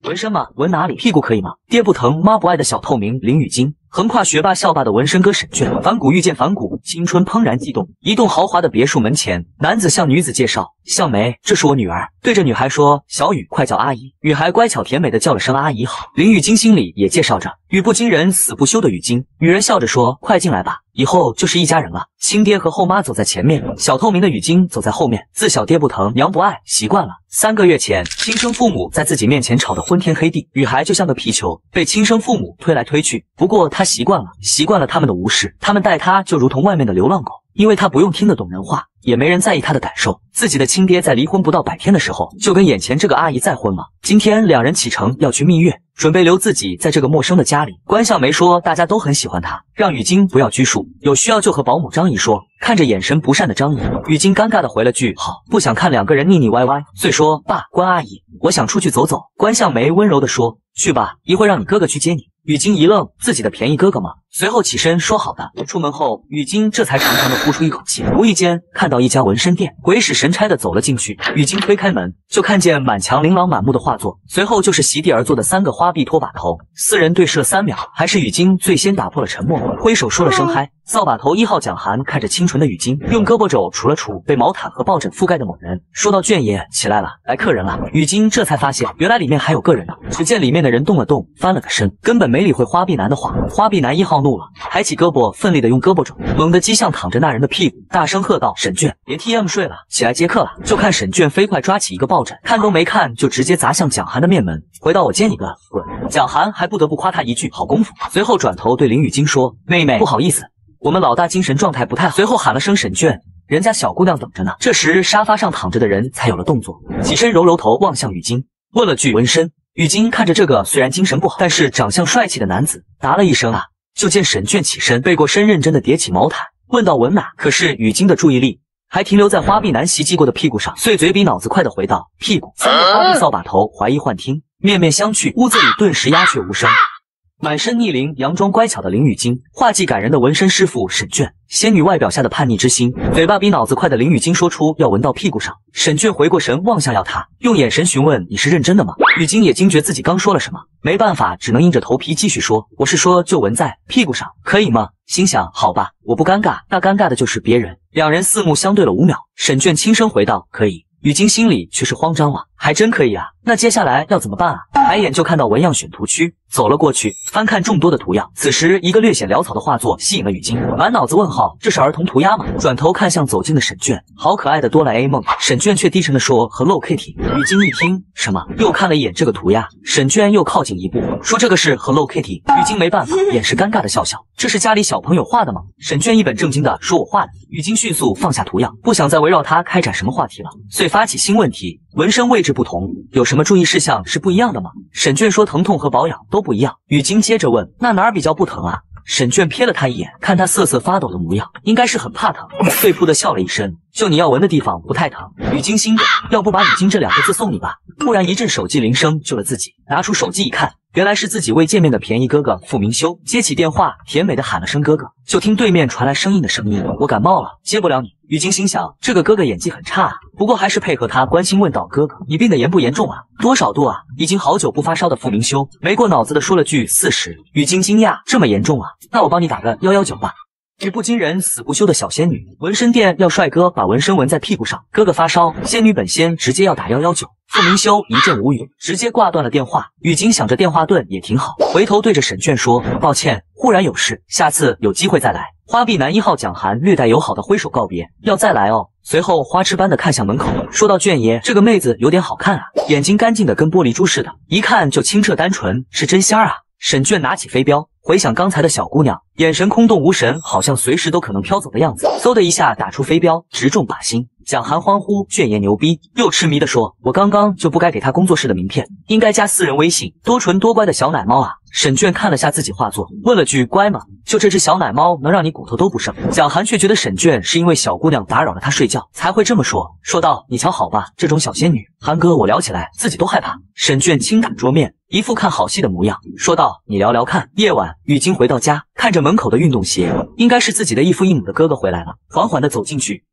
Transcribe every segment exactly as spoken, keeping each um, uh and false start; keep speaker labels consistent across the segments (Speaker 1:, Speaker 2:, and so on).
Speaker 1: 纹身吗？纹哪里？屁股可以吗？爹不疼妈不爱的小透明林雨晶。 横跨学霸校霸的纹身哥沈卷，反骨遇见反骨，青春怦然激动。一栋豪华的别墅门前，男子向女子介绍：“向梅，这是我女儿。”对着女孩说：“小雨，快叫阿姨。”女孩乖巧甜美的叫了声阿姨好。林雨晶心里也介绍着：“语不惊人死不休的雨晶。”女人笑着说：“快进来吧，以后就是一家人了。”亲爹和后妈走在前面，小透明的雨晶走在后面。自小爹不疼娘不爱，习惯了。三个月前，亲生父母在自己面前吵得昏天黑地，女孩就像个皮球，被亲生父母推来推去。不过她习惯了，习惯了他们的无视，他们待她就如同外面的流浪狗，因为她不用听得懂人话，也没人在意她的感受。自己的亲爹在离婚不到百天的时候，就跟眼前这个阿姨再婚了。今天两人启程要去蜜月，准备留自己在这个陌生的家里。关向梅说，大家都很喜欢她，让雨晶不要拘束，有需要就和保姆张姨说。看着眼神不善的张姨，雨晶尴尬的回了句好，不想看两个人腻腻歪歪，遂说爸，关阿姨，我想出去走走。关向梅温柔的说，去吧，一会让你哥哥去接你。雨晶一愣，自己的便宜哥哥吗？随后起身说好的。出门后，雨晶这才长长的呼出一口气。无意间看到一家纹身店，鬼使神差的走了进去。雨晶推开门，就看见满墙琳琅满目的画作，随后就是席地而坐的三个花臂拖把头。四人对视了三秒，还是雨晶最先打破了沉默，挥手说了声嗨。扫把头一号蒋涵看着清纯的雨晶，用胳膊肘杵了杵被毛毯和抱枕覆盖的某人，说道：“卷爷起来了，来客人了。”雨晶这才发现，原来里面还有个人呢。只见里面的人动了动，翻了个身，根本没理会花臂男的话。花臂男一号怒了，抬起胳膊，奋力的用胳膊肘猛地击向躺着那人的屁股，大声喝道：“沈卷，连 T M 睡了，起来接客了！”就看沈卷飞快抓起一个抱枕，看都没看就直接砸向蒋涵的面门。回到我接你个滚！蒋涵还不得不夸他一句好功夫。随后转头对林雨晶说：“妹妹，不好意思。”我们老大精神状态不太好，随后喊了声沈卷，人家小姑娘等着呢。这时沙发上躺着的人才有了动作，起身揉揉头望向雨晶，问了句纹身。雨晶看着这个虽然精神不好，但是长相帅气的男子，答了一声啊。就见沈卷起身，背过身认真的叠起毛毯，问道纹哪？可是雨晶的注意力还停留在花臂男袭击过的屁股上，碎嘴比脑子快的回道屁股。三个花臂扫把头怀疑幻听，面面相觑，屋子里顿时鸦雀无声。满身逆鳞、佯装乖巧的林雨晶，画技感人的纹身师傅沈卷，仙女外表下的叛逆之心，嘴巴比脑子快的林雨晶说出要纹到屁股上。沈卷回过神望向要他，用眼神询问：“你是认真的吗？”雨晶也惊觉自己刚说了什么，没办法，只能硬着头皮继续说：“我是说就纹在屁股上，可以吗？”心想：好吧，我不尴尬，那尴尬的就是别人。两人四目相对了五秒，沈卷轻声回道：“可以。”雨晶心里却是慌张了，还真可以啊，那接下来要怎么办啊？抬眼就看到纹样选图区，走了过去，翻看众多的图样。此时一个略显潦草的画作吸引了雨晶，满脑子问号，这是儿童涂鸦吗？转头看向走近的沈卷，好可爱的哆啦 A 梦。沈卷却低沉的说 Hello Kitty。雨晶一听什么，又看了一眼这个涂鸦，沈卷又靠近一步，说这个是 Hello Kitty。雨晶没办法，掩饰尴尬的笑笑，这是家里小朋友画的吗？沈卷一本正经的说我画的。雨晶迅速放下图样，不想再围绕他开展什么话题了，遂发起新问题。纹身位置不同，有什么注意事项是不一样的吗？沈卷说疼痛和保养都不一样。雨晶接着问，那哪儿比较不疼啊？沈卷瞥了他一眼，看他瑟瑟发抖的模样，应该是很怕疼，碎扑的笑了一声，就你要纹的地方不太疼。雨晶心动，要不把雨晶这两个字送你吧。突然一阵手机铃声救了自己，拿出手机一看，原来是自己未见面的便宜哥哥傅明修。接起电话，甜美的喊了声哥哥，就听对面传来生硬的声音：我感冒了，接不了你。雨晶心想，这个哥哥演技很差啊，不过还是配合他关心问道：哥哥，你病得严不严重啊？多少度啊？已经好久不发烧的傅明修没过脑子的说了句四十。雨晶惊讶，这么严重啊？那我帮你打个一一九吧。语不惊人死不休的小仙女，纹身店要帅哥把纹身纹在屁股上，哥哥发烧，仙女本仙直接要打一一九。傅明修一阵无语，直接挂断了电话。雨晶想着电话顿也挺好，回头对着沈卷说：抱歉，忽然有事，下次有机会再来。花臂男一号蒋涵略带友好的挥手告别，要再来哦。随后花痴般的看向门口，说到：卷爷，这个妹子有点好看啊，眼睛干净的跟玻璃珠似的，一看就清澈单纯，是真仙儿啊。沈卷拿起飞镖，回想刚才的小姑娘，眼神空洞无神，好像随时都可能飘走的样子，嗖的一下打出飞镖，直中靶心。蒋涵欢呼：卷爷牛逼！又痴迷的说：我刚刚就不该给他工作室的名片，应该加私人微信。多纯多乖的小奶猫啊！沈卷看了下自己画作，问了句：乖吗？就这只小奶猫能让你骨头都不剩？蒋涵却觉得沈卷是因为小姑娘打扰了他睡觉才会这么说，说道：你瞧好吧，这种小仙女，涵哥我聊起来自己都害怕。沈卷轻打桌面，一副看好戏的模样，说道：你聊聊看。夜晚，雨晶回到家，看着门口的运动鞋，应该是自己的异父异母的哥哥回来了，缓缓的走进去，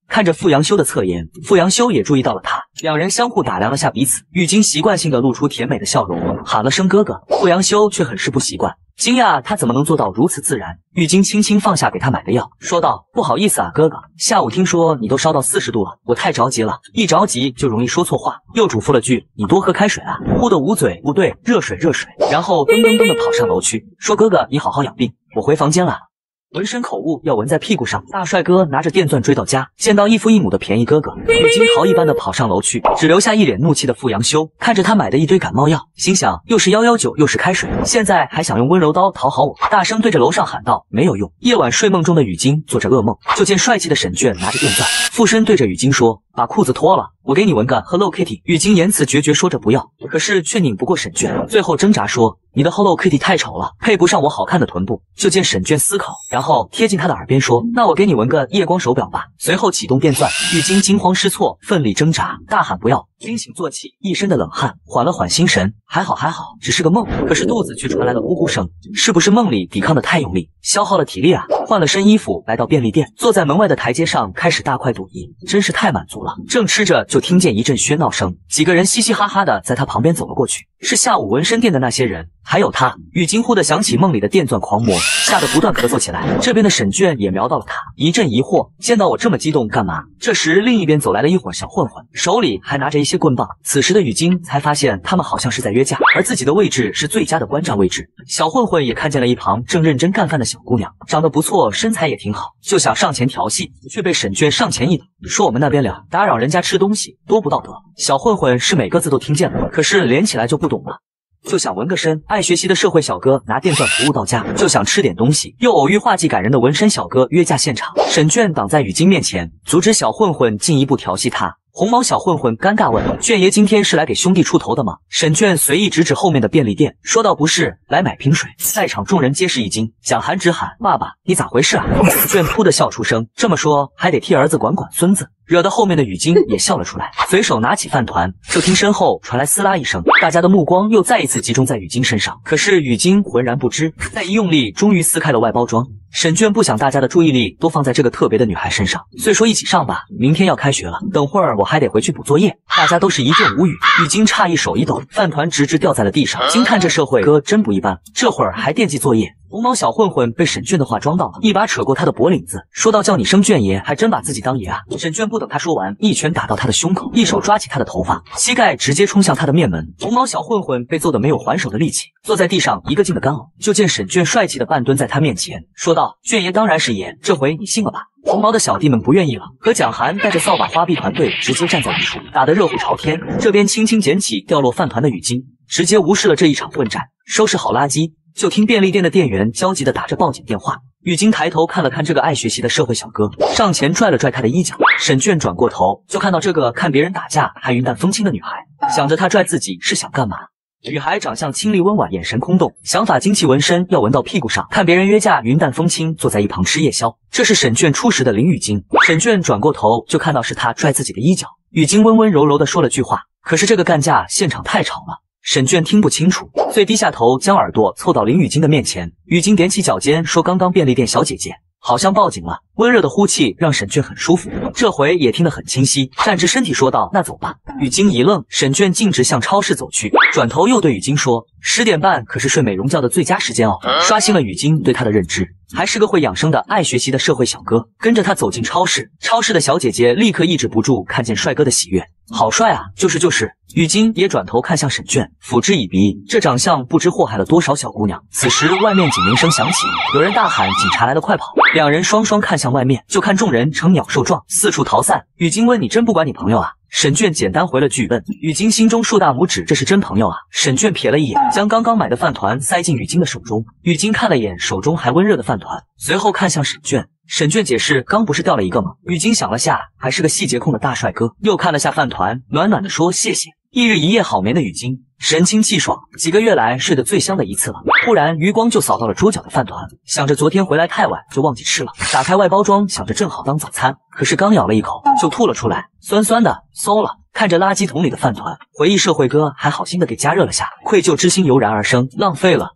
Speaker 1: 看着傅阳修的侧颜，傅阳修也注意到了他，两人相互打量了下彼此。玉京习惯性的露出甜美的笑容，喊了声哥哥，傅阳修却很是不习惯。惊讶他怎么能做到如此自然。玉京轻轻放下给他买的药，说道：不好意思啊哥哥，下午听说你都烧到四十度了，我太着急了，一着急就容易说错话。又嘱咐了句你多喝开水啊。呼的捂嘴，不对，热水热水。然后噔噔噔的跑上楼去，说哥哥你好好养病，我回房间了。纹身口误要纹在屁股上，大帅哥拿着电钻追到家，见到异父异母的便宜哥哥，玉京逃一般的跑上楼去，只留下一脸怒气的傅阳修，看着他买的一堆感冒药，心想又是幺幺九又是开水，现在还想用温柔刀讨好我，大声对着楼上喊道没有用。夜晚睡梦中的雨京做着噩梦，就见帅气的沈卷拿着电钻，附身对着雨京说把裤子脱了，我给你纹个 Hello Kitty。雨京言辞决绝说着不要，可是却拧不过沈卷，最后挣扎说你的 Hello Kitty 太丑了，配不上我好看的臀部。就见沈卷思考，然后贴近他的耳边说那我给你纹个夜光手表吧。随后启动电钻，玉京惊慌失措，奋力挣扎，大喊不要。惊醒坐起，一身的冷汗，缓了缓心神，还好还好，只是个梦。可是肚子却传来了咕咕声，是不是梦里抵抗的太用力，消耗了体力啊？换了身衣服，来到便利店，坐在门外的台阶上，开始大快朵颐，真是太满足了。正吃着，就听见一阵喧闹声，几个人嘻嘻哈哈的在他旁边走了过去，是下午纹身店的那些人，还有他。玉京忽的想起梦里的电钻狂魔，吓得不断咳嗽起来。这边的沈卷也瞄到了他，一阵疑惑，见到我这么激动干嘛？这时另一边走来了一伙小混混，手里还拿着一些棍棒。此时的雨京才发现他们好像是在约架，而自己的位置是最佳的观战位置。小混混也看见了一旁正认真干饭的小姑娘，长得不错，身材也挺好，就想上前调戏，却被沈卷上前一挡，说我们那边聊，打扰人家吃东西，多不道德。小混混是每个字都听见了，可是连起来就不懂了，就想纹个身。爱学习的社会小哥拿电钻服务到家，就想吃点东西，又偶遇画技感人的纹身小哥约架现场。沈卷挡在雨京面前，阻止小混混进一步调戏他。红毛小混混尴尬问：卷爷今天是来给兄弟出头的吗？沈卷随意指指后面的便利店，说道不是，来买瓶水。在场众人皆是一惊，蒋涵直喊爸爸你咋回事啊？卷扑的笑出声，这么说还得替儿子管管孙子，惹得后面的雨京也笑了出来，随手拿起饭团，就听身后传来撕拉一声，大家的目光又再一次集中在雨京身上。可是雨京浑然不知，再一用力，终于撕开了外包装。沈卷不想大家的注意力都放在这个特别的女孩身上，虽说一起上吧，明天要开学了，等会儿我还得回去补作业。大家都是一阵无语，雨京诧异手一抖，饭团直直掉在了地上，惊叹这社会哥真不一般，这会儿还惦记作业。红毛小混混被沈卷的话装到了，一把扯过他的脖领子，说道叫你声卷爷，还真把自己当爷啊。沈卷不等他说完，一拳打到他的胸口，一手抓起他的头发，膝盖直接冲向他的面门。红毛小混混被揍得没有还手的力气，坐在地上一个劲的干呕。就见沈卷帅气的半蹲在他面前，说道卷爷当然是爷，这回你信了吧？红毛的小弟们不愿意了，和蒋涵带着扫把花臂团队直接站在一处，打得热火朝天。这边轻轻捡起掉落饭团的雨京，直接无视了这一场混战，收拾好垃圾，就听便利店的店员焦急地打着报警电话。雨京抬头看了看这个爱学习的社会小哥，上前拽了拽他的衣角。沈卷转过头，就看到这个看别人打架还云淡风轻的女孩，想着她拽自己是想干嘛。女孩长相清丽温婉，眼神空洞，想法精气，纹身要纹到屁股上，看别人约架云淡风轻，坐在一旁吃夜宵。这是沈卷初时的林雨京。沈卷转过头就看到是他拽自己的衣角，雨京温温柔柔的说了句话，可是这个干架现场太吵了，沈卷听不清楚，遂低下头将耳朵凑到林雨京的面前。雨京踮起脚尖说刚刚便利店小姐姐好像报警了，温热的呼气让沈卷很舒服，这回也听得很清晰，站直身体说道那走吧。雨京一愣，沈卷径直向超市走去，转头又对雨京说十点半可是睡美容觉的最佳时间哦，刷新了雨京对他的认知，还是个会养生的爱学习的社会小哥。跟着他走进超市，超市的小姐姐立刻抑制不住看见帅哥的喜悦，好帅啊，就是就是。雨京也转头看向沈卷，嗤之以鼻，这长相不知祸害了多少小姑娘。此时外面警铃声响起，有人大喊警察来了快跑，两人双双看向外面，就看众人呈鸟兽状四处逃散。雨京问你真不管你朋友啊？沈卷简单回了句问，雨京心中竖大拇指，这是真朋友啊。沈卷瞥了一眼，将刚刚买的饭团塞进雨京的手中。雨京看了眼手中还温热的饭团，随后看向沈卷。沈卷解释刚不是掉了一个吗？雨京想了下，还是个细节控的大帅哥，又看了下饭团，暖暖的说谢谢。一日一夜好眠的雨京神清气爽，几个月来睡得最香的一次了。忽然余光就扫到了桌角的饭团，想着昨天回来太晚就忘记吃了，打开外包装想着正好当早餐，可是刚咬了一口就吐了出来，酸酸的馊了。看着垃圾桶里的饭团，回忆社会哥还好心的给加热了下，愧疚之心油然而生，浪费了。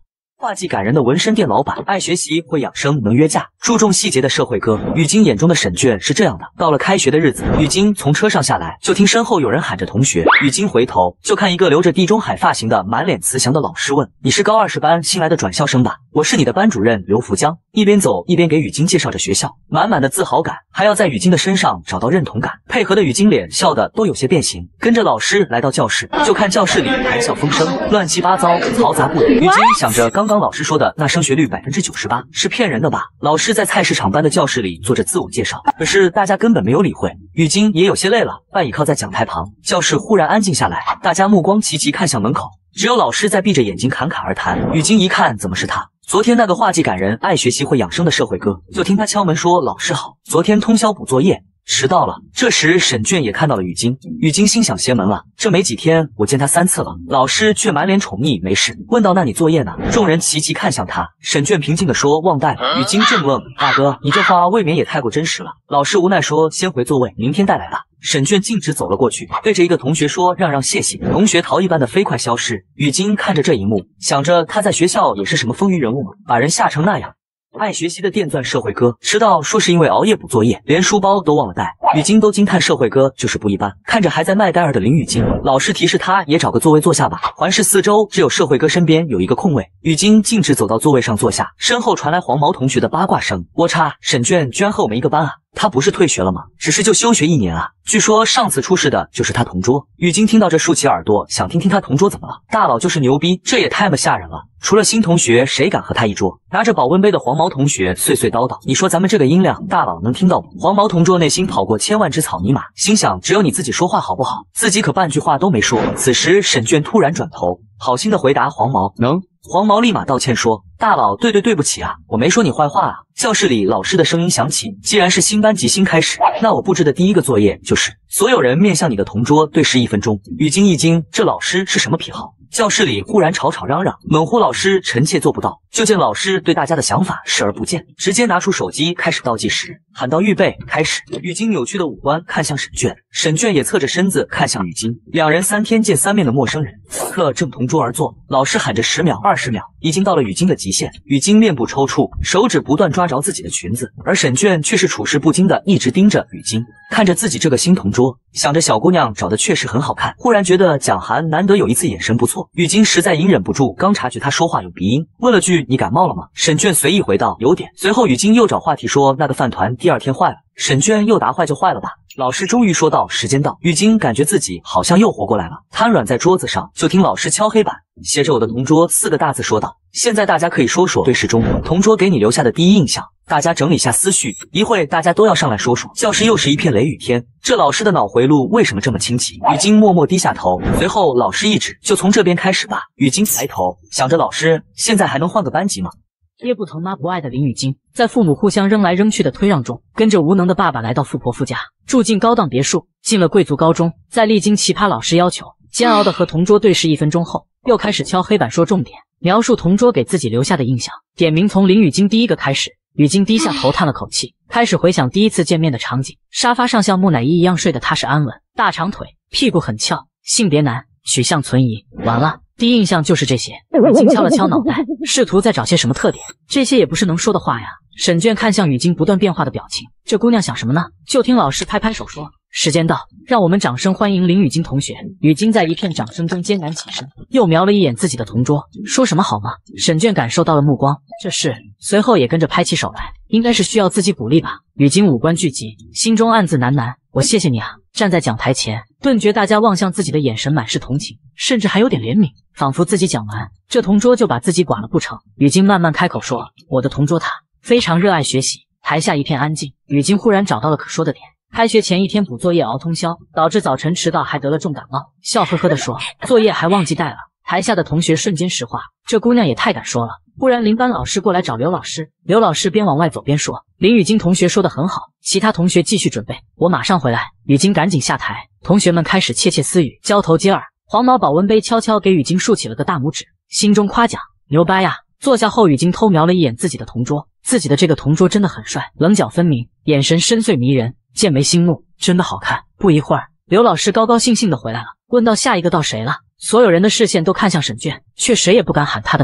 Speaker 1: 画技感人的纹身店老板，爱学习，会养生，能约架，注重细节的社会哥。雨晶眼中的沈卷是这样的。到了开学的日子，雨晶从车上下来，就听身后有人喊着同学。雨晶回头就看一个留着地中海发型的满脸慈祥的老师问：“你是高二十班新来的转校生吧？我是你的班主任刘福江。”一边走一边给雨晶介绍着学校，满满的自豪感，还要在雨晶的身上找到认同感，配合的雨晶脸笑得都有些变形。跟着老师来到教室，就看教室里谈笑风生，乱七八糟，嘈杂不已。雨晶想着刚刚老师说的那升学率百分之九十八是骗人的吧？老师在菜市场般的教室里做着自我介绍，可是大家根本没有理会。雨晶也有些累了，半倚靠在讲台旁，教室忽然安静下来，大家目光齐齐看向门口，只有老师在闭着眼睛侃侃而谈。雨晶一看，怎么是他？昨天那个画技感人、爱学习会养生的社会哥，就听他敲门说：“老师好，昨天通宵补作业，迟到了。”这时沈卷也看到了雨晶，雨晶心想邪门了，这没几天我见他三次了，老师却满脸宠溺，没事。问到那你作业呢？众人齐齐看向他，沈卷平静地说：“忘带了。”雨晶正愣，大哥，你这话未免也太过真实了。老师无奈说：“先回座位，明天带来吧。”沈卷径直走了过去，对着一个同学说：“让让，谢谢。”同学逃一般的飞快消失。雨晶看着这一幕，想着他在学校也是什么风云人物嘛，把人吓成那样。爱学习的电钻社会哥迟到说是因为熬夜补作业，连书包都忘了带。雨晶都惊叹社会哥就是不一般。看着还在卖呆儿的林雨晶，老师提示他也找个座位坐下吧。环视四周，只有社会哥身边有一个空位。雨晶径直走到座位上坐下，身后传来黄毛同学的八卦声：“我擦，沈卷居然和我们一个班啊！他不是退学了吗？只是就休学一年啊！据说上次出事的就是他同桌。”雨晶听到这竖起耳朵，想听听他同桌怎么了。大佬就是牛逼，这也太么吓人了！除了新同学，谁敢和他一桌？拿着保温杯的黄毛同学碎碎叨叨：“你说咱们这个音量，大佬能听到不？”黄毛同桌内心跑过千万只草泥马，心想只有你自己说话好不好？自己可半句话都没说。此时沈卷突然转头，好心的回答黄毛：“能。”黄毛立马道歉说：“大佬，对对对不起啊，我没说你坏话啊。”教室里老师的声音响起：“既然是新班级新开始，那我布置的第一个作业就是所有人面向你的同桌对视一分钟。”雨晶一惊，这老师是什么癖好？教室里忽然吵吵嚷嚷，猛呼老师臣妾做不到。就见老师对大家的想法视而不见，直接拿出手机开始倒计时，喊到预备开始。雨晶扭曲的五官看向沈卷，沈卷也侧着身子看向雨晶，两人三天见三面的陌生人，此刻正同桌而坐。老师喊着十秒、二十秒，已经到了雨晶的极限。雨晶面部抽搐，手指不断抓着自己的裙子，而沈卷却是处事不惊的一直盯着雨晶，看着自己这个新同桌，想着小姑娘找的确实很好看，忽然觉得蒋涵难得有一次眼神不错。雨晶实在隐忍不住，刚察觉他说话有鼻音，问了句：“你感冒了吗？”沈卷随意回道：“有点。”随后雨晶又找话题说：“那个饭团第二天坏了。”沈卷又答：“坏就坏了吧。”老师终于说道：“时间到。”雨晶感觉自己好像又活过来了，瘫软在桌子上，就听老师敲黑板，写着“我的同桌”四个大字，说道：“现在大家可以说说对视中同桌给你留下的第一印象。”大家整理下思绪，一会大家都要上来说说。教室又是一片雷雨天，这老师的脑回路为什么这么清奇？雨晶默默低下头，随后老师一指：“就从这边开始吧。”雨晶抬头想着，老师现在还能换个班级吗？
Speaker 2: 爹不疼妈不爱的林雨晶，在父母互相扔来扔去的推让中，跟着无能的爸爸来到富婆夫家，住进高档别墅，进了贵族高中。在历经奇葩老师要求，煎熬的和同桌对视一分钟后，又开始敲黑板说重点，描述同桌给自己留下的印象。点名从林雨晶第一个开始。雨晶低下头叹了口气，开始回想第一次见面的场景。沙发上像木乃伊一样睡得踏实安稳，大长腿，屁股很翘，性别男，取向存疑。完了，第一印象就是这些。雨晶敲了敲脑袋，试图再找些什么特点，这些也不是能说的话呀。沈卷看向雨晶不断变化的表情，这姑娘想什么呢？就听老师拍拍手说：“时间到，让我们掌声欢迎林雨晶同学。”雨晶在一片掌声中艰难起身，又瞄了一眼自己的同桌，说什么好吗？沈卷感受到了目光，这是，随后也跟着拍起手来，应该是需要自己鼓励吧。雨晶五官聚集，心中暗自喃喃：“我谢谢你啊。”站在讲台前，顿觉大家望向自己的眼神满是同情，甚至还有点怜悯，仿佛自己讲完，这同桌就把自己剐了不成。雨晶慢慢开口说：“我的同桌他非常热爱学习。”台下一片安静，雨晶忽然找到了可说的点。开学前一天补作业熬通宵，导致早晨迟到，还得了重感冒，笑呵呵地说：“作业还忘记带了。”台下的同学瞬间石化，这姑娘也太敢说了。忽然邻班老师过来找刘老师，刘老师边往外走边说：“林雨晶同学说的很好，其他同学继续准备，我马上回来。”雨晶赶紧下台，同学们开始窃窃私语，交头接耳。黄毛保温杯悄悄给雨晶竖起了个大拇指，心中夸奖：“牛掰呀！”坐下后，雨晶偷瞄了一眼自己的同桌，自己的这个同桌真的很帅，棱角分明，眼神深邃迷人，剑眉星目，真的好看。不一会儿，刘老师高高兴兴地回来了，问到下一个到谁了。所有人的视线都看向沈卷，却谁也不敢喊他的名字。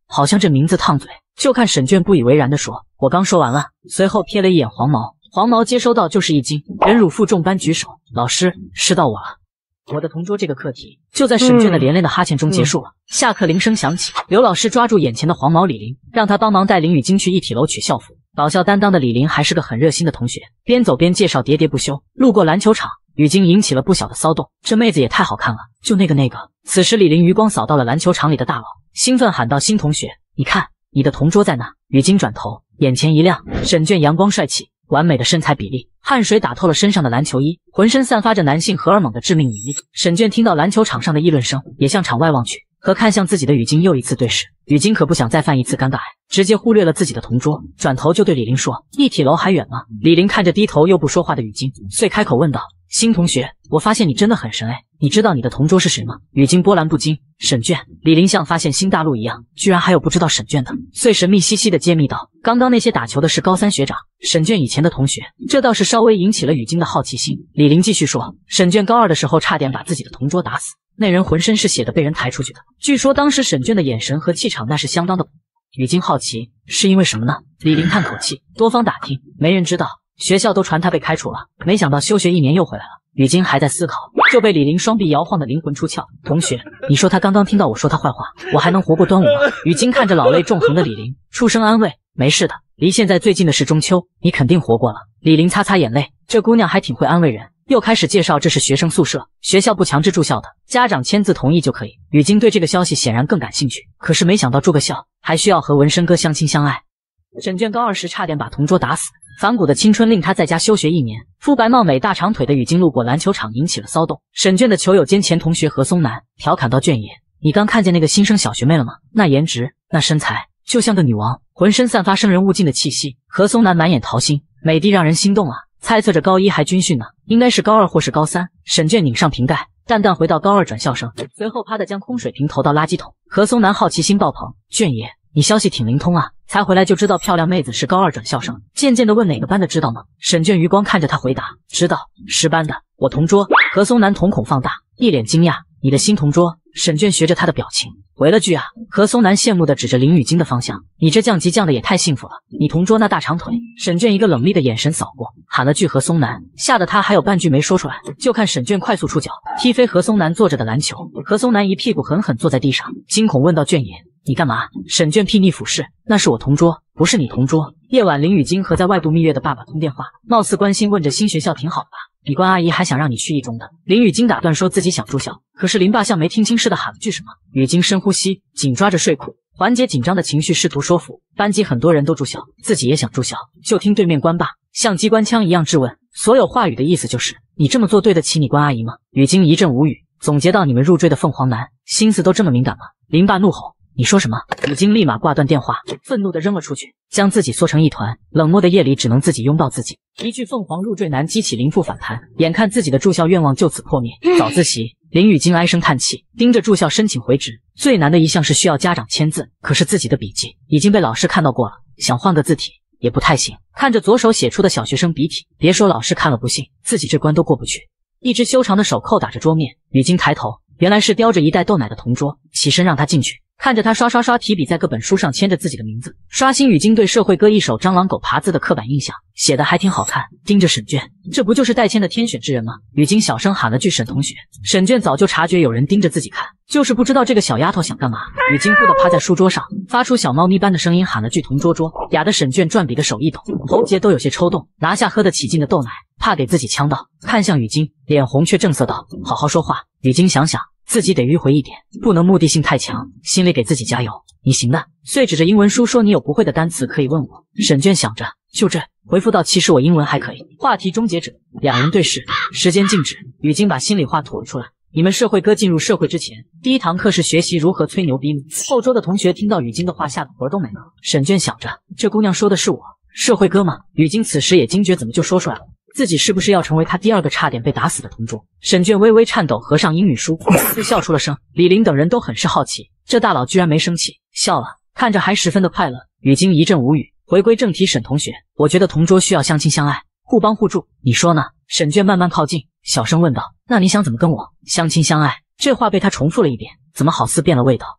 Speaker 2: 好像这名字烫嘴。就看沈卷不以为然地说：“我刚说完了。”随后瞥了一眼黄毛，黄毛接收到就是一惊，忍辱负重般举手：“老师，是到我了。”我的同桌这个课题就在沈卷的连连的哈欠中结束了。嗯、下课铃声响起，刘老师抓住眼前的黄毛李林，让他帮忙带林雨晶去一体楼取校服。搞笑担当的李林还是个很热心的同学，边走边介绍，喋喋不休。路过篮球场，雨晶引起了不小的骚动。这妹子也太好看了，就那个那个。此时李林余光扫到了篮球场里的大佬，兴奋喊道：“新同学，你看，你的同桌在那。”雨晶转头，眼前一亮，沈卷阳光帅气。完美的身材比例，汗水打透了身上的篮球衣，浑身散发着男性荷尔蒙的致命引力。沈卷听到篮球场上的议论声，也向场外望去，和看向自己的雨晶又一次对视。雨晶可不想再犯一次尴尬，直接忽略了自己的同桌，转头就对李林说：“一体楼还远吗？”李林看着低头又不说话的雨晶，遂开口问道：“新同学，我发现你真的很神哎，你知道你的同桌是谁吗？”雨晶波澜不惊：“沈卷。”李林像发现新大陆一样，居然还有不知道沈卷的，遂神秘兮兮的揭秘道：“刚刚那些打球的是高三学长，沈卷以前的同学。”这倒是稍微引起了雨晶的好奇心。李林继续说：“沈卷高二的时候差点把自己的同桌打死，那人浑身是血的，被人抬出去的。据说当时沈卷的眼神和气场那是相当的。”雨晶好奇是因为什么呢？李林叹口气：“多方打听，没人知道，学校都传他被开除了，没想到休学一年又回来了。”雨晶还在思考，就被李林双臂摇晃的灵魂出窍。“同学，你说他刚刚听到我说他坏话，我还能活过端午吗？”雨晶看着老泪纵横的李林，出声安慰：“没事的，离现在最近的是中秋，你肯定活过了。”李林擦擦眼泪，这姑娘还挺会安慰人，又开始介绍这是学生宿舍，学校不强制住校的，家长签字同意就可以。雨晶对这个消息显然更感兴趣，可是没想到住个校还需要和纹身哥相亲相爱。沈卷高二时差点把同桌打死，反骨的青春令他在家休学一年。肤白貌美大长腿的雨晶路过篮球场引起了骚动。沈卷的球友兼前同学何松南调侃道：“卷爷，你刚看见那个新生小学妹了吗？那颜值，那身材，就像个女王，浑身散发生人勿近的气息。”何松南满眼桃心，美的让人心动啊！猜测着高一还军训呢，应该是高二或是高三。沈卷拧上瓶盖，淡淡回到高二转校生，随后啪的将空水瓶投到垃圾桶。何松南好奇心爆棚：“卷爷，你消息挺灵通啊，才回来就知道漂亮妹子是高二转校生。”渐渐的问：“哪个班的知道吗？”沈卷余光看着他回答：“知道，十班的，我同桌。”何松南瞳孔放大，一脸惊讶：“你的新同桌？”沈卷学着他的表情回了句：“啊。”何松南羡慕地指着林雨晶的方向：“你这降级降的也太幸福了，你同桌那大长腿。”沈卷一个冷厉的眼神扫过，喊了句何松南，吓得他还有半句没说出来。就看沈卷快速出脚踢飞何松南坐着的篮球，何松南一屁股狠狠坐在地上，惊恐问道：“卷爷，你干嘛？”沈卷睥睨俯视：“那是我同桌，不是你同桌。”夜晚，林雨晶和在外度蜜月的爸爸通电话，貌似关心问着新学校挺好的吧？李关阿姨还想让你去一中的。林雨晶打断说自己想住校，可是林爸像没听清似的喊了句什么。雨晶深呼吸，紧抓着睡裤，缓解紧张的情绪，试图说服班级很多人都住校，自己也想住校。就听对面关爸像机关枪一样质问，所有话语的意思就是你这么做对得起你关阿姨吗？雨晶一阵无语，总结到你们入赘的凤凰男心思都这么敏感吗？林爸怒吼：“你说什么？”雨晶立马挂断电话，愤怒地扔了出去，将自己缩成一团。冷漠的夜里，只能自己拥抱自己。一句凤凰入赘男激起林父反弹，眼看自己的住校愿望就此破灭。早自习，林雨晶唉声叹气，盯着住校申请回执。最难的一项是需要家长签字，可是自己的笔记已经被老师看到过了，想换个字体也不太行。看着左手写出的小学生笔体，别说老师看了不信，自己这关都过不去。一只修长的手扣打着桌面，雨晶抬头，原来是叼着一袋豆奶的同桌，起身让他进去。看着他刷刷刷提笔在各本书上签着自己的名字，刷新雨晶对社会哥一手蟑螂狗爬字的刻板印象，写的还挺好看。盯着沈卷，这不就是代签的天选之人吗？雨晶小声喊了句沈同学。沈卷早就察觉有人盯着自己看，就是不知道这个小丫头想干嘛。雨晶忽地趴在书桌上，发出小猫咪般的声音喊了句同桌桌，哑的沈卷转笔的手一抖，喉结都有些抽动，拿下喝得起劲的豆奶，怕给自己呛到，看向雨晶，脸红却正色道：“好好说话。”雨晶想想自己得迂回一点，不能目的性太强，心里给自己加油：“你行的。”遂指着英文书说：“你有不会的单词可以问我。”沈卷想着，就这回复道：“其实我英文还可以。”话题终结者，两人对视，时间静止。雨晶把心里话吐了出来：“你们社会哥进入社会之前，第一堂课是学习如何吹牛逼。”后桌的同学听到雨晶的话，吓得魂儿都没了。沈卷想着，这姑娘说的是我社会哥吗？雨晶此时也惊觉怎么就说出来了，自己是不是要成为他第二个差点被打死的同桌？沈卷微微颤抖，合上英语书，就笑出了声。李林等人都很是好奇，这大佬居然没生气，笑了，看着还十分的快乐。雨晶一阵无语，回归正题：“沈同学，我觉得同桌需要相亲相爱，互帮互助，你说呢？”沈卷慢慢靠近，小声问道：“那你想怎么跟我相亲相爱？”这话被他重复了一遍，怎么好似变了味道？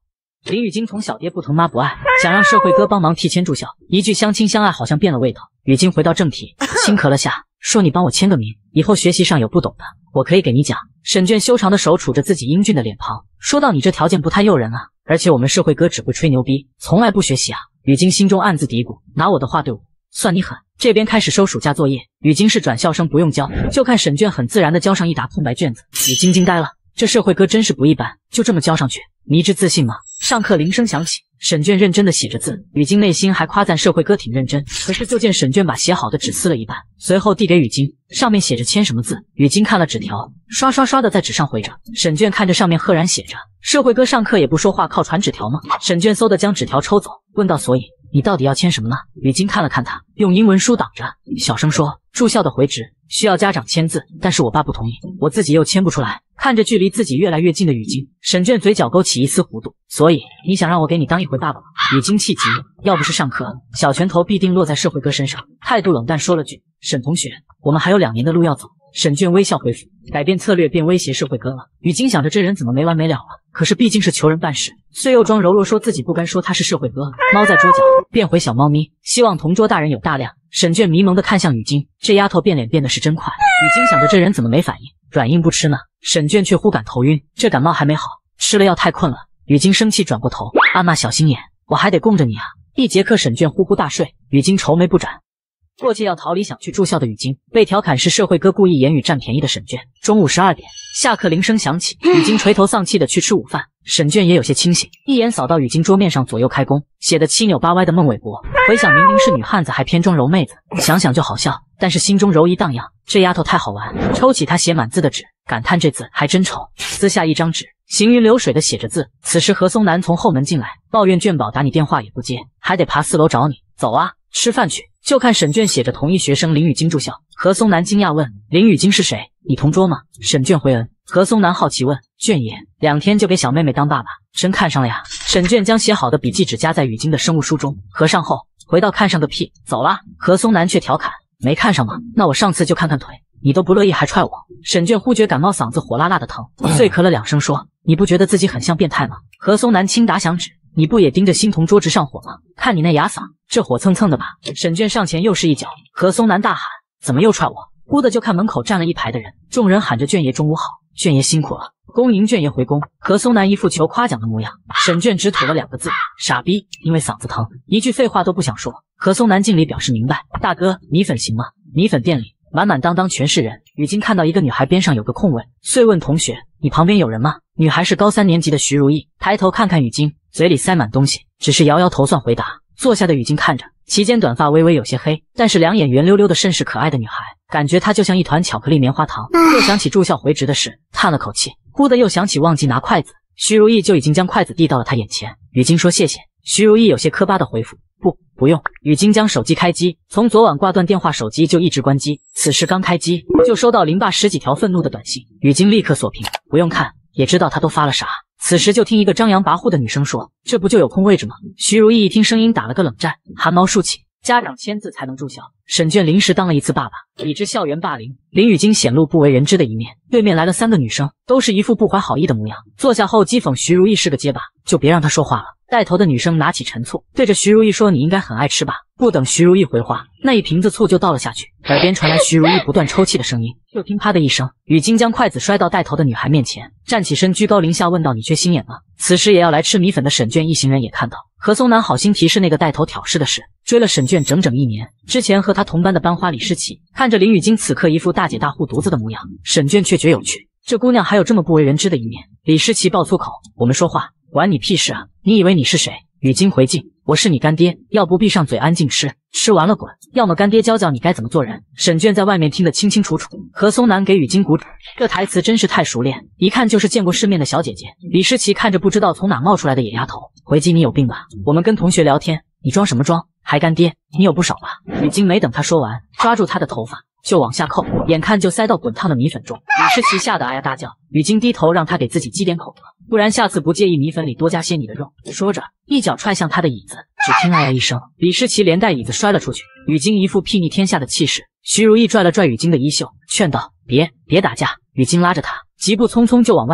Speaker 2: 林雨晶从小爹不疼妈不爱，想让社会哥帮忙提前住校，一句相亲相爱好像变了味道。雨晶回到正题，轻咳了下，说你帮我签个名，以后学习上有不懂的，我可以给你讲。沈卷修长的手杵着自己英俊的脸庞，说道你这条件不太诱人啊，而且我们社会哥只会吹牛逼，从来不学习啊。雨晶心中暗自嘀咕，拿我的话对我，算你狠。这边开始收暑假作业，雨晶是转校生不用交，就看沈卷很自然的交上一沓空白卷子。雨晶惊呆了，这社会哥真是不一般，就这么交上去，迷之自信吗？上课铃声响起，沈卷认真的写着字，雨晶内心还夸赞社会哥挺认真，可是就见沈卷把写好的纸撕了一半，随后递给雨晶，上面写着签什么字。雨晶看了纸条，刷刷刷的在纸上回着。沈卷看着上面赫然写着，社会哥上课也不说话，靠传纸条吗？沈卷嗖的将纸条抽走，问道，所以你到底要签什么呢？雨晶看了看他，用英文书挡着，小声说，住校的回执需要家长签字，但是我爸不同意，我自己又签不出来。看着距离自己越来越近的雨晶，沈卷嘴角勾起一丝弧度，所以你想让我给你当一回爸爸吗？雨晶气急了，要不是上课，小拳头必定落在社会哥身上，态度冷淡说了句，沈同学，我们还有两年的路要走。沈卷微笑回复，改变策略便威胁社会哥了。雨晶想着这人怎么没完没了了，可是毕竟是求人办事，虽又装柔弱说自己不该说他是社会哥。猫在桌角变回小猫咪，希望同桌大人有大量。沈卷迷蒙的看向雨晶，这丫头变脸变得是真快。雨晶想着这人怎么没反应，软硬不吃呢？沈卷却忽感头晕，这感冒还没好，吃了药太困了。雨晶生气转过头，阿玛小心眼，我还得供着你啊。一节课沈卷呼呼大睡，雨晶愁眉不展。过界要逃离想去住校的雨晶，被调侃是社会哥故意言语占便宜的沈卷。中午十二点，下课铃声响起，雨晶垂头丧气的去吃午饭。沈卷也有些清醒，一眼扫到雨晶桌面上左右开弓，写得七扭八歪的孟伟博。回想明明是女汉子还偏装柔妹子，想想就好笑，但是心中柔意荡漾，这丫头太好玩。抽起她写满字的纸，感叹这字还真丑。撕下一张纸，行云流水的写着字。此时何松南从后门进来，抱怨卷宝打你电话也不接，还得爬四楼找你，走啊，吃饭去。就看沈卷写着同一学生林雨晶住校。何松南惊讶问，林雨晶是谁？你同桌吗？沈卷回恩。何松南好奇问，卷爷两天就给小妹妹当爸爸，真看上了呀？沈卷将写好的笔记纸夹在雨晶的生物书中，合上后回到看上个屁，走啦。何松南却调侃，没看上吗？那我上次就看看腿，你都不乐意还踹我。沈卷忽觉感冒嗓子火辣辣的疼，碎咳了两声说，你不觉得自己很像变态吗？何松南轻打响指，你不也盯着新同桌直上火吗？看你那哑嗓，这火蹭蹭的吧？沈卷上前又是一脚，何松南大喊，怎么又踹我？忽的就看门口站了一排的人，众人喊着卷爷中午好，卷爷辛苦了。恭迎卷爷回宫。何松南一副求夸奖的模样，沈卷只吐了两个字，傻逼，因为嗓子疼，一句废话都不想说。何松南敬礼表示明白，大哥，米粉行吗？米粉店里满满当当全是人。雨晶看到一个女孩边上有个空位，遂问同学，你旁边有人吗？女孩是高三年级的徐如意，抬头看看雨晶，嘴里塞满东西，只是摇摇头算回答。坐下的雨晶看着，齐肩短发微微有些黑，但是两眼圆溜溜的甚是可爱的女孩，感觉她就像一团巧克力棉花糖。又想起住校回执的事，叹了口气，忽的又想起忘记拿筷子，徐如意就已经将筷子递到了她眼前。雨晶说谢谢。徐如意有些磕巴的回复，不不用。雨晶将手机开机，从昨晚挂断电话，手机就一直关机，此时刚开机就收到林爸十几条愤怒的短信。雨晶立刻锁屏，不用看也知道他都发了啥。此时就听一个张扬跋扈的女生说，这不就有空位置吗？徐如意一听声音打了个冷战，汗毛竖起，家长签字才能住校。沈卷临时当了一次爸爸，抵制校园霸凌。林雨晶显露不为人知的一面，对面来了三个女生，都是一副不怀好意的模样。坐下后讥讽徐如意是个结巴，就别让她说话了。带头的女生拿起陈醋，对着徐如意说，你应该很爱吃吧。不等徐如意回话，那一瓶子醋就倒了下去，耳边传来徐如意不断抽泣的声音。就听啪的一声，雨晶将筷子摔到带头的女孩面前，站起身居高临下问道，你缺心眼吗？此时也要来吃米粉的沈卷一行人也看到何松南好心提示那个带头挑事的事，追了沈卷整整一年。之前和他同班的班花李诗琪看着林雨晶此刻一副大姐大护犊子的模样，沈卷却觉有趣，这姑娘还有这么不为人知的一面。李诗琪爆粗口，我们说话管你屁事啊，你以为你是谁？雨晶回敬，我是你干爹，要不闭上嘴安静吃，吃完了滚，要么干爹教教你该怎么做人。沈卷在外面听得清清楚楚。何松南给雨晶鼓掌，这台词真是太熟练，一看就是见过世面的小姐姐。李诗琪看着不知道从哪冒出来的野丫头，回击你有病吧？我们跟同学聊天，你装什么装？还干爹，你有不少吧？雨晶没等他说完，抓住他的头发就往下扣，眼看就塞到滚烫的米粉中。李诗琪吓得哎呀大叫，雨晶低头让他给自己积点口德，不然下次不介意米粉里多加些你的肉。说着一脚踹向他的椅子，只听哎呀一声，李诗琪连带椅子摔了出去。雨晶一副睥睨天下的气势，徐如意拽了拽雨晶的衣袖，劝道，别别打架。雨晶拉着他急步匆匆就往外走，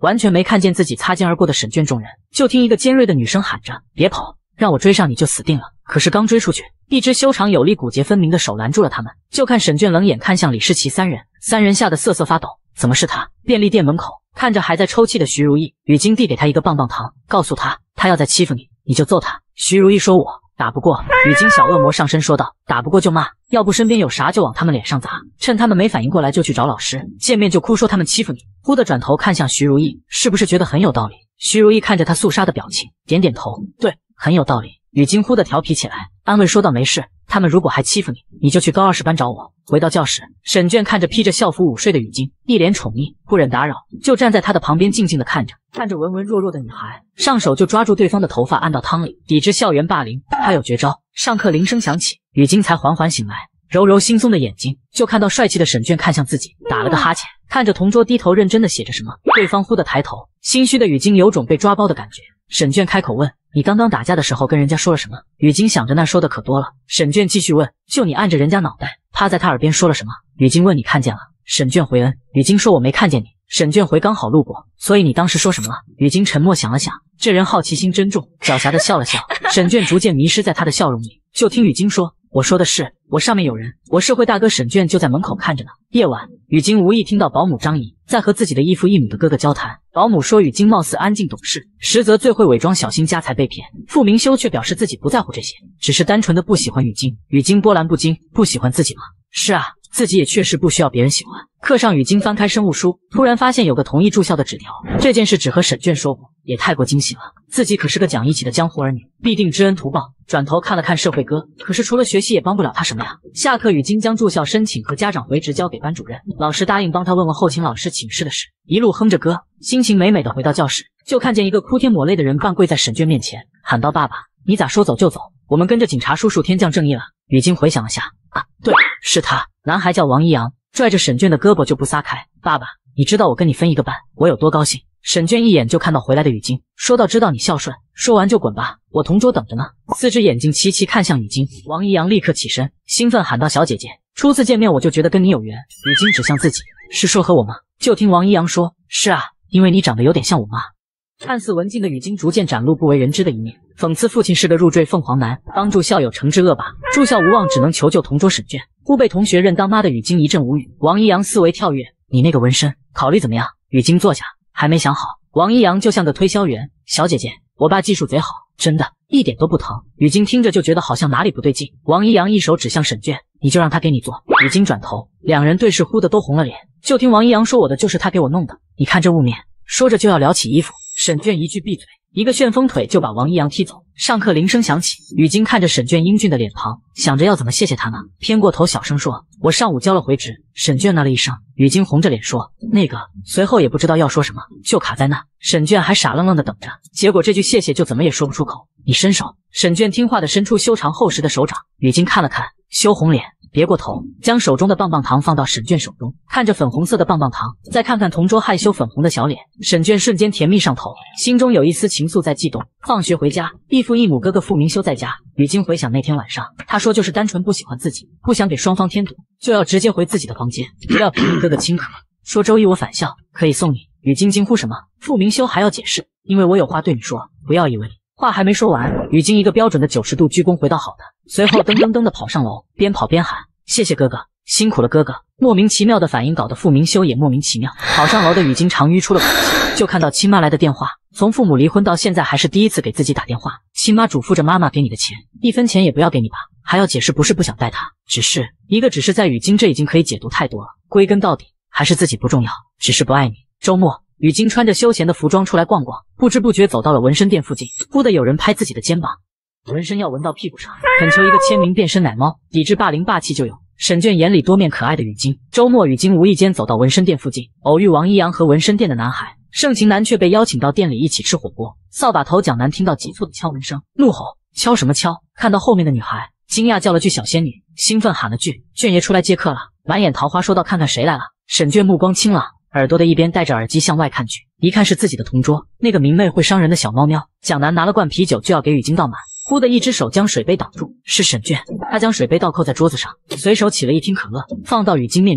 Speaker 2: 完全没看见自己擦肩而过的沈卷众人。就听一个尖锐的女声喊着：“别跑！让我追上你就死定了！”可是刚追出去，一只修长有力、骨节分明的手拦住了他们。就看沈卷冷眼看向李诗琪三人，三人吓得瑟瑟发抖。怎么是他？便利店门口看着还在抽泣的徐如意，雨晶递给他一个棒棒糖，告诉他，他要再欺负你，你就揍他。徐如意说：“我打不过。”雨晶小恶魔上身说道：“打不过就骂，要不身边有啥就往他们脸上砸。”趁他们没反应过来就去找老师，见面就哭说他们欺负你。忽地转头看向徐如意，是不是觉得很有道理？徐如意看着他肃杀的表情，点点头，对，很有道理。雨晶忽地调皮起来，安慰说道：“没事，他们如果还欺负你，你就去高二十班找我。”回到教室，沈卷看着披着校服午睡的雨晶，一脸宠溺，不忍打扰，就站在他的旁边静静的看着。看着文文弱弱的女孩，上手就抓住对方的头发按到汤里，抵制校园霸凌。他有绝招。上课铃声响起，雨晶才缓缓醒来，揉揉惺忪的眼睛，就看到帅气的沈卷看向自己，打了个哈欠，看着同桌低头认真的写着什么。对方忽地抬头，心虚的雨晶有种被抓包的感觉。沈卷开口问：“你刚刚打架的时候跟人家说了什么？”雨晶想着那说的可多了。沈卷继续问：“就你按着人家脑袋，趴在他耳边说了什么？”雨晶问：“你看见了？”沈卷回恩。雨晶说：“我没看见你。”沈卷回：“刚好路过，所以你当时说什么了？”雨晶沉默想了想，这人好奇心真重，狡黠的笑了笑。沈卷逐渐迷失在他的笑容里，就听雨晶说：“我说的是，我上面有人，我是会大哥。”沈卷就在门口看着呢。夜晚，雨晶无意听到保姆张怡在和自己的异父异母的哥哥交谈。保姆说雨晶貌似安静懂事，实则最会伪装小心家财被骗。傅明修却表示自己不在乎这些，只是单纯的不喜欢雨晶。雨晶波澜不惊，不喜欢自己吗？是啊，自己也确实不需要别人喜欢。课上，雨晶翻开生物书，突然发现有个同意住校的纸条。这件事只和沈卷说过，也太过惊喜了。自己可是个讲义气的江湖儿女，必定知恩图报。转头看了看社会哥，可是除了学习也帮不了他什么呀。下课，雨晶将住校申请和家长回执交给班主任，老师答应帮他问问后勤老师请示的事。一路哼着歌，心情美美的回到教室，就看见一个哭天抹泪的人半跪在沈卷面前，喊道：“爸爸，你咋说走就走？我们跟着警察叔叔天降正义了。”雨晶回想了下，啊，对，是他。男孩叫王一阳，拽着沈卷的胳膊就不撒开。爸爸，你知道我跟你分一个班，我有多高兴？沈卷一眼就看到回来的雨晶，说道：“知道你孝顺，说完就滚吧，我同桌等着呢。”四只眼睛齐齐看向雨晶，王一阳立刻起身，兴奋喊道：“小姐姐，初次见面我就觉得跟你有缘。”雨晶指向自己，是说和我吗？就听王一阳说：“是啊，因为你长得有点像我妈。”看似文静的雨晶逐渐展露不为人知的一面，讽刺父亲是个入赘凤凰男，帮助校友惩治恶霸，住校无望，只能求救同桌沈卷。忽被同学认当妈的雨晶一阵无语。王一阳思维跳跃：“你那个纹身考虑怎么样？”雨晶坐下，还没想好。王一阳就像个推销员：“小姐姐，我爸技术贼好，真的一点都不疼。”雨晶听着就觉得好像哪里不对劲。王一阳一手指向沈卷：“你就让他给你做。”雨晶转头，两人对视，忽的都红了脸。就听王一阳说：“我的就是他给我弄的，你看这雾面。”说着就要撩起衣服，沈卷一句闭嘴，一个旋风腿就把王一阳踢走。上课铃声响起，雨晶看着沈卷英俊的脸庞，想着要怎么谢谢他呢，偏过头小声说：“我上午交了回执。”沈卷那了一声，雨晶红着脸说：“那个。”随后也不知道要说什么，就卡在那。沈卷还傻愣愣的等着，结果这句谢谢就怎么也说不出口。“你伸手。”沈卷听话的伸出修长厚实的手掌，雨晶看了看，羞红脸，别过头，将手中的棒棒糖放到沈卷手中，看着粉红色的棒棒糖，再看看同桌害羞粉红的小脸，沈卷瞬间甜蜜上头，心中有一丝情愫在悸动。放学回家，异父异母哥哥傅明修在家，雨晶回想那天晚上，他说就是单纯不喜欢自己，不想给双方添堵，就要直接回自己的房间，不要评论哥哥亲可，说周一我返校可以送你。雨晶惊呼什么？傅明修还要解释，因为我有话对你说，不要以为。话还没说完，雨晶一个标准的九十度鞠躬回到好的，随后噔噔噔的跑上楼，边跑边喊：“谢谢哥哥，辛苦了哥哥。”莫名其妙的反应搞得傅明修也莫名其妙。跑上楼的雨晶长吁出了口气，就看到亲妈来的电话。从父母离婚到现在还是第一次给自己打电话，亲妈嘱咐着妈妈给你的钱，一分钱也不要给你爸，还要解释不是不想带他，只是一个只是在雨晶这已经可以解读太多了。归根到底还是自己不重要，只是不爱你。周末，雨晶穿着休闲的服装出来逛逛，不知不觉走到了纹身店附近，忽的有人拍自己的肩膀，纹身要纹到屁股上，恳求一个签名变身奶猫，抵制霸凌霸气就有。沈卷眼里多面可爱的雨晶。周末，雨晶无意间走到纹身店附近，偶遇王一阳和纹身店的男孩。盛情男却被邀请到店里一起吃火锅。扫把头蒋楠听到急促的敲门声，怒吼：“敲什么敲？”看到后面的女孩，惊讶叫了句小仙女，兴奋喊了句：“卷爷出来接客了。”满眼桃花说道：“看看谁来了。”沈卷目光清朗，耳朵的一边戴着耳机向外看去，一看是自己的同桌，那个明媚会伤人的小猫喵。蒋楠拿了罐啤酒就要给雨晶倒满，忽的一只手将水杯挡住，是沈卷。他将水杯倒扣在桌子上，随手起了一听可乐放到雨晶面前，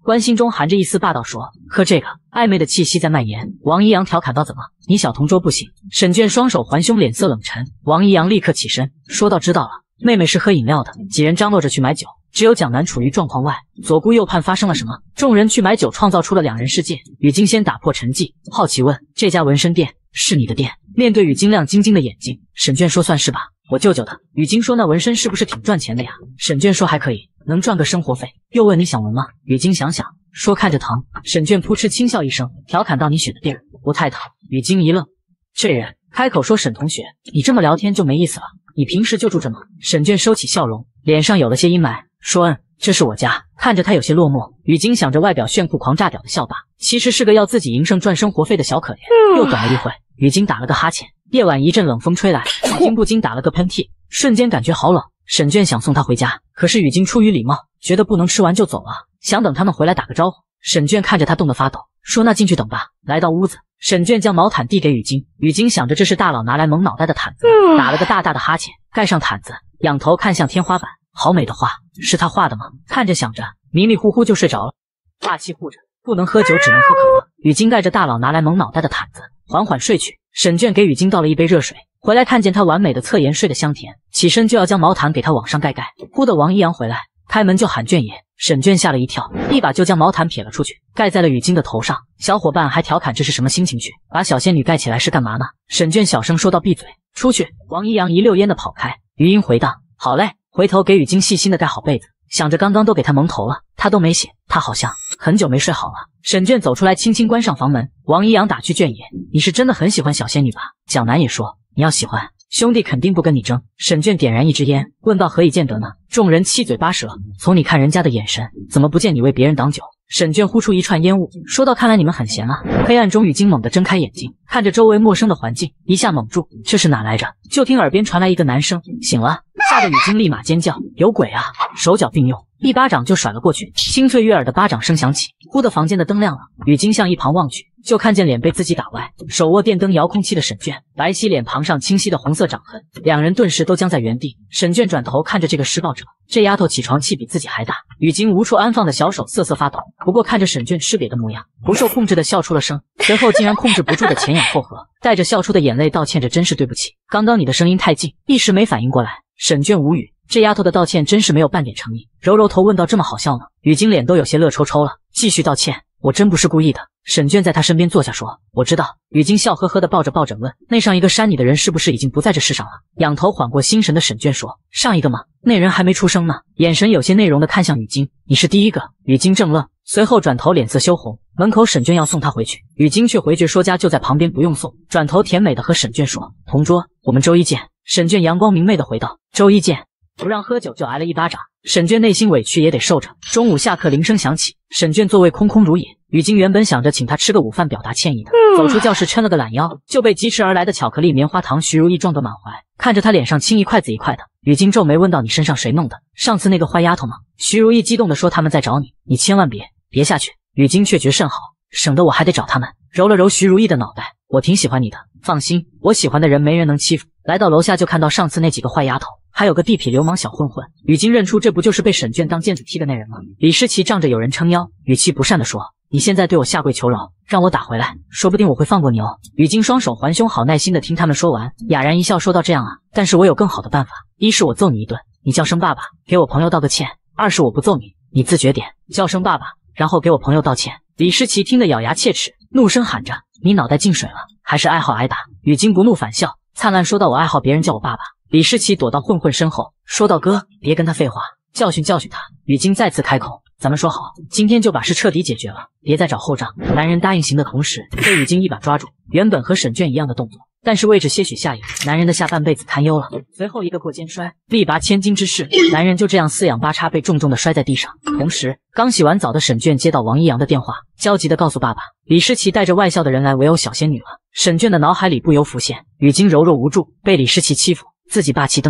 Speaker 2: 关心中含着一丝霸道说：“喝这个。”暧昧的气息在蔓延。王一阳调侃道：“怎么，你小同桌不行？”沈卷双手环胸，脸色冷沉。王一阳立刻起身说道：“知道了，妹妹是喝饮料的。”几人张罗着去买酒，只有蒋楠处于状况外。左顾右盼，发生了什么？众人去买酒，创造出了两人世界。雨晶先打破沉寂，好奇问：“这家纹身店是你的店？”面对雨晶亮晶晶的眼睛，沈卷说：“算是吧，我舅舅的。”雨晶说：“那纹身是不是挺赚钱的呀？”沈卷说：“还可以，能赚个生活费。”又问：“你想纹吗？”雨晶想想说：“看着疼。”沈卷扑哧轻笑一声，调侃道：“你选的地儿不太疼。”雨晶一愣，这人开口说：“沈同学，你这么聊天就没意思了。你平时就住这吗？”沈卷收起笑容，脸上有了些阴霾，说：“嗯，这是我家。”看着他有些落寞。雨晶想着外表炫酷狂炸屌的校霸，其实是个要自己营生赚生活费的小可怜。又等了一会，雨晶打了个哈欠。夜晚一阵冷风吹来，雨晶不禁打了个喷嚏，瞬间感觉好冷。沈卷想送他回家，可是雨晶出于礼貌，觉得不能吃完就走了，想等他们回来打个招呼。沈卷看着他冻得发抖，说：“那进去等吧。”来到屋子，沈卷将毛毯递给雨晶，雨晶想着这是大佬拿来蒙脑袋的毯子，打了个大大的哈欠，盖上毯子，仰头看向天花板，好美的画，是他画的吗？看着想着，迷迷糊糊就睡着了。霸气护着，不能喝酒，只能喝可乐。雨晶盖着大佬拿来蒙脑袋的毯子，缓缓睡去。沈卷给雨晶倒了一杯热水，回来看见他完美的侧颜，睡得香甜，起身就要将毛毯给他往上盖盖。忽的王一阳回来，开门就喊：“卷爷！”沈卷吓了一跳，一把就将毛毯撇了出去，盖在了雨晶的头上。小伙伴还调侃这是什么心情去，把小仙女盖起来是干嘛呢？沈卷小声说道：“闭嘴，出去。”王一阳一溜烟的跑开。余音回荡：“好嘞。”回头给雨晶细心的盖好被子，想着刚刚都给他蒙头了，他都没醒，他好像很久没睡好了。沈卷走出来，轻轻关上房门。王一阳打趣：“卷爷，你是真的很喜欢小仙女吧？”蒋楠也说：“你要喜欢，兄弟肯定不跟你争。”沈卷点燃一支烟，问道：“何以见得呢？”众人七嘴八舌，从你看人家的眼神，怎么不见你为别人挡酒？沈卷呼出一串烟雾，说道：“看来你们很闲啊。”黑暗中，雨晶猛地睁开眼睛，看着周围陌生的环境，一下懵住，这是哪来着？就听耳边传来一个男声：“醒了！”吓得雨晶立马尖叫：“有鬼啊！”手脚并用，一巴掌就甩了过去。清脆悦耳的巴掌声响起，忽的房间的灯亮了。雨晶向一旁望去，就看见脸被自己打歪，手握电灯遥控器的沈卷，白皙脸庞上清晰的红色掌痕，两人顿时都僵在原地。沈卷转头看着这个施暴者，这丫头起床气比自己还大。雨晶无处安放的小手瑟瑟发抖，不过看着沈卷吃瘪的模样，不受控制的笑出了声，随后竟然控制不住的前仰后合，带着笑出的眼泪道歉着：“真是对不起，刚刚你的声音太近，一时没反应过来。”沈卷无语，这丫头的道歉真是没有半点诚意，揉揉头问道：“这么好笑呢？”雨晶脸都有些乐抽抽了，继续道歉：“我真不是故意的。”沈卷在他身边坐下说：“我知道。”雨晶笑呵呵的抱着抱枕问：“那上一个扇你的人是不是已经不在这世上了？”仰头缓过心神的沈卷说：“上一个吗？那人还没出生呢。”眼神有些内容的看向雨晶：“你是第一个。”雨晶正愣，随后转头脸色羞红。门口沈卷要送他回去，雨晶却回绝说家就在旁边，不用送。转头甜美的和沈卷说：“同桌，我们周一见。”沈卷阳光明媚的回道：“周一见。”不让喝酒就挨了一巴掌，沈卷内心委屈也得受着。中午下课铃声响起，沈卷座位空空如也。雨晶原本想着请他吃个午饭表达歉意的，走出教室抻了个懒腰，就被疾驰而来的巧克力棉花糖徐如意撞得满怀。看着他脸上青一块紫一块的，雨晶皱眉问道：“你身上谁弄的？上次那个坏丫头吗？”徐如意激动地说：“他们在找你，你千万别别下去。”雨晶却觉甚好，省得我还得找他们。揉了揉徐如意的脑袋：“我挺喜欢你的，放心，我喜欢的人没人能欺负。”来到楼下就看到上次那几个坏丫头，还有个地痞流氓小混混。雨晶认出这不就是被沈卷当毽子踢的那人吗？李诗琪仗着有人撑腰，语气不善地说：“你现在对我下跪求饶，让我打回来，说不定我会放过你哦。”雨晶双手环胸，好耐心地听他们说完，哑然一笑说道：“这样啊，但是我有更好的办法。一是我揍你一顿，你叫声爸爸，给我朋友道个歉；二是我不揍你，你自觉点，叫声爸爸，然后给我朋友道歉。”李诗琪听得咬牙切齿，怒声喊着：“你脑袋进水了，还是爱好挨打？”雨晶不怒反笑，灿烂说道：“我爱好别人叫我爸爸。”李诗琪躲到混混身后，说道：“哥，别跟他废话，教训教训他。”雨晶再次开口：“咱们说好，今天就把事彻底解决了，别再找后账。”男人答应行的同时，被雨晶一把抓住，原本和沈卷一样的动作，但是位置些许下移，男人的下半辈子堪忧了。随后一个过肩摔，力拔千斤之势，男人就这样四仰八叉被重重的摔在地上。同时，刚洗完澡的沈卷接到王一阳的电话，焦急地告诉爸爸，李诗琪带着外校的人来围殴小仙女了。沈卷的脑海里不由浮现，雨晶柔弱无助，被李诗琪欺负，自己霸气登场，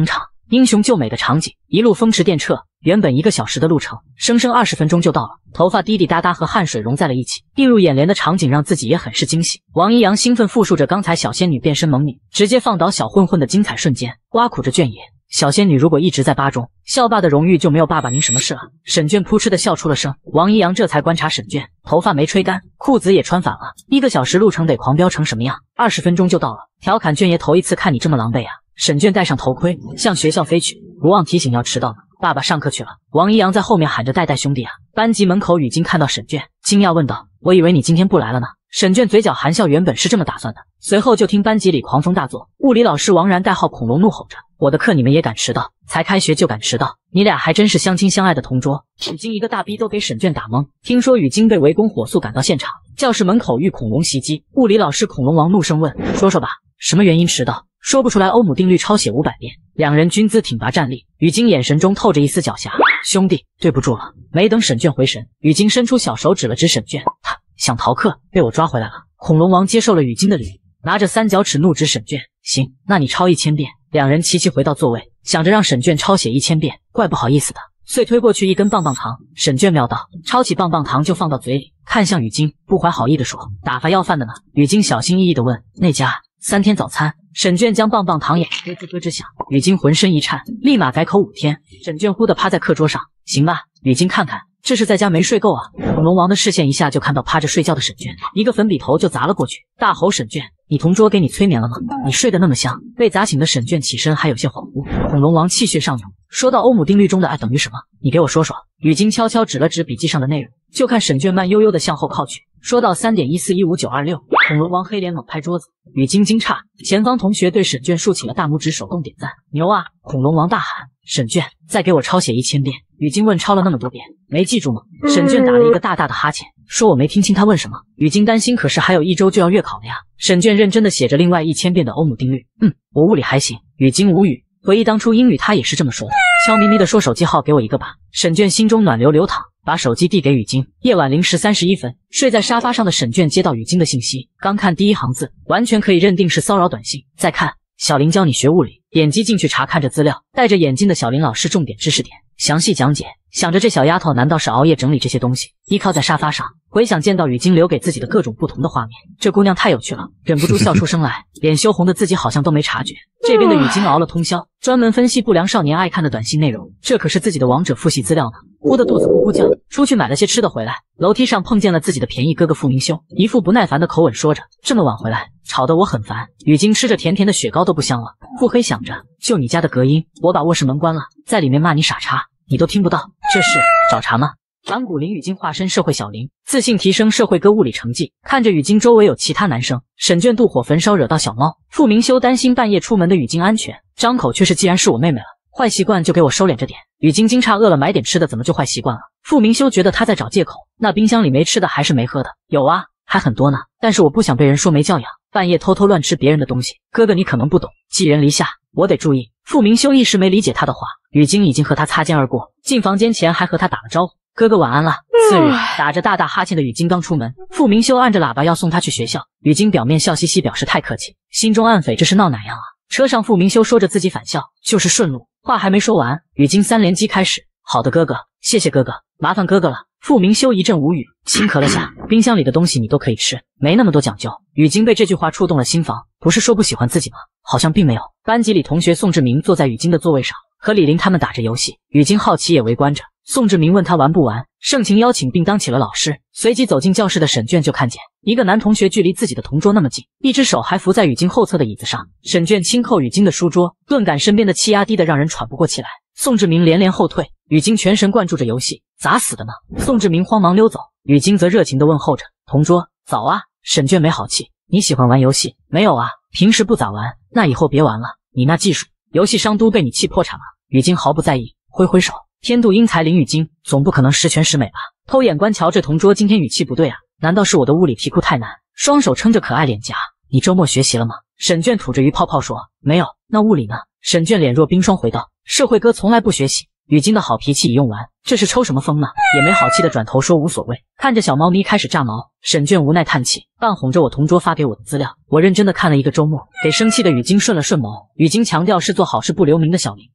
Speaker 2: 英雄救美的场景，一路风驰电掣。原本一个小时的路程，生生二十分钟就到了。头发滴滴答答和汗水融在了一起，映入眼帘的场景让自己也很是惊喜。王一阳兴奋复述着刚才小仙女变身萌女，直接放倒小混混的精彩瞬间，挖苦着卷爷。小仙女如果一直在吧中，校霸的荣誉就没有爸爸您什么事了。沈卷扑哧的笑出了声，王一阳这才观察沈卷，头发没吹干，裤子也穿反了。一个小时路程得狂飙成什么样？二十分钟就到了，调侃卷爷头一次看你这么狼狈啊！沈卷戴上头盔，向学校飞去，不忘提醒要迟到呢。爸爸上课去了。王一阳在后面喊着代代兄弟啊！班级门口雨晶看到沈卷，惊讶问道：我以为你今天不来了呢。沈卷嘴角含笑，原本是这么打算的。随后就听班级里狂风大作，物理老师王然代号恐龙怒吼着：我的课你们也敢迟到？才开学就敢迟到？你俩还真是相亲相爱的同桌！雨晶一个大逼都给沈卷打懵。听说雨晶被围攻，火速赶到现场，教室门口遇恐龙袭击，物理老师恐龙王怒声问：说说吧，什么原因迟到？说不出来，欧姆定律抄写五百遍。两人均资挺拔站立，雨晶眼神中透着一丝狡黠。兄弟，对不住了。没等沈卷回神，雨晶伸出小手指了指沈卷，他想逃课，被我抓回来了。恐龙王接受了雨晶的礼，拿着三角尺怒指沈卷，行，那你抄一千遍。两人齐齐回到座位，想着让沈卷抄写一千遍，怪不好意思的。遂推过去一根棒棒糖，沈卷瞄到，抄起棒棒糖就放到嘴里，看向雨晶，不怀好意地说：打发要饭的呢？雨晶小心翼翼地问：那家三天早餐。沈卷将棒棒糖咬，咯吱咯吱响，雨晶浑身一颤，立马改口五天。沈卷忽地趴在课桌上，行吧，雨晶看看，这是在家没睡够啊！恐龙王的视线一下就看到趴着睡觉的沈卷，一个粉笔头就砸了过去，大吼：沈卷，你同桌给你催眠了吗？你睡得那么香？被砸醒的沈卷起身还有些恍惚。恐龙王气血上涌，说到欧姆定律中的爱等于什么？你给我说说。雨晶悄悄指了指笔记上的内容，就看沈卷慢悠悠地向后靠去，说到 三点一四一五九二六。恐龙王黑脸猛拍桌子，雨晶惊诧，前方同学对沈卷竖起了大拇指，手动点赞，牛啊！恐龙王大喊：沈卷，再给我抄写一千遍。雨晶问：抄了那么多遍，没记住吗？沈卷打了一个大大的哈欠，说：我没听清他问什么。雨晶担心，可是还有一周就要月考了呀。沈卷认真的写着另外一千遍的欧姆定律。嗯，我物理还行。雨晶无语，回忆当初英语他也是这么说的，悄咪咪的说：手机号给我一个吧。沈卷心中暖流流淌，把手机递给雨晶。夜晚零时三十一分，睡在沙发上的沈卷接到雨晶的信息，刚看第一行字，完全可以认定是骚扰短信。再看，小林教你学物理。点击进去查看着资料，戴着眼镜的小林老师重点知识点详细讲解。想着这小丫头难道是熬夜整理这些东西？依靠在沙发上，回想见到雨晶留给自己的各种不同的画面，这姑娘太有趣了，忍不住笑出声来，脸羞红的自己好像都没察觉。这边的雨晶熬了通宵，专门分析不良少年爱看的短信内容，这可是自己的王者复习资料呢。哭的肚子咕咕叫，出去买了些吃的回来，楼梯上碰见了自己的便宜哥哥傅明修，一副不耐烦的口吻说着：这么晚回来，吵得我很烦。雨晶吃着甜甜的雪糕都不香了。腹黑想着，就你家的隔音，我把卧室门关了，在里面骂你傻叉，你都听不到，这是找茬吗？反骨林雨晶化身社会小林，自信提升社会哥物理成绩。看着雨晶周围有其他男生，沈卷妒火焚烧惹到小猫。傅明修担心半夜出门的雨晶安全，张口却是既然是我妹妹了，坏习惯就给我收敛着点。雨晶惊诧，饿了买点吃的怎么就坏习惯了？傅明修觉得他在找借口，那冰箱里没吃的还是没喝的？有啊，还很多呢，但是我不想被人说没教养，半夜偷偷乱吃别人的东西。哥哥你可能不懂，寄人篱下，我得注意。傅明修一时没理解他的话，雨晶已经和他擦肩而过，进房间前还和他打了招呼，哥哥晚安了。次日，打着大大哈欠的雨晶刚出门，傅明修按着喇叭要送他去学校。雨晶表面笑嘻嘻表示太客气，心中暗匪这是闹哪样啊？车上傅明修说着自己返校就是顺路，话还没说完，雨晶三连击开始。好的哥哥，谢谢哥哥，麻烦哥哥了。傅明修一阵无语，轻咳了下，冰箱里的东西你都可以吃，没那么多讲究。雨晶被这句话触动了心房，不是说不喜欢自己吗？好像并没有。班级里同学宋志明坐在雨晶的座位上，和李玲他们打着游戏，雨晶好奇也围观着。宋志明问他玩不玩，盛情邀请并当起了老师。随即走进教室的沈卷就看见一个男同学距离自己的同桌那么近，一只手还扶在雨晶后侧的椅子上。沈卷轻扣雨晶的书桌，顿感身边的气压低得让人喘不过气来。宋志明连连后退，雨晶全神贯注着游戏，咋死的呢？宋志明慌忙溜走，雨晶则热情地问候着同桌早啊。沈卷没好气，你喜欢玩游戏？没有啊，平时不咋玩，那以后别玩了，你那技术，游戏商都被你气破产了。雨晶毫不在意，挥挥手，天妒英才林雨晶，总不可能十全十美吧？偷眼观瞧这同桌今天语气不对啊，难道是我的物理题库太难？双手撑着可爱脸颊，你周末学习了吗？沈卷吐着鱼泡泡说没有。那物理呢？沈卷脸若冰霜回道社会哥从来不学习。雨晶的好脾气已用完，这是抽什么风呢？也没好气的转头说无所谓。看着小猫咪开始炸毛，沈卷无奈叹气，半哄着我同桌发给我的资料，我认真的看了一个周末，给生气的雨晶顺了顺毛。雨晶强调是做好事不留名的小林，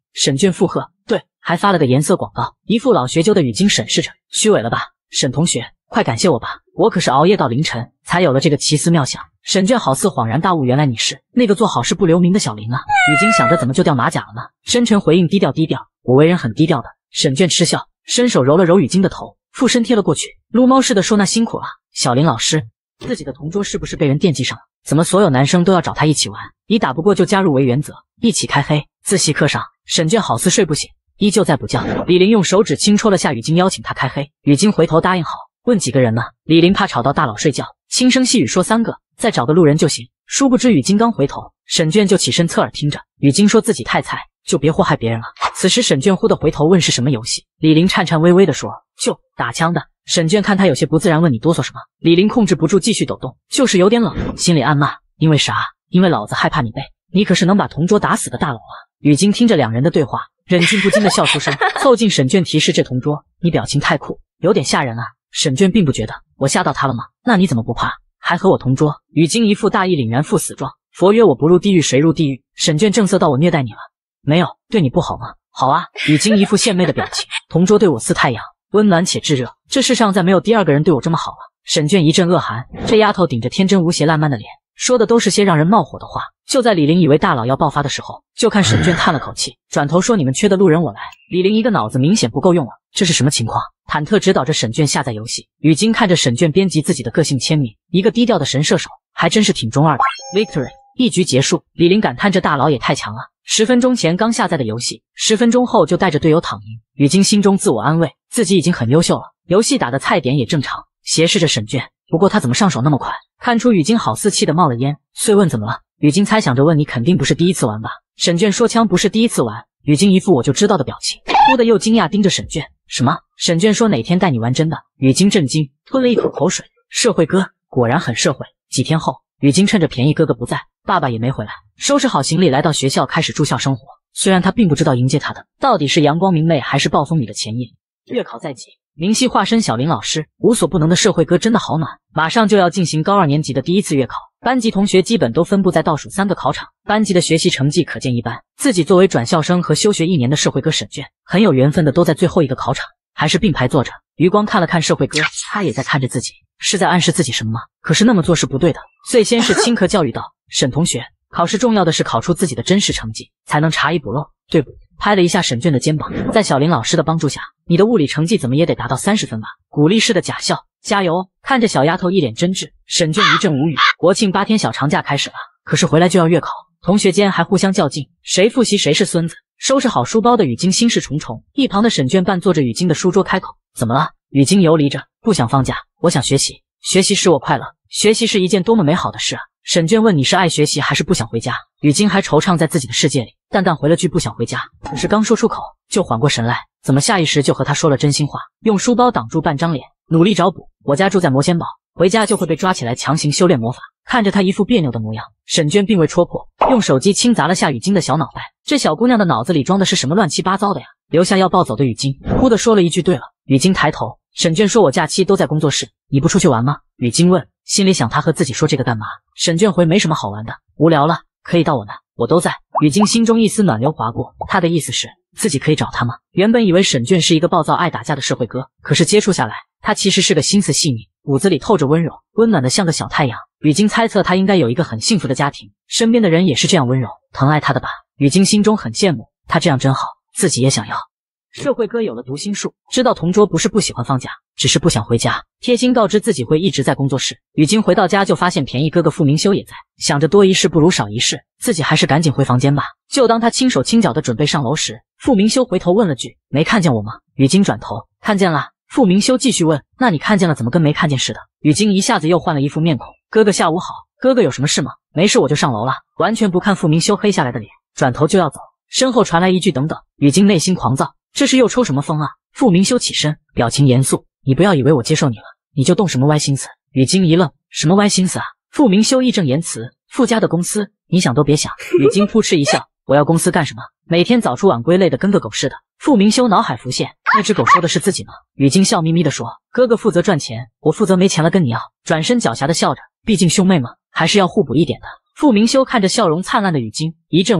Speaker 2: 沈卷附和，对，还发了个颜色广告，一副老学究的语境审视着，虚伪了吧？沈同学，快感谢我吧，我可是熬夜到凌晨才有了这个奇思妙想。沈卷好似恍然大悟，原来你是那个做好事不留名的小林啊。雨晶想着怎么就掉马甲了呢？深沉回应，低调低调，我为人很低调的。沈卷嗤笑，伸手揉了揉雨晶的头，附身贴了过去，撸猫似的说，那辛苦了，小林老师。自己的同桌是不是被人惦记上了？怎么所有男生都要找他一起玩？以打不过就加入为原则，一起开黑。自习课上，沈卷好似睡不醒，依旧在补觉。李林用手指轻戳了下雨晶，邀请他开黑。雨晶回头答应好，问几个人呢？李林怕吵到大佬睡觉，轻声细语说三个，再找个路人就行。殊不知雨晶刚回头，沈卷就起身侧耳听着。雨晶说自己太菜，就别祸害别人了。此时沈卷忽地回头问是什么游戏，李林颤颤巍巍地说就打枪的。沈卷看他有些不自然，问你哆嗦什么？李林控制不住继续抖动，就是有点冷，心里暗骂，因为啥？因为老子害怕你背，你可是能把同桌打死的大佬啊！雨晶听着两人的对话，忍俊不禁的笑出声，凑近沈卷提示这同桌，你表情太酷，有点吓人啊。沈卷并不觉得，我吓到他了吗？那你怎么不怕？还和我同桌？雨晶一副大义凛然赴死状，佛曰我不入地狱谁入地狱？沈卷正色道我虐待你了？没有，对你不好吗？好啊。雨晶一副献媚的表情，同桌对我似太阳，温暖且炙热，这世上再没有第二个人对我这么好了。沈卷一阵恶寒，这丫头顶着天真无邪烂漫的脸，说的都是些让人冒火的话。就在李林以为大佬要爆发的时候，就看沈卷叹了口气，转头说你们缺的路人我来。李林一个脑子明显不够用了，这是什么情况？忐忑指导着沈卷下载游戏。雨晶看着沈卷编辑自己的个性签名，一个低调的神射手，还真是挺中二的。Victory， 一局结束。李林感叹这大佬也太强了。十分钟前刚下载的游戏，十分钟后就带着队友躺赢。雨晶心中自我安慰，自己已经很优秀了，游戏打的菜点也正常，斜视着沈卷。不过他怎么上手那么快？看出雨晶好似气得冒了烟，遂问怎么了？雨晶猜想着问你肯定不是第一次玩吧？沈卷说枪不是第一次玩。雨晶一副我就知道的表情，忽的又惊讶盯着沈卷。什么？沈卷说哪天带你玩真的？雨晶震惊，吞了一口口水。社会哥果然很社会。几天后，雨晶趁着便宜哥哥不在，爸爸也没回来，收拾好行李来到学校开始住校生活。虽然他并不知道迎接他的到底是阳光明媚还是暴风雨的前夜。月考在即，明熙化身小林老师，无所不能的社会哥真的好暖。马上就要进行高二年级的第一次月考，班级同学基本都分布在倒数三个考场，班级的学习成绩可见一斑。自己作为转校生和休学一年的社会哥沈卷，很有缘分的都在最后一个考场，还是并排坐着。余光看了看社会哥，他也在看着自己，是在暗示自己什么吗？可是那么做是不对的。最先是轻咳教育道，沈同学，考试重要的是考出自己的真实成绩，才能查一补漏，对不？拍了一下沈卷的肩膀，在小林老师的帮助下，你的物理成绩怎么也得达到三十分吧？鼓励式的假笑，加油哦！看着小丫头一脸真挚，沈卷一阵无语。国庆八天小长假开始了，可是回来就要月考，同学间还互相较劲，谁复习谁是孙子。收拾好书包的雨晶心事重重，一旁的沈卷半坐着雨晶的书桌开口，怎么了？雨晶游离着，不想放假，我想学习，学习使我快乐，学习是一件多么美好的事啊！沈卷问你是爱学习还是不想回家？雨晶还惆怅在自己的世界里，淡淡回了句不想回家。可是刚说出口就缓过神来，怎么下意识就和他说了真心话？用书包挡住半张脸，努力找补。我家住在魔仙堡，回家就会被抓起来强行修炼魔法。看着他一副别扭的模样，沈卷并未戳破，用手机轻砸了下雨晶的小脑袋。这小姑娘的脑子里装的是什么乱七八糟的呀？留下要暴走的雨晶，忽地说了一句对了。雨晶抬头，沈卷说我假期都在工作室，你不出去玩吗？雨晶问，心里想他和自己说这个干嘛？沈卷回没什么好玩的，无聊了可以到我那，我都在。雨晶心中一丝暖流划过，他的意思是自己可以找他吗？原本以为沈卷是一个暴躁爱打架的社会哥，可是接触下来，他其实是个心思细腻，骨子里透着温柔，温暖的像个小太阳。雨晶猜测他应该有一个很幸福的家庭，身边的人也是这样温柔疼爱他的吧。雨晶心中很羡慕，他这样真好，自己也想要。社会哥有了读心术，知道同桌不是不喜欢放假，只是不想回家，贴心告知自己会一直在工作室。雨晶回到家就发现便宜哥哥傅明修也在，想着多一事不如少一事，自己还是赶紧回房间吧。就当他轻手轻脚的准备上楼时，傅明修回头问了句，没看见我吗？雨晶转头，看见了。傅明修继续问，那你看见了怎么跟没看见似的？雨晶一下子又换了一副面孔，哥哥下午好，哥哥有什么事吗？没事我就上楼了，完全不看傅明修黑下来的脸，转头就要走。身后传来一句等等，雨晶内心狂躁，这是又抽什么风啊？傅明修起身，表情严肃，你不要以为我接受你了，你就动什么歪心思？雨晶一愣，什么歪心思啊？傅明修义正言辞，傅家的公司你想都别想。雨晶扑哧一笑，我要公司干什么？每天早出晚归累得跟个狗似的。傅明修脑海浮现，那只狗说的是自己吗？雨晶笑眯眯地说，哥哥负责赚钱，我负责没钱了跟你要。转身狡黠地笑着，毕竟兄妹嘛，还是要互补一点的。傅明修看着笑容灿烂的雨晶，一阵无语，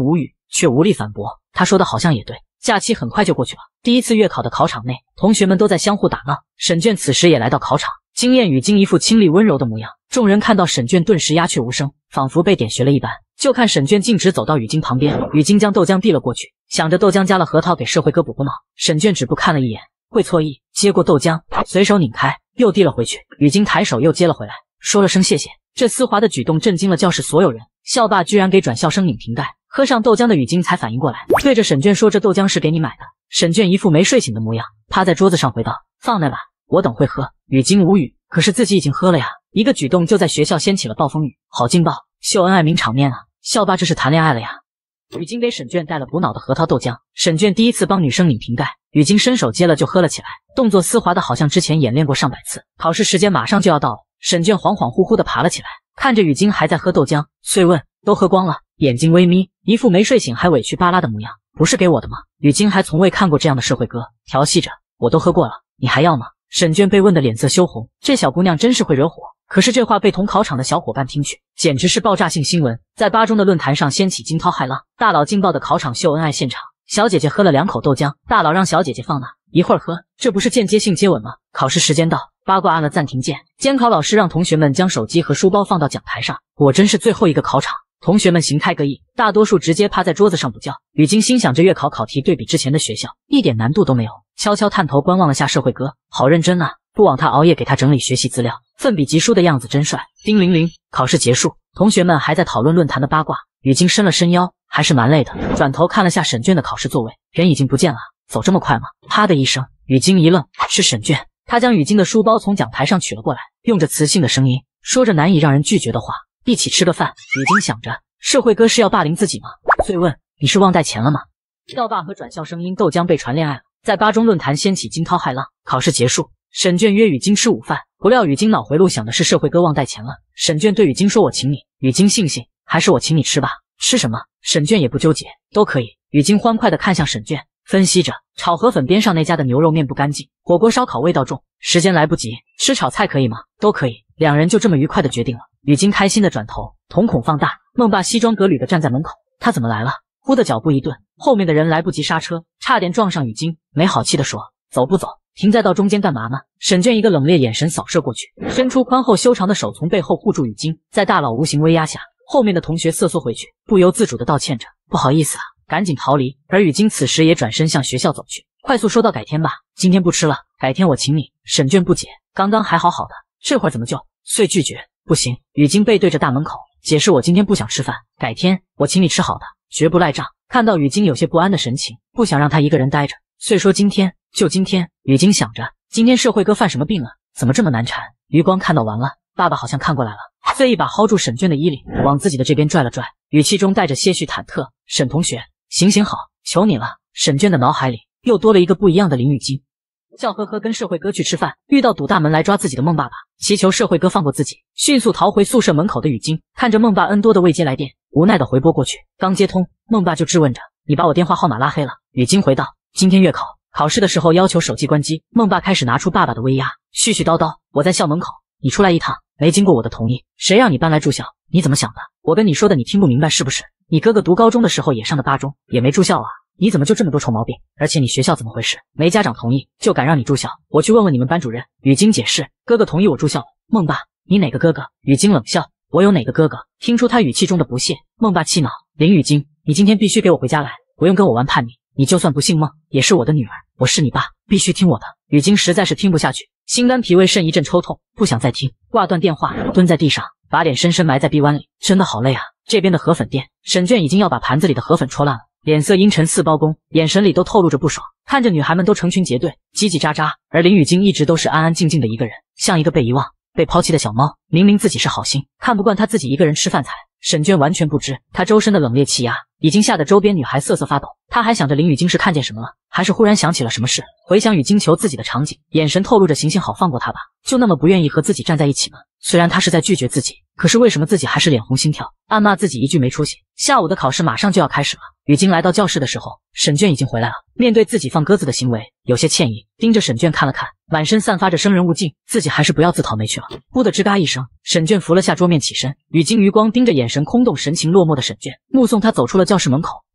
Speaker 2: 却无力反驳。他说的好像也对。假期很快就过去了。第一次月考的考场内，同学们都在相互打闹。沈卷此时也来到考场，惊艳雨晶一副清丽温柔的模样。众人看到沈卷，顿时鸦雀无声，仿佛被点穴了一般。就看沈卷径直走到雨晶旁边，雨晶将豆浆递了过去，想着豆浆加了核桃给社会哥补补脑。沈卷止步看了一眼，会错意，接过豆浆，随手拧开，又递了回去。雨晶抬手又接了回来，说了声谢谢。这丝滑的举动震惊了教室所有人。校霸居然给转校生拧瓶盖。喝上豆浆的雨晶才反应过来，对着沈卷说：“这豆浆是给你买的。”沈卷一副没睡醒的模样，趴在桌子上回道：“放那吧，我等会喝。”雨晶无语，可是自己已经喝了呀。一个举动就在学校掀起了暴风雨，好劲爆，秀恩爱名场面啊！校霸这是谈恋爱了呀！雨晶给沈卷带了补脑的核桃豆浆，沈卷第一次帮女生拧瓶盖，雨晶伸手接了就喝了起来，动作丝滑的好像之前演练过上百次。考试时间马上就要到了，沈卷恍恍惚惚的爬了起来，看着雨晶还在喝豆浆，遂问：“都喝光了？”眼睛微眯，一副没睡醒还委屈巴拉的模样。不是给我的吗？雨晶还从未看过这样的社会哥，调戏着：“我都喝过了，你还要吗？”沈卷被问的脸色羞红，这小姑娘真是会惹火。可是这话被同考场的小伙伴听去，简直是爆炸性新闻，在八中的论坛上掀起惊涛骇浪。大佬劲爆的考场秀恩爱现场，小姐姐喝了两口豆浆，大佬让小姐姐放那，一会儿喝，这不是间接性接吻吗？考试时间到，八卦按了暂停键，监考老师让同学们将手机和书包放到讲台上。果真是最后一个考场。同学们形态各异，大多数直接趴在桌子上补觉。雨晶心想着月考考题对比之前的学校，一点难度都没有，悄悄探头观望了下社会哥，好认真啊，不枉他熬夜给他整理学习资料，奋笔疾书的样子真帅。叮铃铃，考试结束，同学们还在讨论论坛的八卦。雨晶伸了伸腰，还是蛮累的，转头看了下沈卷的考试座位，人已经不见了，走这么快吗？啪的一声，雨晶一愣，是沈卷。他将雨晶的书包从讲台上取了过来，用着磁性的声音说着难以让人拒绝的话：“一起吃个饭。”雨晶想着，社会哥是要霸凌自己吗？遂问：“你是忘带钱了吗？”校霸和转校生因豆浆被传恋爱了，在八中论坛掀起惊涛骇浪。考试结束，沈卷约雨晶吃午饭，不料雨晶脑回路想的是社会哥忘带钱了。沈卷对雨晶说：“我请你。”雨晶悻悻，还是我请你吃吧。吃什么？沈卷也不纠结，都可以。雨晶欢快地看向沈卷，分析着炒河粉边上那家的牛肉面不干净，火锅烧烤味道重，时间来不及，吃炒菜可以吗？都可以。两人就这么愉快地决定了。雨晶开心地转头，瞳孔放大，孟爸西装革履地站在门口，他怎么来了？忽的脚步一顿，后面的人来不及刹车，差点撞上雨晶，没好气地说：“走不走？停在道中间干嘛呢？”沈卷一个冷冽眼神扫射过去，伸出宽厚修长的手从背后护住雨晶，在大佬无形威压下，后面的同学瑟缩回去，不由自主地道歉着：“不好意思啊。”赶紧逃离。而雨晶此时也转身向学校走去，快速说道：“改天吧，今天不吃了，改天我请你。”沈卷不解，刚刚还好好的，这会儿怎么就……遂拒绝。不行，雨晶背对着大门口解释：“我今天不想吃饭，改天我请你吃好的，绝不赖账。”看到雨晶有些不安的神情，不想让她一个人待着，遂说：“今天就今天。”雨晶想着，今天社会哥犯什么病了，怎么这么难缠？余光看到完了，爸爸好像看过来了，遂一把薅住沈卷的衣领，往自己的这边拽了拽，语气中带着些许忐忑：“沈同学，行行好，求你了。”沈卷的脑海里又多了一个不一样的林雨晶。笑呵呵跟社会哥去吃饭，遇到堵大门来抓自己的孟爸爸，祈求社会哥放过自己，迅速逃回宿舍门口的雨晶看着孟爸 N 多的未接来电，无奈的回拨过去，刚接通，孟爸就质问着：“你把我电话号码拉黑了？”雨晶回道：“今天月考，考试的时候要求手机关机。”孟爸开始拿出爸爸的威压，絮絮叨叨：“我在校门口，你出来一趟，没经过我的同意，谁让你搬来住校？你怎么想的？我跟你说的你听不明白是不是？你哥哥读高中的时候也上的八中，也没住校啊。你怎么就这么多臭毛病？而且你学校怎么回事？没家长同意就敢让你住校？我去问问你们班主任。”雨晶解释：“哥哥同意我住校。”孟爸：“你哪个哥哥？”雨晶冷笑：“我有哪个哥哥？”听出他语气中的不屑，孟爸气恼：“林雨晶，你今天必须给我回家来，不用跟我玩叛逆。你就算不姓孟，也是我的女儿，我是你爸，必须听我的。”雨晶实在是听不下去，心肝脾胃肾一阵抽痛，不想再听，挂断电话，蹲在地上，把脸深深埋在臂弯里，真的好累啊。这边的河粉店，沈卷已经要把盘子里的河粉戳烂了，脸色阴沉似包公，眼神里都透露着不爽，看着女孩们都成群结队，叽叽喳喳，而林雨晶一直都是安安静静的一个人，像一个被遗忘、被抛弃的小猫。明明自己是好心，看不惯她自己一个人吃饭菜，沈卷完全不知，她周身的冷冽气压已经吓得周边女孩瑟瑟发抖。她还想着林雨晶是看见什么了，还是忽然想起了什么事，回想雨晶求自己的场景，眼神透露着行行好，放过她吧，就那么不愿意和自己站在一起吗？虽然她是在拒绝自己，可是为什么自己还是脸红心跳，暗骂自己一句没出息。下午的考试马上就要开始了，雨晶来到教室的时候，沈卷已经回来了，面对自己放鸽子的行为，有些歉意，盯着沈卷看了看，满身散发着生人勿近，自己还是不要自讨没趣了。噗的吱嘎一声，沈卷扶了下桌面起身，雨晶余光盯着眼神空洞、神情落寞的沈卷，目送他走出了教室门口，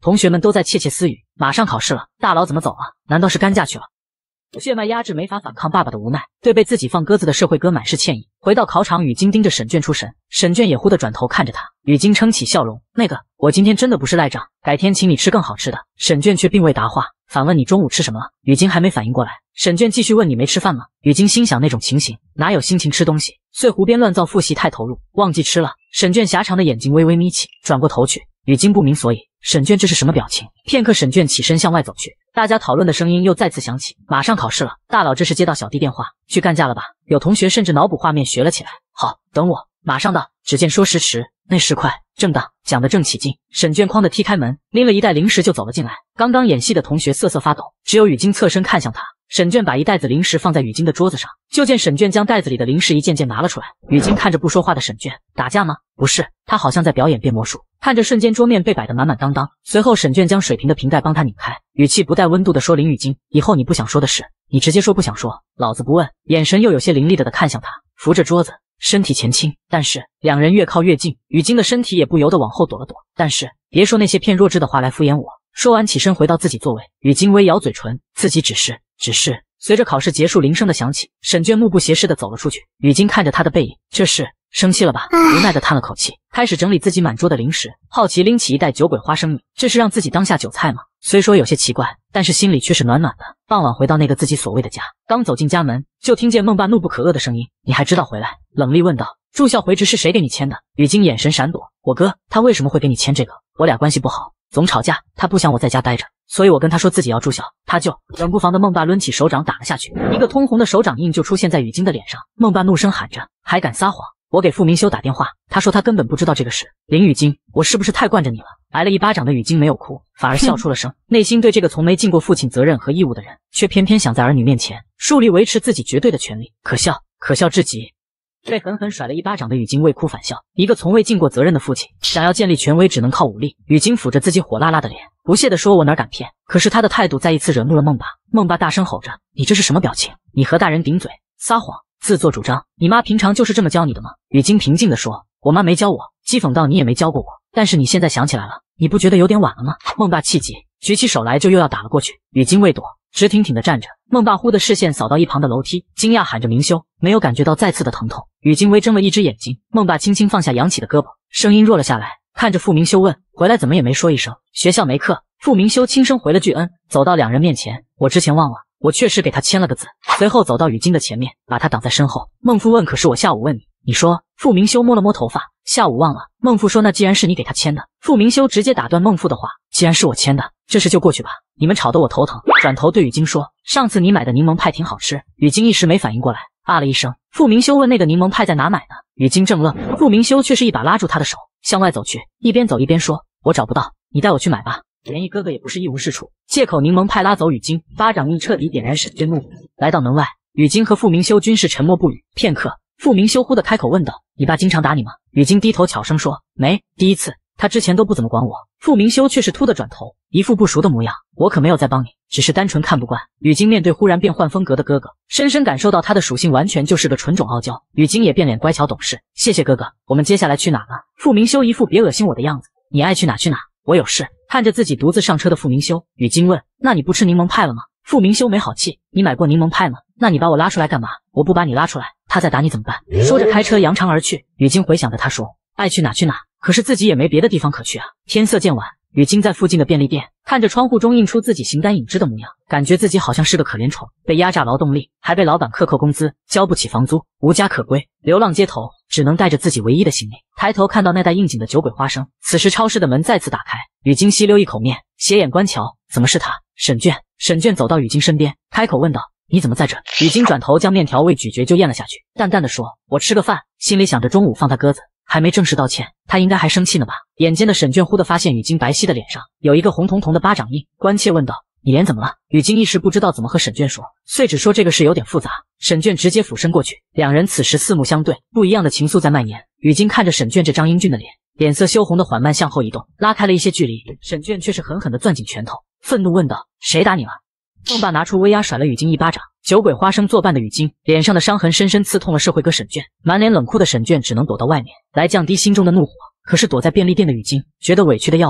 Speaker 2: 同学们都在窃窃私语。马上考试了，大佬怎么走了？难道是干架去了？血脉压制没法反抗爸爸的无奈，对被自己放鸽子的社会哥满是歉意。回到考场，雨晶盯着沈卷出神，沈卷也忽地转头看着他。雨晶撑起笑容，那个，我今天真的不是赖账，改天请你吃更好吃的。沈卷却并未答话，反问你中午吃什么了？雨晶还没反应过来，沈卷继续问你没吃饭吗？雨晶心想那种情形哪有心情吃东西，遂胡编乱造复习太投入，忘记吃了。沈卷狭长的眼睛微微眯起，转过头去，雨晶不明所以。沈卷这是什么表情？片刻，沈卷起身向外走去。大家讨论的声音又再次响起，马上考试了，大佬这是接到小弟电话，去干架了吧？有同学甚至脑补画面学了起来。好，等我，马上到。只见说时迟，那时快，正当讲得正起劲，沈卷哐地踢开门，拎了一袋零食就走了进来。刚刚演戏的同学瑟瑟发抖，只有雨晶侧身看向他。沈卷把一袋子零食放在雨晶的桌子上，就见沈卷将袋子里的零食一件件拿了出来。雨晶看着不说话的沈卷，打架吗？不是，他好像在表演变魔术。看着瞬间桌面被摆得满满当当，随后沈卷将水瓶的瓶盖帮他拧开，语气不带温度地说：林雨晶，以后你不想说的事，你直接说不想说，老子不问。眼神又有些凌厉的看向他，扶着桌子，身体前倾。但是两人越靠越近，雨晶的身体也不由得往后躲了躲。但是别说那些骗弱智的话来敷衍我。说完起身回到自己座位，雨晶微咬嘴唇，自己只是只是。随着考试结束铃声的响起，沈卷目不斜视地走了出去。雨晶看着他的背影，这是生气了吧？无奈地叹了口气，开始整理自己满桌的零食，好奇拎起一袋酒鬼花生米，这是让自己当下韭菜吗？虽说有些奇怪，但是心里却是暖暖的。傍晚回到那个自己所谓的家，刚走进家门，就听见孟爸怒不可遏的声音：你还知道回来？冷厉问道。住校回执是谁给你签的？雨晶眼神闪躲，我哥。他为什么会给你签这个？我俩关系不好，总吵架，他不想我在家待着，所以我跟他说自己要住校，他就……冷不防的孟爸抡起手掌打了下去，一个通红的手掌印就出现在雨晶的脸上。孟爸怒声喊着：还敢撒谎！我给傅明修打电话，他说他根本不知道这个事。林雨晶，我是不是太惯着你了？挨了一巴掌的雨晶没有哭，反而笑出了声，内心对这个从没尽过父亲责任和义务的人，却偏偏想在儿女面前树立维持自己绝对的权利，可笑，可笑至极。被狠狠甩了一巴掌的雨晶为哭反笑，一个从未尽过责任的父亲，想要建立权威只能靠武力。雨晶抚着自己火辣辣的脸，不屑地说：我哪敢骗？可是他的态度再一次惹怒了孟爸。孟爸大声吼着：你这是什么表情？你和大人顶嘴，撒谎，自作主张，你妈平常就是这么教你的吗？雨晶平静地说：我妈没教我，讥讽到你也没教过我，但是你现在想起来了，你不觉得有点晚了吗？孟爸气急，举起手来就又要打了过去。雨晶未躲，直挺挺地站着。孟爸忽的视线扫到一旁的楼梯，惊讶喊着明修，没有感觉到再次的疼痛。雨晶微睁了一只眼睛，孟爸轻轻放下扬起的胳膊，声音弱了下来，看着傅明修问：回来怎么也没说一声？学校没课。傅明修轻声回了句嗯，走到两人面前，我之前忘了，我确实给他签了个字。随后走到雨晶的前面，把他挡在身后。孟父问：可是我下午问你，你说？傅明修摸了摸头发，下午忘了。孟父说：那既然是你给他签的。傅明修直接打断孟父的话：既然是我签的，这事就过去吧，你们吵得我头疼。转头对雨晶说：上次你买的柠檬派挺好吃。雨晶一时没反应过来，啊了一声。傅明修问：那个柠檬派在哪买的？雨晶正愣，傅明修却是一把拉住他的手，向外走去，一边走一边说：我找不到，你带我去买吧。连毅哥哥也不是一无是处，借口柠檬派拉走雨晶，巴掌印彻底点燃沈卷怒火。来到门外，雨晶和傅明修均是沉默不语。片刻，傅明修忽的开口问道：你爸经常打你吗？雨晶低头悄声说：没，第一次，他之前都不怎么管我。傅明修却是突的转头，一副不熟的模样。我可没有在帮你，只是单纯看不惯。雨晶面对忽然变换风格的哥哥，深深感受到他的属性完全就是个纯种傲娇。雨晶也变脸乖巧懂事，谢谢哥哥，我们接下来去哪呢？傅明修一副别恶心我的样子，你爱去哪去哪，我有事。看着自己独自上车的傅明修，雨晶问：那你不吃柠檬派了吗？傅明修没好气：你买过柠檬派吗？那你把我拉出来干嘛？我不把你拉出来，他再打你怎么办？说着开车扬长而去。雨晶回想着他说爱去哪去哪，可是自己也没别的地方可去啊。天色渐晚，雨晶在附近的便利店看着窗户中映出自己形单影只的模样，感觉自己好像是个可怜虫，被压榨劳动力，还被老板克扣工资，交不起房租，无家可归，流浪街头，只能带着自己唯一的行李。抬头看到那袋应景的酒鬼花生，此时超市的门再次打开，雨晶吸溜一口面，斜眼观瞧，怎么是他？沈卷。沈卷走到雨晶身边，开口问道：你怎么在这？雨晶转头将面条未咀嚼就咽了下去，淡淡的说：我吃个饭。心里想着中午放他鸽子，还没正式道歉，他应该还生气呢吧。眼尖的沈卷忽的发现雨晶白皙的脸上有一个红彤彤的巴掌印，关切问道：你脸怎么了？雨晶一时不知道怎么和沈卷说，遂只说这个事有点复杂。沈卷直接俯身过去，两人此时四目相对，不一样的情愫在蔓延。雨晶看着沈卷这张英俊的脸，脸色羞红的缓慢向后移动，拉开了一些距离。沈卷却是狠狠地攥紧拳头，愤怒问道：谁打你了？孟爸拿出威压甩了雨晶一巴掌，酒鬼花生作伴的雨晶脸上的伤痕深深刺痛了社会哥沈卷，满脸冷酷的沈卷只能躲到外面来降低心中的怒火。可是躲在便利店的雨晶觉得委屈的要死，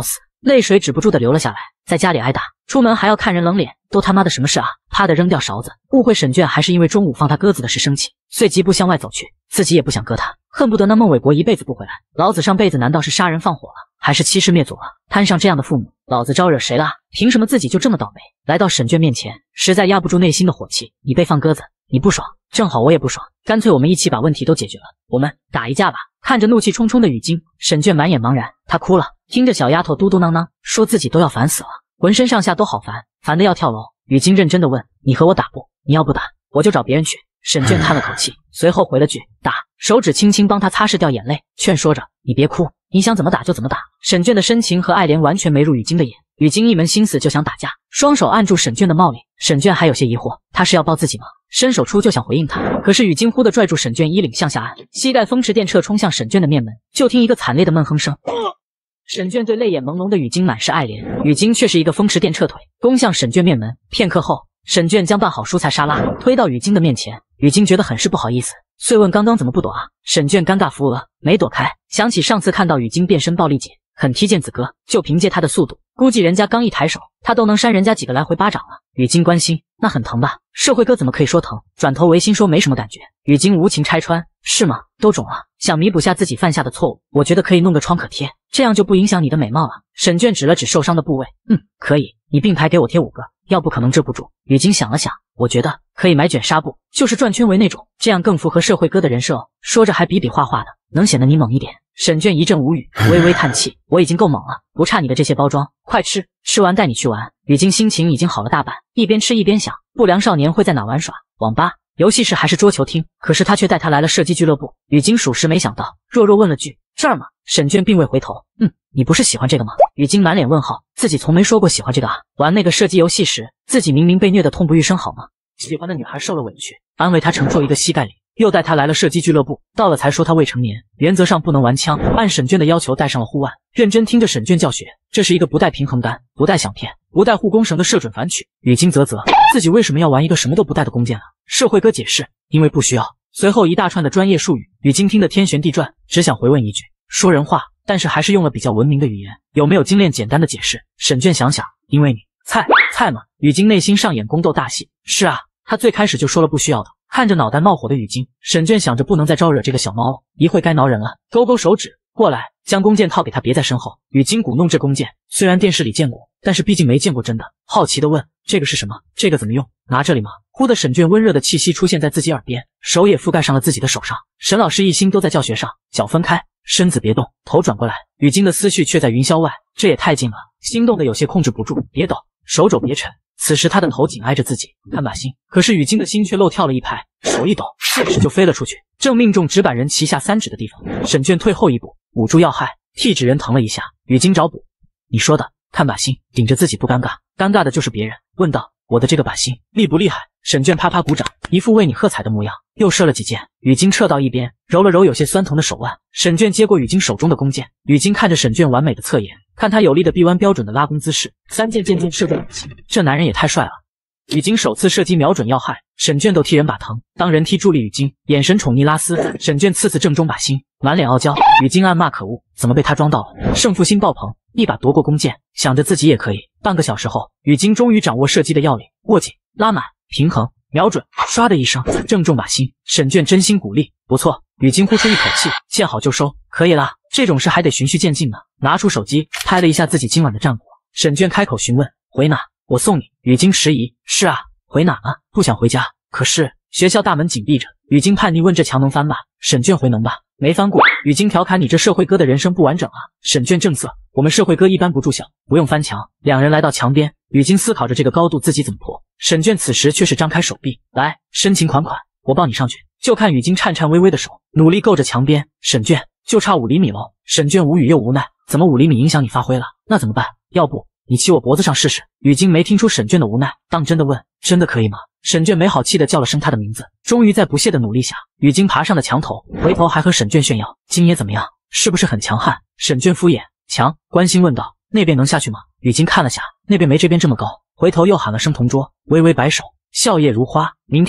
Speaker 2: 泪水止不住的流了下来。在家里挨打，出门还要看人冷脸，都他妈的什么事啊！啪的扔掉勺子，误会沈卷还是因为中午放他鸽子的事生气，遂疾步向外走去，自己也不想割他，恨不得那孟伟国一辈子不回来。老子上辈子难道是杀人放火了，还是欺师灭祖了？摊上这样的父母，老子招惹谁了？凭什么自己就这么倒霉？来到沈卷面前，实在压不住内心的火气，你被放鸽子，你不爽，正好我也不爽，干脆我们一起把问题都解决了，我们打一架吧。看着怒气冲冲的雨晶，沈卷满眼茫然，她哭了，听着小丫头嘟嘟囔囔，说自己都要烦死了，浑身上下都好烦，烦得要跳楼。雨晶认真的问，你和我打不？你要不打，我就找别人去。沈卷叹了口气，随后回了句打，手指轻轻帮她擦拭掉眼泪，劝说着，你别哭，你想怎么打就怎么打。沈卷的深情和爱怜完全没入雨晶的眼，雨晶一门心思就想打架，双手按住沈卷的帽领。沈卷还有些疑惑，他是要抱自己吗？伸手出就想回应他，可是雨晶忽地拽住沈卷衣领向下按，膝盖风驰电掣冲向沈卷的面门，就听一个惨烈的闷哼声。沈卷对泪眼朦胧的雨晶满是爱怜，雨晶却是一个风驰电掣腿攻向沈卷面门。片刻后，沈卷将拌好蔬菜沙拉推到雨晶的面前，雨晶觉得很是不好意思，遂问刚刚怎么不躲啊？沈卷尴尬扶额，没躲开，想起上次看到雨晶变身暴力姐很踢毽子哥，就凭借他的速度，估计人家刚一抬手，他都能扇人家几个来回巴掌了。雨晶关心，那很疼吧？社会哥怎么可以说疼？转头违心说没什么感觉。雨晶无情拆穿，是吗？都肿了，想弥补下自己犯下的错误，我觉得可以弄个创可贴，这样就不影响你的美貌了。沈卷指了指受伤的部位，嗯，可以，你并排给我贴五个，要不可能遮不住。雨晶想了想，我觉得可以买卷纱布，就是转圈围那种，这样更符合社会哥的人设哦。说着还比比划划的，能显得你猛一点。沈卷一阵无语，微微叹气，我已经够猛了，不差你的这些包装，快吃，吃完带你去玩。雨晶心情已经好了大半，一边吃一边想，不良少年会在哪玩耍？网吧、游戏室还是桌球厅？可是他却带他来了射击俱乐部。雨晶属实没想到，弱弱问了句这儿吗？沈卷并未回头，嗯，你不是喜欢这个吗？雨晶满脸问号，自己从没说过喜欢这个啊。玩那个射击游戏时，自己明明被虐得痛不欲生，好吗？喜欢的女孩受了委屈，安慰她承受一个膝盖里，又带她来了射击俱乐部，到了才说她未成年，原则上不能玩枪，按沈卷的要求带上了护腕，认真听着沈卷教学。这是一个不带平衡杆、不带响片、不带护弓绳的射准反曲。雨晶啧啧，自己为什么要玩一个什么都不带的弓箭啊？社会哥解释，因为不需要。随后一大串的专业术语，雨晶听得天旋地转，只想回问一句说人话，但是还是用了比较文明的语言，有没有精炼简单的解释？沈卷想想，因为你菜菜嘛。雨晶内心上演宫斗大戏，是啊，他最开始就说了不需要的。看着脑袋冒火的雨晶，沈卷想着不能再招惹这个小猫，一会该挠人了，勾勾手指过来，将弓箭套给他别在身后。雨晶鼓弄这弓箭，虽然电视里见过，但是毕竟没见过真的，好奇的问这个是什么？这个怎么用？拿这里吗？忽的沈卷温热的气息出现在自己耳边，手也覆盖上了自己的手上。沈老师一心都在教学上，脚分开，身子别动，头转过来。雨晶的思绪却在云霄外，这也太近了，心动的有些控制不住，别抖，手肘别沉。此时他的头紧挨着自己，看把心。可是雨晶的心却漏跳了一拍，手一抖，箭矢就飞了出去，正命中直板人旗下三指的地方。沈卷退后一步，捂住要害，替指人疼了一下。雨晶找补，你说的看把心，顶着自己不尴尬，尴尬的就是别人。问道，我的这个把心厉不厉害？沈卷啪啪鼓掌，一副为你喝彩的模样，又射了几箭。雨晶撤到一边，揉了揉有些酸疼的手腕。沈卷接过雨晶手中的弓箭，雨晶看着沈卷完美的侧颜，看他有力的臂弯标准的拉弓姿势，三箭渐渐射中母亲，这男人也太帅了。雨晶首次射击瞄准要害，沈卷都替人把疼，当人踢助力雨晶，眼神宠溺拉丝。沈卷次次正中把心，满脸傲娇。雨晶暗骂可恶，怎么被他装到了？胜负心爆棚，一把夺过弓箭，想着自己也可以。半个小时后，雨晶终于掌握射击的要领，握紧、拉满、平衡、瞄准，唰的一声正中把心。沈卷真心鼓励，不错。雨晶呼出一口气，见好就收，可以啦，这种事还得循序渐进呢。拿出手机拍了一下自己今晚的战果，沈卷开口询问，回哪？我送你。雨晶迟疑，是啊，回哪啊？不想回家，可是学校大门紧闭着。雨晶叛逆问，这墙能翻吧？沈卷回能吧？没翻过。雨晶调侃，你这社会哥的人生不完整啊。沈卷正色，我们社会哥一般不住校，不用翻墙。两人来到墙边，雨晶思考着这个高度自己怎么破。沈卷此时却是张开手臂，来，深情款款，我抱你上去。就看雨晶颤颤巍巍的手努力够着墙边，沈卷就差五厘米喽。沈卷无语又无奈，怎么五厘米影响你发挥了？那怎么办？要不你骑我脖子上试试？雨晶没听出沈卷的无奈，当真的问，真的可以吗？沈卷没好气的叫了声他的名字，终于在不懈的努力下，雨晶爬上了墙头，回头还和沈卷炫耀，今爷怎么样？是不是很强悍？沈卷敷衍，强，关心问道，那边能下去吗？雨晶看了下，那边没这边这么高，回头又喊了声同桌，微微摆手，笑靥如花，明天见。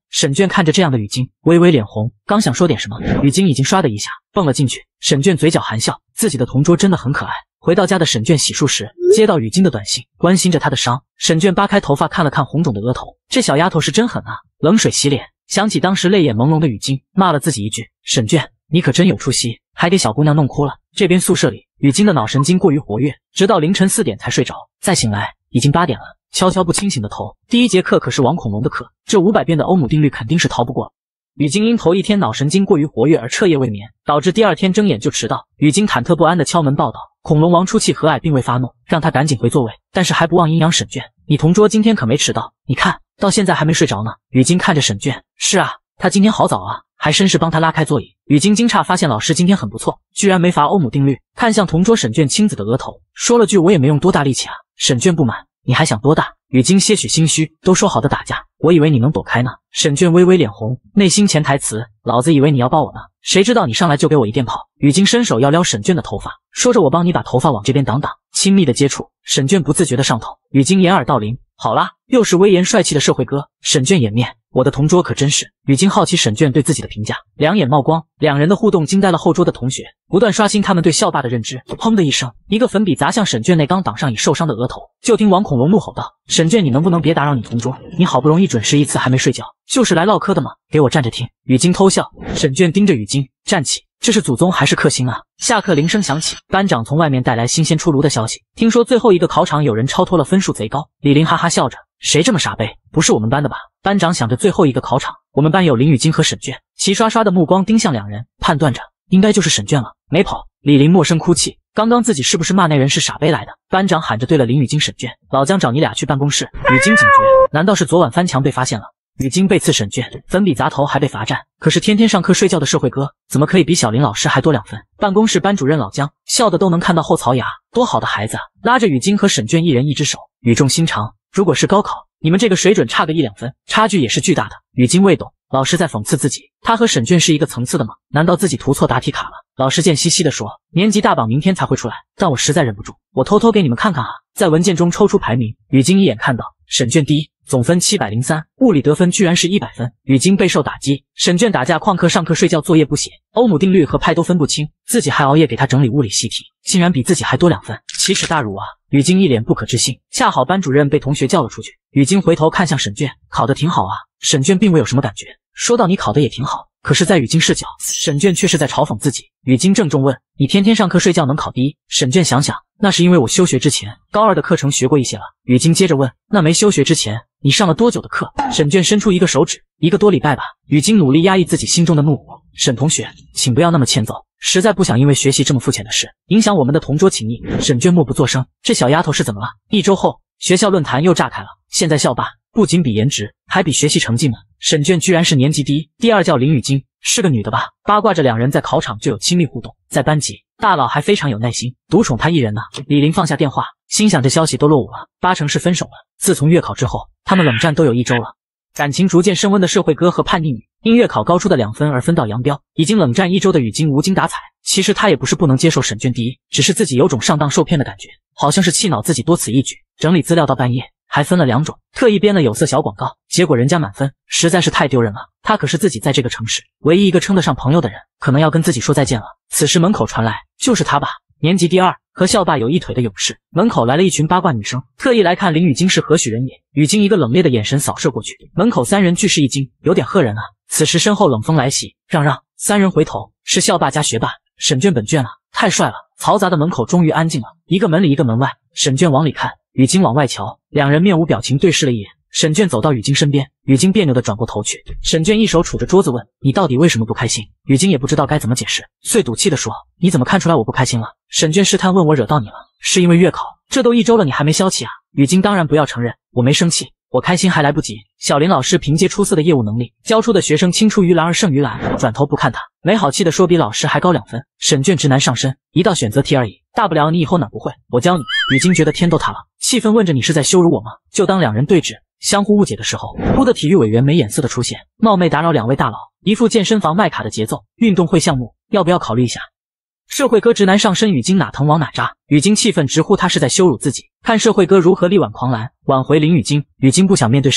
Speaker 2: 沈卷看着这样的雨晶，微微脸红，刚想说点什么，雨晶已经唰的一下蹦了进去。沈卷嘴角含笑，自己的同桌真的很可爱。回到家的沈卷洗漱时，接到雨晶的短信，关心着她的伤。沈卷扒开头发看了看红肿的额头，这小丫头是真狠啊！冷水洗脸，想起当时泪眼朦胧的雨晶，骂了自己一句：沈卷，你可真有出息，还给小姑娘弄哭了。这边宿舍里，雨晶的脑神经过于活跃，直到凌晨四点才睡着，再醒来已经八点了。悄悄不清醒的头，第一节课可是王恐龙的课，这五百遍的欧姆定律肯定是逃不过。雨晶因头一天脑神经过于活跃而彻夜未眠，导致第二天睁眼就迟到。雨晶忐忑不安地敲门报道，恐龙王出气和蔼并未发怒，让他赶紧回座位，但是还不忘阴阳沈卷：你同桌今天可没迟到，你看到现在还没睡着呢。雨晶看着沈卷：是啊，他今天好早啊，还绅士帮他拉开座椅。雨晶惊诧发现老师今天很不错，居然没罚欧姆定律，看向同桌沈卷青子的额头，说了句：我也没用多大力气啊。沈卷不满：你还想多大？雨晶些许心虚，都说好的打架，我以为你能躲开呢。沈卷微微脸红，内心潜台词：老子以为你要抱我呢，谁知道你上来就给我一电炮。雨晶伸手要撩沈卷的头发，说着我帮你把头发往这边挡挡。亲密的接触，沈卷不自觉的上头。雨晶掩耳盗铃：好啦，又是威严帅气的社会哥。沈卷掩面：我的同桌可真是。雨晶好奇沈卷对自己的评价，两眼冒光，两人的互动惊呆了后桌的同学，不断刷新他们对校霸的认知。砰的一声，一个粉笔砸向沈卷那刚挡上已受伤的额头。就听王恐龙怒吼道：沈卷，你能不能别打扰你同桌？你好不容易准时一次还没睡觉，就是来唠嗑的吗？给我站着听。雨晶偷笑。沈卷盯着雨晶：站起，这是祖宗还是克星啊？下课铃声响起，班长从外面带来新鲜出炉的消息，听说最后一个考场有人超脱了分数，贼高。李林哈哈笑着：谁这么傻杯？不是我们班的吧？班长想着最后一个考场，我们班有林雨晶和沈卷，齐刷刷的目光盯向两人，判断着应该就是沈卷了。没跑。李林默声哭泣，刚刚自己是不是骂那人是傻杯来的？班长喊着对了林雨晶、沈卷：老姜找你俩去办公室。雨晶警觉，难道是昨晚翻墙被发现了？雨晶被刺沈卷，粉笔砸头还被罚站，可是天天上课睡觉的社会哥怎么可以比小林老师还多两分？办公室班主任老姜笑得都能看到后槽牙，多好的孩子啊！拉着雨晶和沈卷一人一只手，语重心长：如果是高考，你们这个水准差个一两分，差距也是巨大的。雨晶未懂，老师在讽刺自己，他和沈卷是一个层次的吗？难道自己涂错答题卡了？老师贱兮兮地说：年级大榜明天才会出来，但我实在忍不住，我偷偷给你们看看啊。在文件中抽出排名，雨晶一眼看到沈卷第一，总分七百零三，物理得分居然是一百分。雨晶备受打击，沈卷打架旷课上课睡觉作业不写，欧姆定律和派都分不清，自己还熬夜给他整理物理习题，竟然比自己还多两分，奇耻大辱啊！雨晶一脸不可置信。恰好班主任被同学叫了出去，雨晶回头看向沈卷：考得挺好啊。沈卷并未有什么感觉，说到你考得也挺好，可是在雨晶视角，沈卷却是在嘲讽自己。雨晶郑重问：你天天上课睡觉能考第一？沈卷想想，那是因为我休学之前高二的课程学过一些了。雨晶接着问：那没休学之前你上了多久的课？沈卷伸出一个手指：一个多礼拜吧。雨晶努力压抑自己心中的怒火：沈同学，请不要那么欠揍，实在不想因为学习这么肤浅的事影响我们的同桌情谊。沈卷默不作声，这小丫头是怎么了？一周后，学校论坛又炸开了，现在校霸不仅比颜值，还比学习成绩呢。沈卷居然是年级第一，第二叫林雨晶，是个女的吧？八卦着两人在考场就有亲密互动，在班级大佬还非常有耐心，独宠她一人呢。李林放下电话，心想这消息都落伍了，八成是分手了。自从月考之后，他们冷战都有一周了。感情逐渐升温的社会哥和叛逆女，因月考高出的两分而分道扬镳。已经冷战一周的雨晶无精打采，其实她也不是不能接受沈卷第一，只是自己有种上当受骗的感觉，好像是气恼自己多此一举，整理资料到半夜。还分了两种，特意编了有色小广告，结果人家满分，实在是太丢人了。他可是自己在这个城市唯一一个称得上朋友的人，可能要跟自己说再见了。此时门口传来，就是他吧，年级第二，和校霸有一腿的勇士。门口来了一群八卦女生，特意来看林雨晶是何许人也。雨晶一个冷冽的眼神扫射过去，门口三人俱是一惊，有点吓人啊。此时身后冷风来袭，让让。三人回头，是校霸加学霸，沈卷本卷啊，太帅了。嘈杂的门口终于安静了，一个门里一个门外，沈卷往里看，雨晶往外瞧，两人面无表情对视了一眼。沈卷走到雨晶身边，雨晶别扭地转过头去。沈卷一手杵着桌子问：你到底为什么不开心？雨晶也不知道该怎么解释，遂赌气地说：你怎么看出来我不开心了？沈卷试探问：我惹到你了？是因为月考，这都一周了你还没消气啊？雨晶当然不要承认，我没生气，我开心还来不及。小林老师凭借出色的业务能力，教出的学生青出于蓝而胜于蓝。转头不看他，没好气地说：比老师还高两分。沈卷直男上身，一道选择题而已，大不了你以后哪不会，我教你。雨晶觉得天都塌了，气愤问着：你是在羞辱我吗？就当两人对峙相互误解的时候，忽的体育委员没眼色的出现，冒昧打扰两位大佬，一副健身房卖卡的节奏。运动会项目要不要考虑一下？社会哥直男上身，雨晶哪疼往哪扎。雨晶气愤直呼他是在羞辱自己，看社会哥如何力挽狂澜，挽回林雨晶。雨晶不想面对沈卷，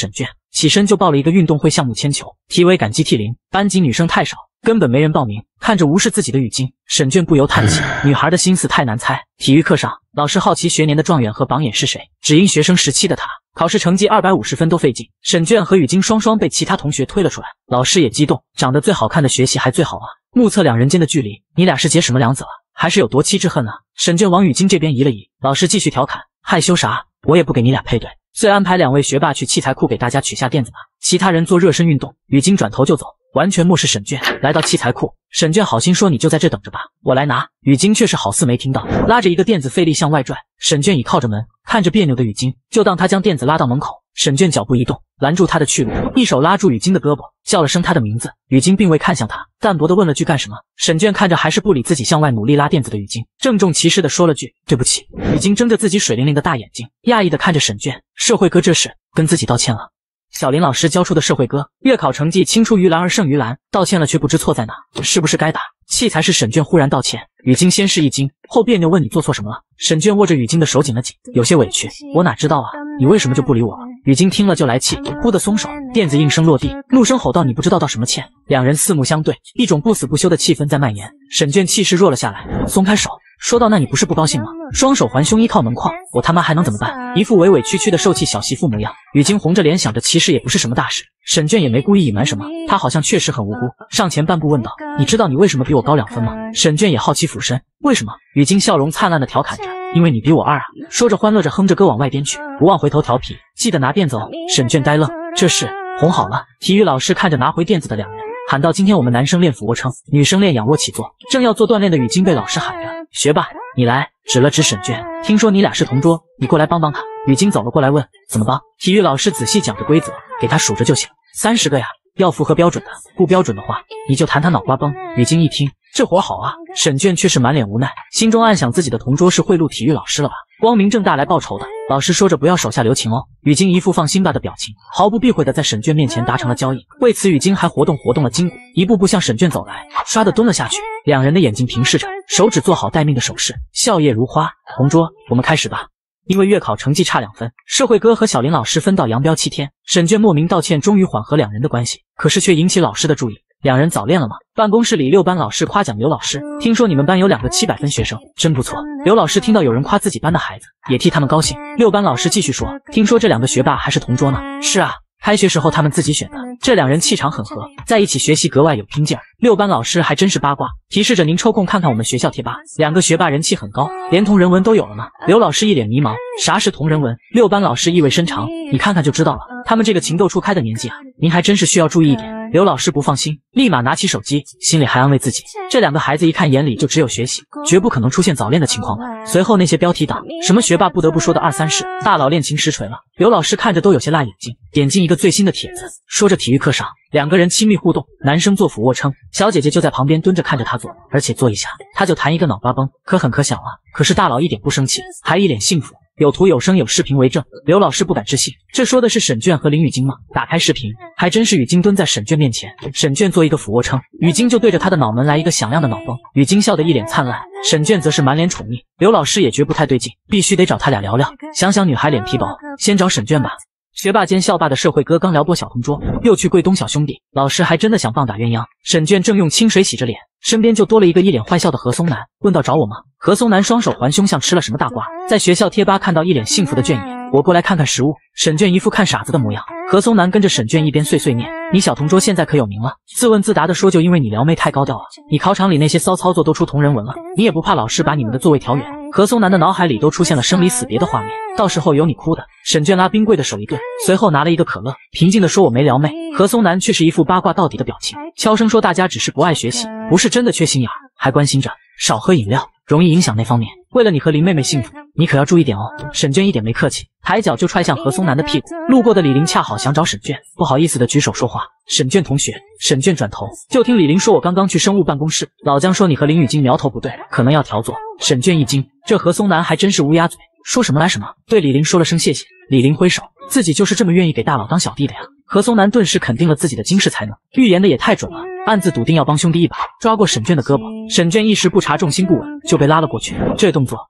Speaker 2: 起身就报了一个运动会项目铅球，题为赶集替零。班级女生太少，根本没人报名。看着无视自己的语境，沈卷不由叹气，女孩的心思太难猜。体育课上，老师好奇学年的状元和榜眼是谁，只因学生时期的他考试成绩二百五十分都费劲，沈卷和雨晶双双被其他同学推了出来。老师也激动，长得最好看的学习还最好啊。目测两人间的距离，你俩是结什么梁子了？还是有夺妻之恨啊？沈卷往雨晶这边移了移，老师继续调侃，害羞啥？我也不给你俩配对。遂安排两位学霸去器材库给大家取下垫子吧，其他人做热身运动。雨晶转头就走，完全漠视沈卷。来到器材库，沈卷好心说：“你就在这等着吧，我来拿。”雨晶却是好似没听到，拉着一个垫子费力向外拽。沈卷倚靠着门，看着别扭的雨晶，就当他将垫子拉到门口。沈卷脚步一动，拦住他的去路，一手拉住雨晶的胳膊，叫了声他的名字。雨晶并未看向他，淡薄的问了句干什么。沈卷看着还是不理自己向外努力拉垫子的雨晶，郑重其事的说了句对不起。雨晶睁着自己水灵灵的大眼睛，讶异的看着沈卷。社会哥这是跟自己道歉了。小林老师教出的社会哥，月考成绩青出于蓝而胜于蓝，道歉了却不知错在哪，是不是该打？器材是沈卷忽然道歉，雨晶先是一惊，后别扭问你做错什么了？沈卷握着雨晶的手紧了紧，有些委屈，我哪知道啊，你为什么就不理我了？雨晶听了就来气，忽的松手，垫子应声落地，怒声吼道：“你不知道道什么歉？”两人四目相对，一种不死不休的气氛在蔓延。沈卷气势弱了下来，松开手，说道：“那你不是不高兴吗？双手环胸依靠门框，我他妈还能怎么办？”一副委委屈屈的受气小媳妇模样。雨晶红着脸想着其实也不是什么大事，沈卷也没故意隐瞒什么，他好像确实很无辜，上前半步问道：“你知道你为什么比我高两分吗？”沈卷也好奇俯身，为什么？雨晶笑容灿烂的调侃着：“因为你比我二啊！”说着欢乐着哼着歌往外边去，不忘回头调皮：“记得拿垫子哦。”沈卷呆愣，这是哄好了。体育老师看着拿回垫子的两人，喊道：“今天我们男生练俯卧撑，女生练仰卧起坐。”正要做锻炼的雨晶被老师喊着：“学霸，你来！”指了指沈卷，听说你俩是同桌，你过来帮帮他。雨晶走了过来问：“怎么帮？”体育老师仔细讲着规则，给他数着就行，三十个呀，要符合标准的，不标准的话，你就弹他脑瓜崩。雨晶一听，这活好啊。沈卷却是满脸无奈，心中暗想自己的同桌是贿赂体育老师了吧？光明正大来报仇的。老师说着不要手下留情哦。雨晶一副放心吧的表情，毫不避讳的在沈卷面前达成了交易。为此，雨晶还活动活动了筋骨，一步步向沈卷走来，唰的蹲了下去。两人的眼睛平视着，手指做好待命的手势，笑靥如花。同桌，我们开始吧。因为月考成绩差两分，社会哥和小林老师分道扬镳七天。沈卷莫名道歉，终于缓和两人的关系，可是却引起老师的注意。两人早恋了吗？办公室里，六班老师夸奖刘老师，听说你们班有两个七百分学生，真不错。刘老师听到有人夸自己班的孩子，也替他们高兴。六班老师继续说，听说这两个学霸还是同桌呢。是啊，开学时候他们自己选的，这两人气场很合，在一起学习格外有拼劲儿。六班老师还真是八卦，提示着您抽空看看我们学校贴吧，两个学霸人气很高，连同人文都有了呢。刘老师一脸迷茫，啥是同人文？六班老师意味深长，你看看就知道了，他们这个情窦初开的年纪啊，您还真是需要注意一点。刘老师不放心，立马拿起手机，心里还安慰自己，这两个孩子一看眼里就只有学习，绝不可能出现早恋的情况吧。随后那些标题党，什么学霸不得不说的二三事，大佬恋情实锤了，刘老师看着都有些辣眼睛。点进一个最新的帖子，说着体育课上两个人亲密互动，男生做俯卧撑，小姐姐就在旁边蹲着看着他做，而且做一下他就弹一个脑瓜崩，可很可想啊。可是大佬一点不生气，还一脸幸福。有图有声有视频为证，刘老师不敢置信，这说的是沈卷和林雨晶吗？打开视频，还真是雨晶蹲在沈卷面前，沈卷做一个俯卧撑，雨晶就对着他的脑门来一个响亮的脑崩，雨晶笑得一脸灿烂，沈卷则是满脸宠溺。刘老师也觉不太对劲，必须得找他俩聊聊。想想女孩脸皮薄，先找沈卷吧。学霸兼校霸的社会哥刚撩拨小同桌，又去跪东小兄弟，老师还真的想棒打鸳鸯。沈卷正用清水洗着脸，身边就多了一个一脸坏笑的何松南，问道找我吗？何松南双手环胸，像吃了什么大瓜，在学校贴吧看到一脸幸福的卷爷，我过来看看实物。沈卷一副看傻子的模样，何松南跟着沈卷一边碎碎念，你小同桌现在可有名了，自问自答的说就因为你撩妹太高调啊，你考场里那些骚操作都出同人文了，你也不怕老师把你们的座位调远。何松南的脑海里都出现了生离死别的画面，到时候有你哭的。沈卷拉冰柜的手一顿，随后拿了一个可乐，平静的说我没撩妹。何松南却是一副八卦到底的表情，悄声说大家只是不爱学习，不是真的缺心眼儿，还关心着少喝饮料，容易影响那方面。为了你和林妹妹幸福，你可要注意点哦。沈卷一点没客气，抬脚就踹向何松南的屁股。路过的李林恰好想找沈卷，不好意思的举手说话。沈卷同学，沈卷转头就听李林说，我刚刚去生物办公室，老姜说你和林雨晶苗头不对，可能要调座。沈卷一惊，这何松南还真是乌鸦嘴，说什么来什么，对李林说了声谢谢。李林挥手，自己就是这么愿意给大佬当小弟的呀。何松南顿时肯定了自己的惊世才能，预言的也太准了，暗自笃定要帮兄弟一把，抓过沈卷的胳膊。沈卷一时不察重心不稳，就被拉了过去，这动作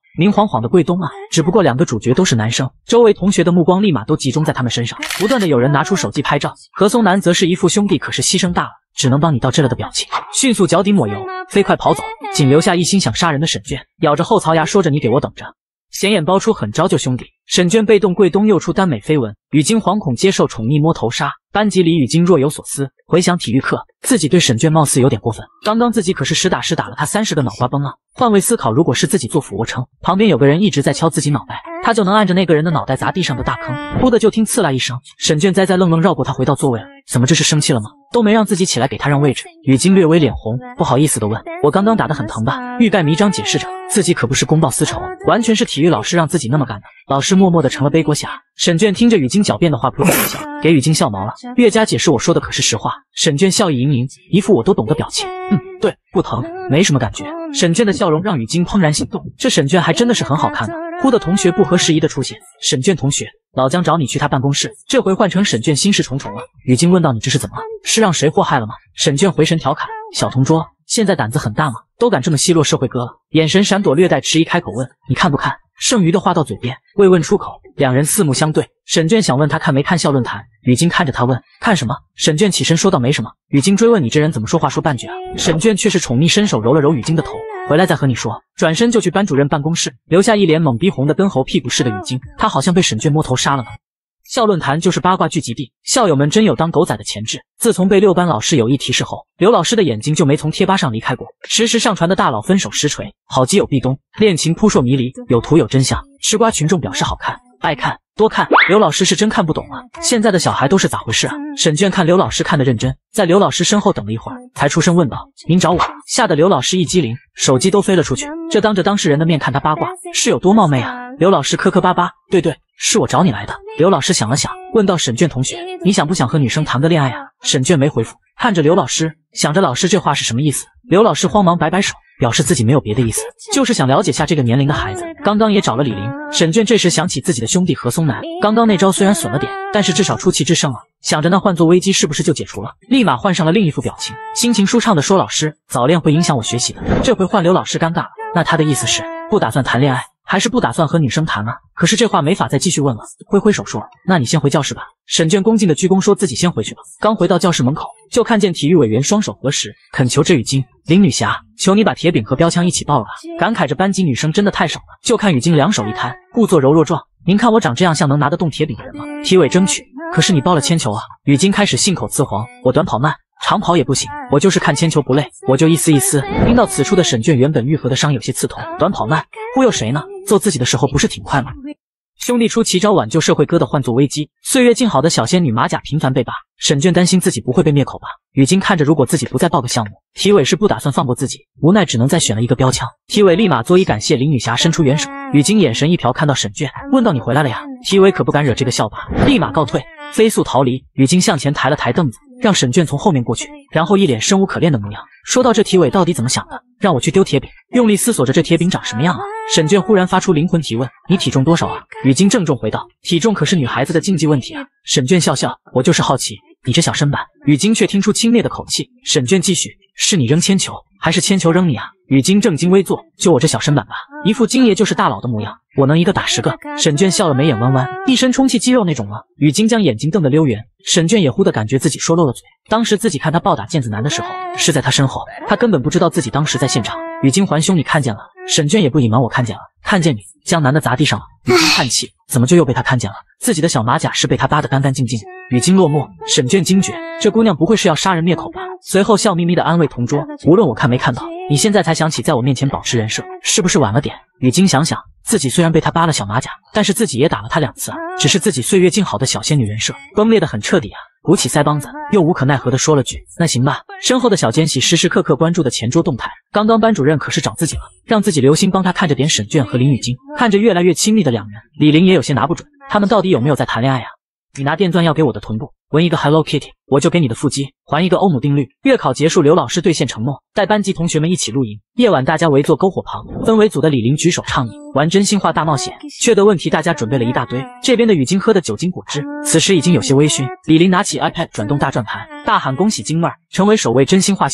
Speaker 2: 明晃晃的贵东啊！只不过两个主角都是男生，周围同学的目光立马都集中在他们身上，不断的有人拿出手机拍照。何松南则是一副兄弟可是牺牲大了，只能帮你到这了的表情，迅速脚底抹油，飞快跑走，仅留下一心想杀人的沈卷，咬着后槽牙说着：“你给我等着。”显眼包出很招就兄弟，沈卷被动贵东又出耽美绯闻，雨晶惶恐接受宠溺摸头杀。班级里雨晶若有所思，回想体育课，自己对沈卷貌似有点过分。刚刚自己可是实打实打了他三十个脑瓜崩啊！换位思考，如果是自己做俯卧撑，旁边有个人一直在敲自己脑袋，他就能按着那个人的脑袋砸地上的大坑，噗的就听刺啦一声，沈卷栽栽愣愣绕过他回到座位了。怎么这是生气了吗？都没让自己起来给他让位置。雨晶略微脸红，不好意思的问：“我刚刚打得很疼吧？”欲盖弥彰解释着，自己可不是公报私仇，完全是体育老师让自己那么干的。老师默默的成了背锅侠。沈卷听着雨晶狡辩的话，噗的一笑，给雨晶笑毛了。越加解释我说的可是实话。沈卷笑意盈盈，一副我都懂的表情。嗯，对，不疼，没什么感觉。沈卷的笑容让雨晶怦然心动，这沈卷还真的是很好看的。忽的同学不合时宜的出现，沈卷同学，老姜找你去他办公室。这回换成沈卷心事重重了。雨晶问道：“你这是怎么了？是让谁祸害了吗？”沈卷回神调侃：“小同桌，现在胆子很大吗？都敢这么奚落社会哥了。”眼神闪躲，略带迟疑，开口问：“你看不看？”剩余的话到嘴边，未问出口，两人四目相对。沈卷想问他看没看校论坛，雨晶看着他问：“看什么？”沈卷起身说道：“没什么。”雨晶追问：“你这人怎么说话说半句啊？”沈卷却是宠溺伸手揉了揉雨晶的头，回来再和你说。转身就去班主任办公室，留下一脸懵逼红的跟猴屁股似的雨晶。他好像被沈卷摸头杀了呢。校论坛就是八卦聚集地，校友们真有当狗仔的潜质。自从被六班老师有意提示后，刘老师的眼睛就没从贴吧上离开过，实时上传的大佬分手实锤，好基友壁咚，恋情扑朔迷离，有图有真相。吃瓜群众表示好看，爱看多看。刘老师是真看不懂啊，现在的小孩都是咋回事啊？沈卷看刘老师看得认真，在刘老师身后等了一会儿，才出声问道：“您找我？”吓得刘老师一激灵，手机都飞了出去。这当着当事人的面看他八卦，是有多冒昧啊？刘老师磕磕巴巴：“对对，是我找你来的。”刘老师想了想，问道：“沈卷同学，你想不想和女生谈个恋爱啊？”沈卷没回复，看着刘老师，想着老师这话是什么意思。刘老师慌忙摆摆手，表示自己没有别的意思，就是想了解下这个年龄的孩子。刚刚也找了李玲。沈卷这时想起自己的兄弟何松南，刚刚那招虽然损了点，但是至少出奇制胜啊。想着那换作危机是不是就解除了，立马换上了另一副表情，心情舒畅的说：“老师，早恋会影响我学习的。”这回换刘老师尴尬了，那他的意思是不打算谈恋爱，还是不打算和女生谈啊？可是这话没法再继续问了，挥挥手说：“那你先回教室吧。”沈卷恭敬的鞠躬说自己先回去吧。刚回到教室门口，就看见体育委员双手合十，恳求着雨晶：“林女侠，求你把铁饼和标枪一起报了吧。”感慨着班级女生真的太少了，就看雨晶两手一摊，故作柔弱状：“您看我长这样像能拿得动铁饼的人吗？”体委争取：“可是你报了铅球啊。”雨晶开始信口雌黄：“我短跑慢，长跑也不行，我就是看铅球不累，我就一丝一丝。”听到此处的沈卷原本愈合的伤有些刺痛，短跑慢，忽悠谁呢？揍自己的时候不是挺快吗？兄弟出奇招挽救社会哥的换作危机，岁月静好的小仙女马甲频繁被扒，沈卷担心自己不会被灭口吧。雨晶看着如果自己不再报个项目，体委是不打算放过自己，无奈只能再选了一个标枪。体委立马作揖感谢林女侠伸出援手，雨晶眼神一瞟看到沈卷，问道：“你回来了呀？”体委可不敢惹这个校霸，立马告退，飞速逃离。雨晶向前抬了抬凳子，让沈卷从后面过去，然后一脸生无可恋的模样，说到：“这体委到底怎么想的，让我去丢铁饼？”用力思索着这铁饼长什么样啊？沈卷忽然发出灵魂提问：“你体重多少啊？”雨晶郑重回道：“体重可是女孩子的禁忌问题啊。”沈卷笑笑：“我就是好奇，你这小身板。”雨晶却听出轻蔑的口气。沈卷继续：“是你扔铅球，还是铅球扔你啊？”雨晶正襟危坐：“就我这小身板吧，一副金爷就是大佬的模样，我能一个打十个。”沈卷笑了，眉眼弯弯，一身充气肌肉那种吗？雨晶将眼睛瞪得溜圆，沈卷也忽的感觉自己说漏了嘴。当时自己看他暴打毽子男的时候，是在他身后，他根本不知道自己当时在现场。雨晶环兄，你看见了？沈卷也不隐瞒，我看见了，看见你将男的砸地上了。雨晶叹气，怎么就又被他看见了？自己的小马甲是被他扒得干干净净。雨晶落寞，沈卷惊觉，这姑娘不会是要杀人灭口吧？随后笑眯眯地安慰同桌：“无论我看没看到，你现在才想起在我面前保持人设，是不是晚了点？”雨晶想想，自己虽然被他扒了小马甲，但是自己也打了他两次啊，只是自己岁月静好的小仙女人设崩裂得很彻底啊。鼓起腮帮子，又无可奈何地说了句：“那行吧。”身后的小奸细时时刻刻关注的前桌动态，刚刚班主任可是找自己了，让自己留心帮他看着点沈卷和林雨晶。看着越来越亲密的两人，李玲也有些拿不准，他们到底有没有在谈恋爱啊？你拿电钻要给我的臀部纹一个 Hello Kitty， 我就给你的腹肌还一个欧姆定律。月考结束，刘老师兑现承诺，带班级同学们一起露营。夜晚大家围坐篝火旁，分为组的李玲举手倡议玩真心话大冒险，却的问题大家准备了一大堆。这边的雨晶喝的酒精果汁，此时已经有些微醺。李玲拿起 iPad 转动大转盘，大喊恭喜晶妹儿成为首位真心话幸运儿。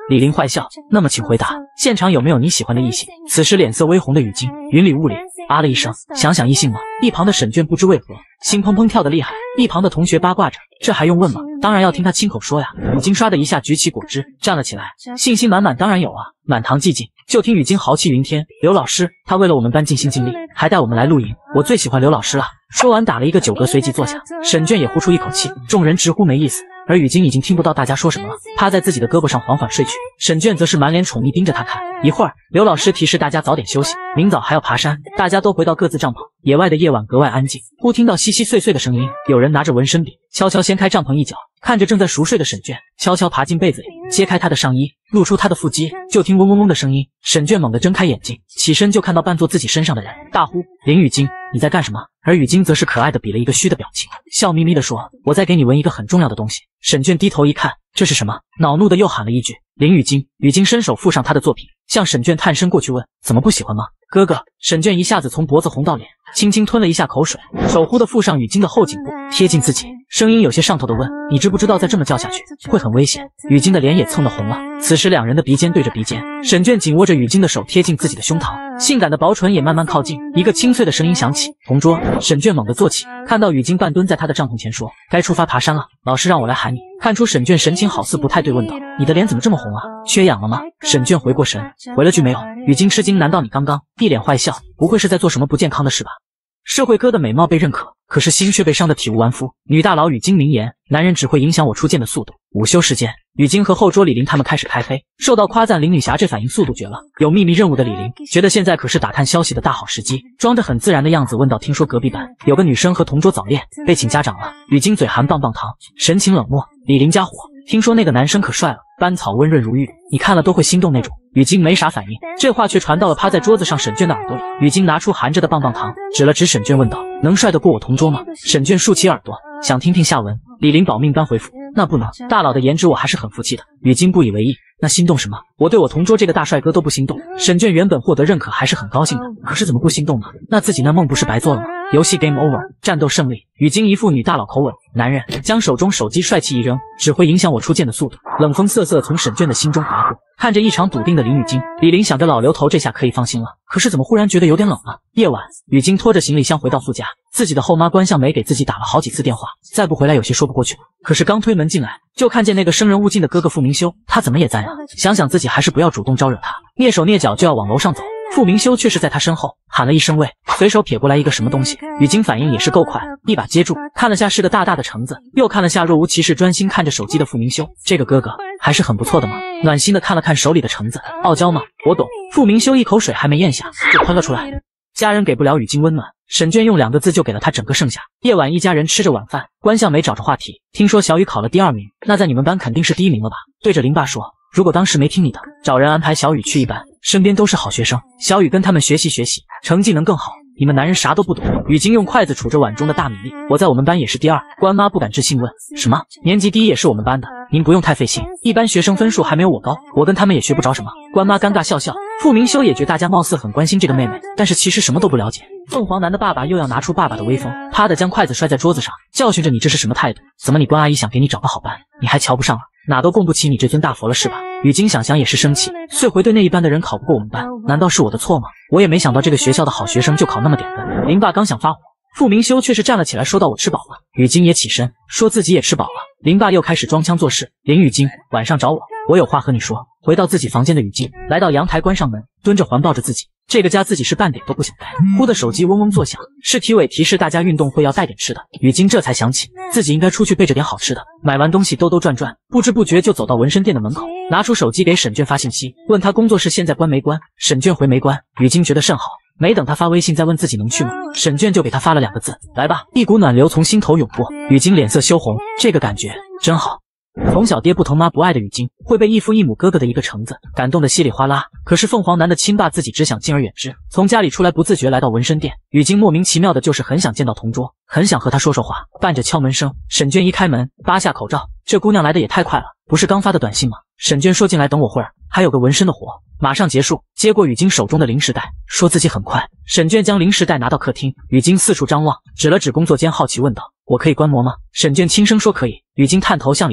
Speaker 2: 李林坏笑，那么请回答，现场有没有你喜欢的异性？此时脸色微红的雨晶云里雾里，啊了一声，想想异性吗？一旁的沈卷不知为何心砰砰跳得厉害，一旁的同学八卦着，这还用问吗？当然要听他亲口说呀。雨晶唰的一下举起果汁站了起来，信心满满，当然有啊。满堂寂静，就听雨晶豪气云天，刘老师他为了我们班尽心尽力，还带我们来露营，我最喜欢刘老师了。说完打了一个酒嗝，随即坐下。沈卷也呼出一口气，众人直呼没意思。而雨晶已经听不到大家说什么了，趴在自己的胳膊上缓缓睡去。沈卷则是满脸宠溺盯着他看。一会儿，刘老师提示大家早点休息，明早还要爬山。大家都回到各自帐篷。野外的夜晚格外安静，忽听到稀稀碎碎的声音，有人拿着纹身笔悄悄掀开帐篷一角，看着正在熟睡的沈卷，悄悄爬进被子里，揭开他的上衣，露出他的腹肌。就听嗡嗡嗡的声音，沈卷猛地睁开眼睛，起身就看到半坐自己身上的人，大呼：林雨晶，你在干什么？而雨晶则是可爱的比了一个虚的表情，笑眯眯地说：我在给你纹一个很重要的东西。沈卷低头一看，这是什么？恼怒的又喊了一句：林雨晶！雨晶伸手附上他的作品，向沈卷探身过去问：怎么不喜欢吗？哥哥！沈卷一下子从脖子红到脸，轻轻吞了一下口水，手忽地附上雨晶的后颈部，贴近自己，声音有些上头的问：你知不知道再这么叫下去会很危险？雨晶的脸也蹭得红了。此时两人的鼻尖对着鼻尖，沈卷紧握着雨晶的手贴近自己的胸膛，性感的薄唇也慢慢靠近。一个清脆的声音响起：同桌！沈卷猛地坐起，看到雨晶半蹲在他的帐篷前，说：该出发爬山了，老师让我来喊你。看出沈卷神情好似不太对，问道：你的脸怎么这么红啊？缺氧了吗？沈卷回过神，回了句没有。雨晶吃惊，难道你刚刚？一脸坏笑，不会是在做什么不健康的事吧？社会哥的美貌被认可，可是心却被伤得体无完肤。女大佬雨晶名言：男人只会影响我出剑的速度。午休时间，雨晶和后桌李林他们开始开黑，受到夸赞，林女侠这反应速度绝了。有秘密任务的李林觉得现在可是打探消息的大好时机，装着很自然的样子问道：听说隔壁班有个女生和同桌早恋，被请家长了。雨晶嘴含棒棒糖，神情冷漠。李林家伙，听说那个男生可帅了，班草温润如玉，你看了都会心动那种。雨晶没啥反应，这话却传到了趴在桌子上沈卷的耳朵里。雨晶拿出含着的棒棒糖，指了指沈卷问道：能帅得过我同桌吗？沈卷竖起耳朵，想听听下文。李林保命般回复：那不能，大佬的颜值我还是很服气的。雨晶不以为意：那心动什么？我对我同桌这个大帅哥都不心动。沈卷原本获得认可还是很高兴的，可是怎么不心动呢？那自己那梦不是白做了吗？游戏 game over， 战斗胜利。雨晶一副女大佬口吻，男人将手中手机帅气一扔，只会影响我出剑的速度。冷风瑟瑟从沈卷的心中划过，看着异常笃定的林雨晶，李林想着老刘头这下可以放心了，可是怎么忽然觉得有点冷了？夜晚，雨晶拖着行李箱回到傅家，自己的后妈关向梅给自己打了好几次电话，再不回来有些说不过去了。可是刚推门进来，就看见那个生人勿近的哥哥傅明修，他怎么也在啊？想想自己还是不要主动招惹他，蹑手蹑脚就要往楼上走。傅明修却是在他身后喊了一声喂，随手撇过来一个什么东西。雨晶反应也是够快，一把接住，看了下是个大大的橙子，又看了下若无其事专心看着手机的傅明修，这个哥哥还是很不错的嘛。暖心的看了看手里的橙子，傲娇吗？我懂。傅明修一口水还没咽下就喷了出来。家人给不了雨晶温暖，沈卷用两个字就给了他整个剩下。夜晚一家人吃着晚饭，关向梅找着话题，听说小雨考了第二名，那在你们班肯定是第一名了吧？对着林爸说，如果当时没听你的，找人安排小雨去一班，身边都是好学生，小雨跟他们学习学习，成绩能更好。你们男人啥都不懂。雨晶用筷子杵着碗中的大米粒，我在我们班也是第二。关妈不敢置信问，什么？年级第一也是我们班的？您不用太费心，一般学生分数还没有我高，我跟他们也学不着什么。关妈尴尬笑笑。傅明修也觉大家貌似很关心这个妹妹，但是其实什么都不了解。凤凰男的爸爸又要拿出爸爸的威风，啪的将筷子摔在桌子上，教训着你这是什么态度？怎么你关阿姨想给你找个好班，你还瞧不上了？哪都供不起你这尊大佛了是吧？雨晶想想也是生气，穗回队那一班的人考不过我们班，难道是我的错吗？我也没想到这个学校的好学生就考那么点分。林爸刚想发火，傅明修却是站了起来说道：我吃饱了。雨晶也起身说自己也吃饱了。林爸又开始装腔作势，林雨晶，晚上找我，我有话和你说。回到自己房间的雨晶来到阳台，关上门，蹲着环抱着自己，这个家自己是半点都不想待。忽的手机嗡嗡作响，是体委提示大家运动会要带点吃的。雨晶这才想起自己应该出去备着点好吃的。买完东西兜兜转转，不知不觉就走到纹身店的门口，拿出手机给沈卷发信息，问他工作室现在关没关。沈卷回没关。雨晶觉得甚好，没等他发微信再问自己能去吗，沈卷就给他发了两个字：来吧。一股暖流从心头涌过，雨晶脸色羞红，这个感觉真好。从小爹不疼妈不爱的雨晶，会被异父异母哥哥的一个橙子感动得稀里哗啦。可是凤凰男的亲爸自己只想敬而远之。从家里出来，不自觉来到纹身店，雨晶莫名其妙的就是很想见到同桌，很想和他说说话。伴着敲门声，沈卷一开门，扒下口罩，这姑娘来的也太快了，不是刚发的短信吗？沈卷说进来等我会儿，还有个纹身的活，马上结束。接过雨晶手中的零食袋，说自己很快。沈卷将零食袋拿到客厅，雨晶四处张望，指了指工作间，好奇问道：我可以观摩吗？沈卷轻声说可以。雨晶探头向里望去，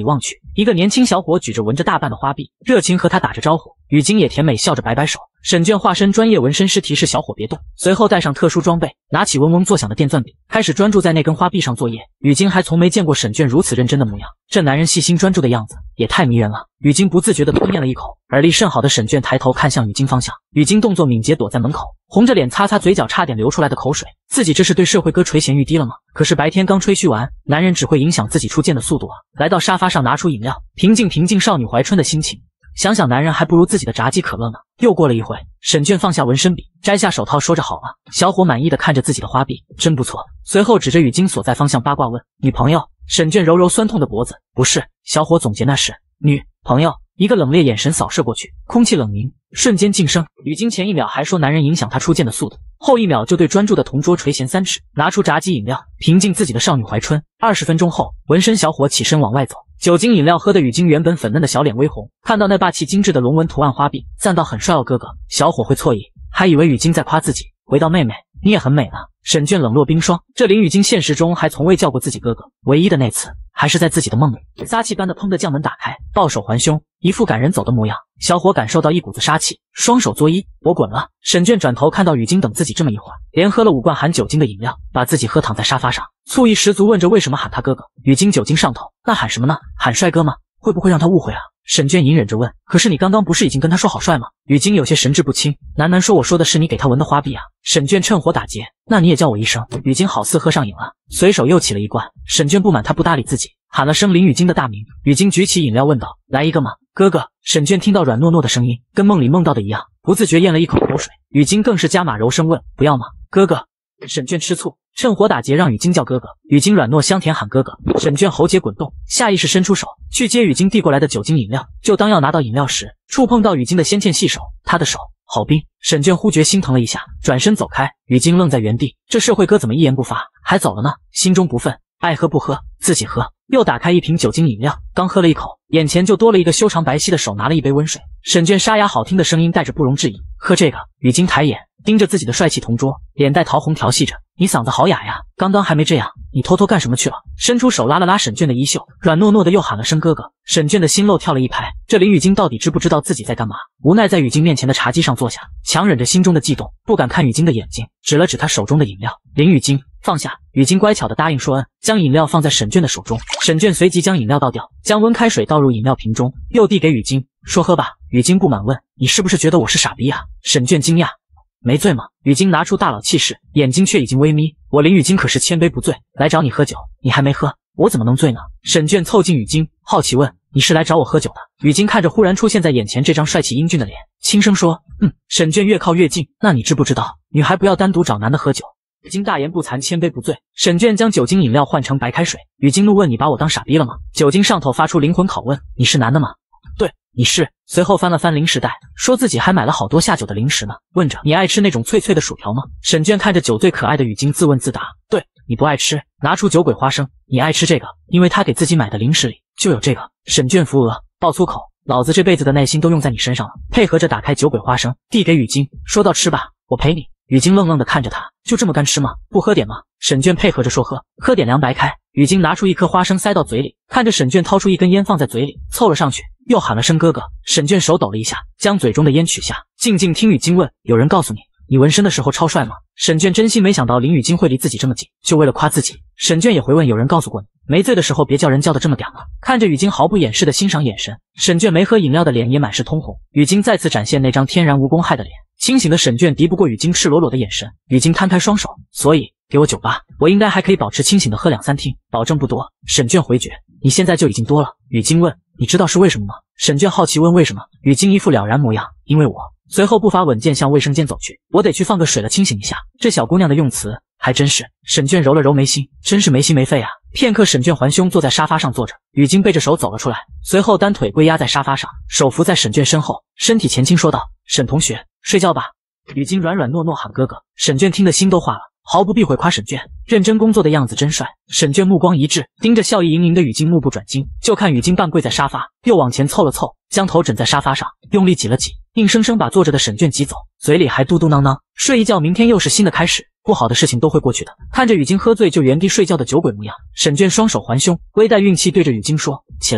Speaker 2: 一个年轻小伙举着纹着大半的花臂，热情和他打着招呼。雨晶也甜美笑着摆摆手。沈卷化身专业纹身师提示小伙别动，随后带上特殊装备，拿起嗡嗡作响的电钻笔，开始专注在那根花臂上作业。雨晶还从没见过沈卷如此认真的模样，这男人细心专注的样子也太迷人了。雨晶不自觉地吞咽了一口，耳力甚好的沈卷抬头看向雨晶方向，雨晶动作敏捷，躲在门口，红着脸擦擦嘴角差点流出来的口水。自己这是对社会哥垂涎欲滴了吗？可是白天刚吹嘘完，男人只会影响自己出剑的速度啊！来到沙发上，拿出饮料，平静平静少女怀春的心情。想想男人还不如自己的炸鸡可乐呢。又过了一会，沈卷放下纹身笔，摘下手套，说着好了。小伙满意的看着自己的花臂，真不错。随后指着雨晶所在方向八卦问：女朋友？沈卷揉揉酸痛的脖子，不是。小伙总结那是女朋友。一个冷冽眼神扫射过去，空气冷凝，瞬间晋升。雨晶前一秒还说男人影响他出剑的速度，后一秒就对专注的同桌垂涎三尺，拿出炸鸡饮料，平静自己的少女怀春。二十分钟后，纹身小伙起身往外走，酒精饮料喝得雨晶原本粉嫩的小脸微红，看到那霸气精致的龙纹图案花臂，赞道很帅哦哥哥。小伙会错意，还以为雨晶在夸自己。回到妹妹，你也很美呢。沈卷冷若冰霜，这林雨晶现实中还从未叫过自己哥哥，唯一的那次还是在自己的梦里。撒气般的砰的将门打开，抱手环胸，一副赶人走的模样。小伙感受到一股子杀气，双手作揖，我滚了。沈卷转头看到雨晶等自己这么一会儿，连喝了五罐含酒精的饮料，把自己喝躺在沙发上，醋意十足，问着为什么喊他哥哥。雨晶酒精上头，那喊什么呢？喊帅哥吗？会不会让他误会啊？沈卷隐忍着问，可是你刚刚不是已经跟他说好帅吗？雨晶有些神志不清，喃喃说我说的是你给他纹的花臂啊。沈卷趁火打劫，那你也叫我一声。雨晶好似喝上瘾了，随手又起了一罐。沈卷不满他不搭理自己，喊了声林雨晶的大名。雨晶举起饮料问道，来一个吗？哥哥。沈卷听到软糯糯的声音，跟梦里梦到的一样，不自觉咽了一口口水。雨晶更是加码柔声问，不要吗？哥哥。沈卷吃醋，趁火打劫让雨晶叫哥哥。雨晶软糯香甜喊哥哥，沈卷喉结滚动，下意识伸出手去接雨晶递过来的酒精饮料，就当要拿到饮料时，触碰到雨晶的纤纤细手，他的手好冰。沈卷忽觉心疼了一下，转身走开。雨晶愣在原地，这社会哥怎么一言不发，还走了呢？心中不忿，爱喝不喝，自己喝。又打开一瓶酒精饮料，刚喝了一口，眼前就多了一个修长白皙的手拿了一杯温水。沈卷沙哑好听的声音带着不容置疑，喝这个。雨晶抬眼盯着自己的帅气同桌，脸带桃红调戏着，你嗓子好哑呀，刚刚还没这样，你偷偷干什么去了？伸出手拉了拉沈卷的衣袖，软糯糯的又喊了声哥哥。沈卷的心漏跳了一拍，这林雨晶到底知不知道自己在干嘛？无奈在雨晶面前的茶几上坐下，强忍着心中的悸动，不敢看雨晶的眼睛，指了指他手中的饮料。林雨晶放下。雨晶乖巧的答应说恩，将饮料放在沈卷的手中。沈卷随即将饮料倒掉，将温开水倒入饮料瓶中，又递给雨晶，说喝吧。雨晶不满问，你是不是觉得我是傻逼啊？沈卷惊讶，没醉吗？雨晶拿出大佬气势，眼睛却已经微眯，我林雨晶可是千杯不醉，来找你喝酒，你还没喝，我怎么能醉呢？沈卷凑近雨晶，好奇问，你是来找我喝酒的？雨晶看着忽然出现在眼前这张帅气英俊的脸，轻声说，嗯。沈卷越靠越近，那你知不知道，女孩不要单独找男的喝酒？雨晶大言不惭，千杯不醉。沈卷将酒精饮料换成白开水。雨晶怒问，你把我当傻逼了吗？酒精上头发出灵魂拷问，你是男的吗？对，你是。随后翻了翻零食袋，说自己还买了好多下酒的零食呢，问着，你爱吃那种脆脆的薯条吗？沈卷看着酒醉可爱的雨晶自问自答，对。你不爱吃，拿出酒鬼花生，你爱吃这个，因为他给自己买的零食里就有这个。沈卷扶额，爆粗口，老子这辈子的耐心都用在你身上了。配合着打开酒鬼花生，递给雨晶，说道吃吧，我陪你。雨晶愣愣地看着他，就这么干吃吗？不喝点吗？沈卷配合着说喝，喝点凉白开。雨晶拿出一颗花生塞到嘴里，看着沈卷掏出一根烟放在嘴里，凑了上去，又喊了声哥哥。沈卷手抖了一下，将嘴中的烟取下，静静听雨晶问，有人告诉你你纹身的时候超帅吗？沈卷真心没想到林雨晶会离自己这么近，就为了夸自己。沈卷也回问，有人告诉过你没醉的时候别叫人叫的这么屌吗？看着雨晶毫不掩饰的欣赏眼神，沈卷没喝饮料的脸也满是通红。雨晶再次展现那张天然无公害的脸，清醒的沈卷敌不过雨晶赤裸裸的眼神。雨晶摊开双手，所以给我酒吧，我应该还可以保持清醒的喝两三听，保证不多。沈卷回绝，你现在就已经多了。雨晶问，你知道是为什么吗？沈卷好奇问为什么，雨晶一副了然模样，因为我。随后步伐稳健向卫生间走去，我得去放个水了清醒一下。这小姑娘的用词还真是。沈卷揉了揉眉心，真是没心没肺啊。片刻，沈卷环胸坐在沙发上坐着，雨晶背着手走了出来，随后单腿跪压在沙发上，手扶在沈卷身后，身体前倾说道，沈同学睡觉吧。雨晶软软糯糯喊哥哥，沈卷听得心都化了，毫不避讳夸沈卷认真工作的样子真帅。沈卷目光一致，盯着笑意盈盈的雨晶目不转睛，就看雨晶半跪在沙发，又往前凑了凑，将头枕在沙发上，用力挤了挤，硬生生把坐着的沈卷挤走，嘴里还嘟嘟囔囔，睡一觉明天又是新的开始，不好的事情都会过去的。看着雨晶喝醉就原地睡觉的酒鬼模样，沈卷双手环胸，微带运气对着雨晶说，起来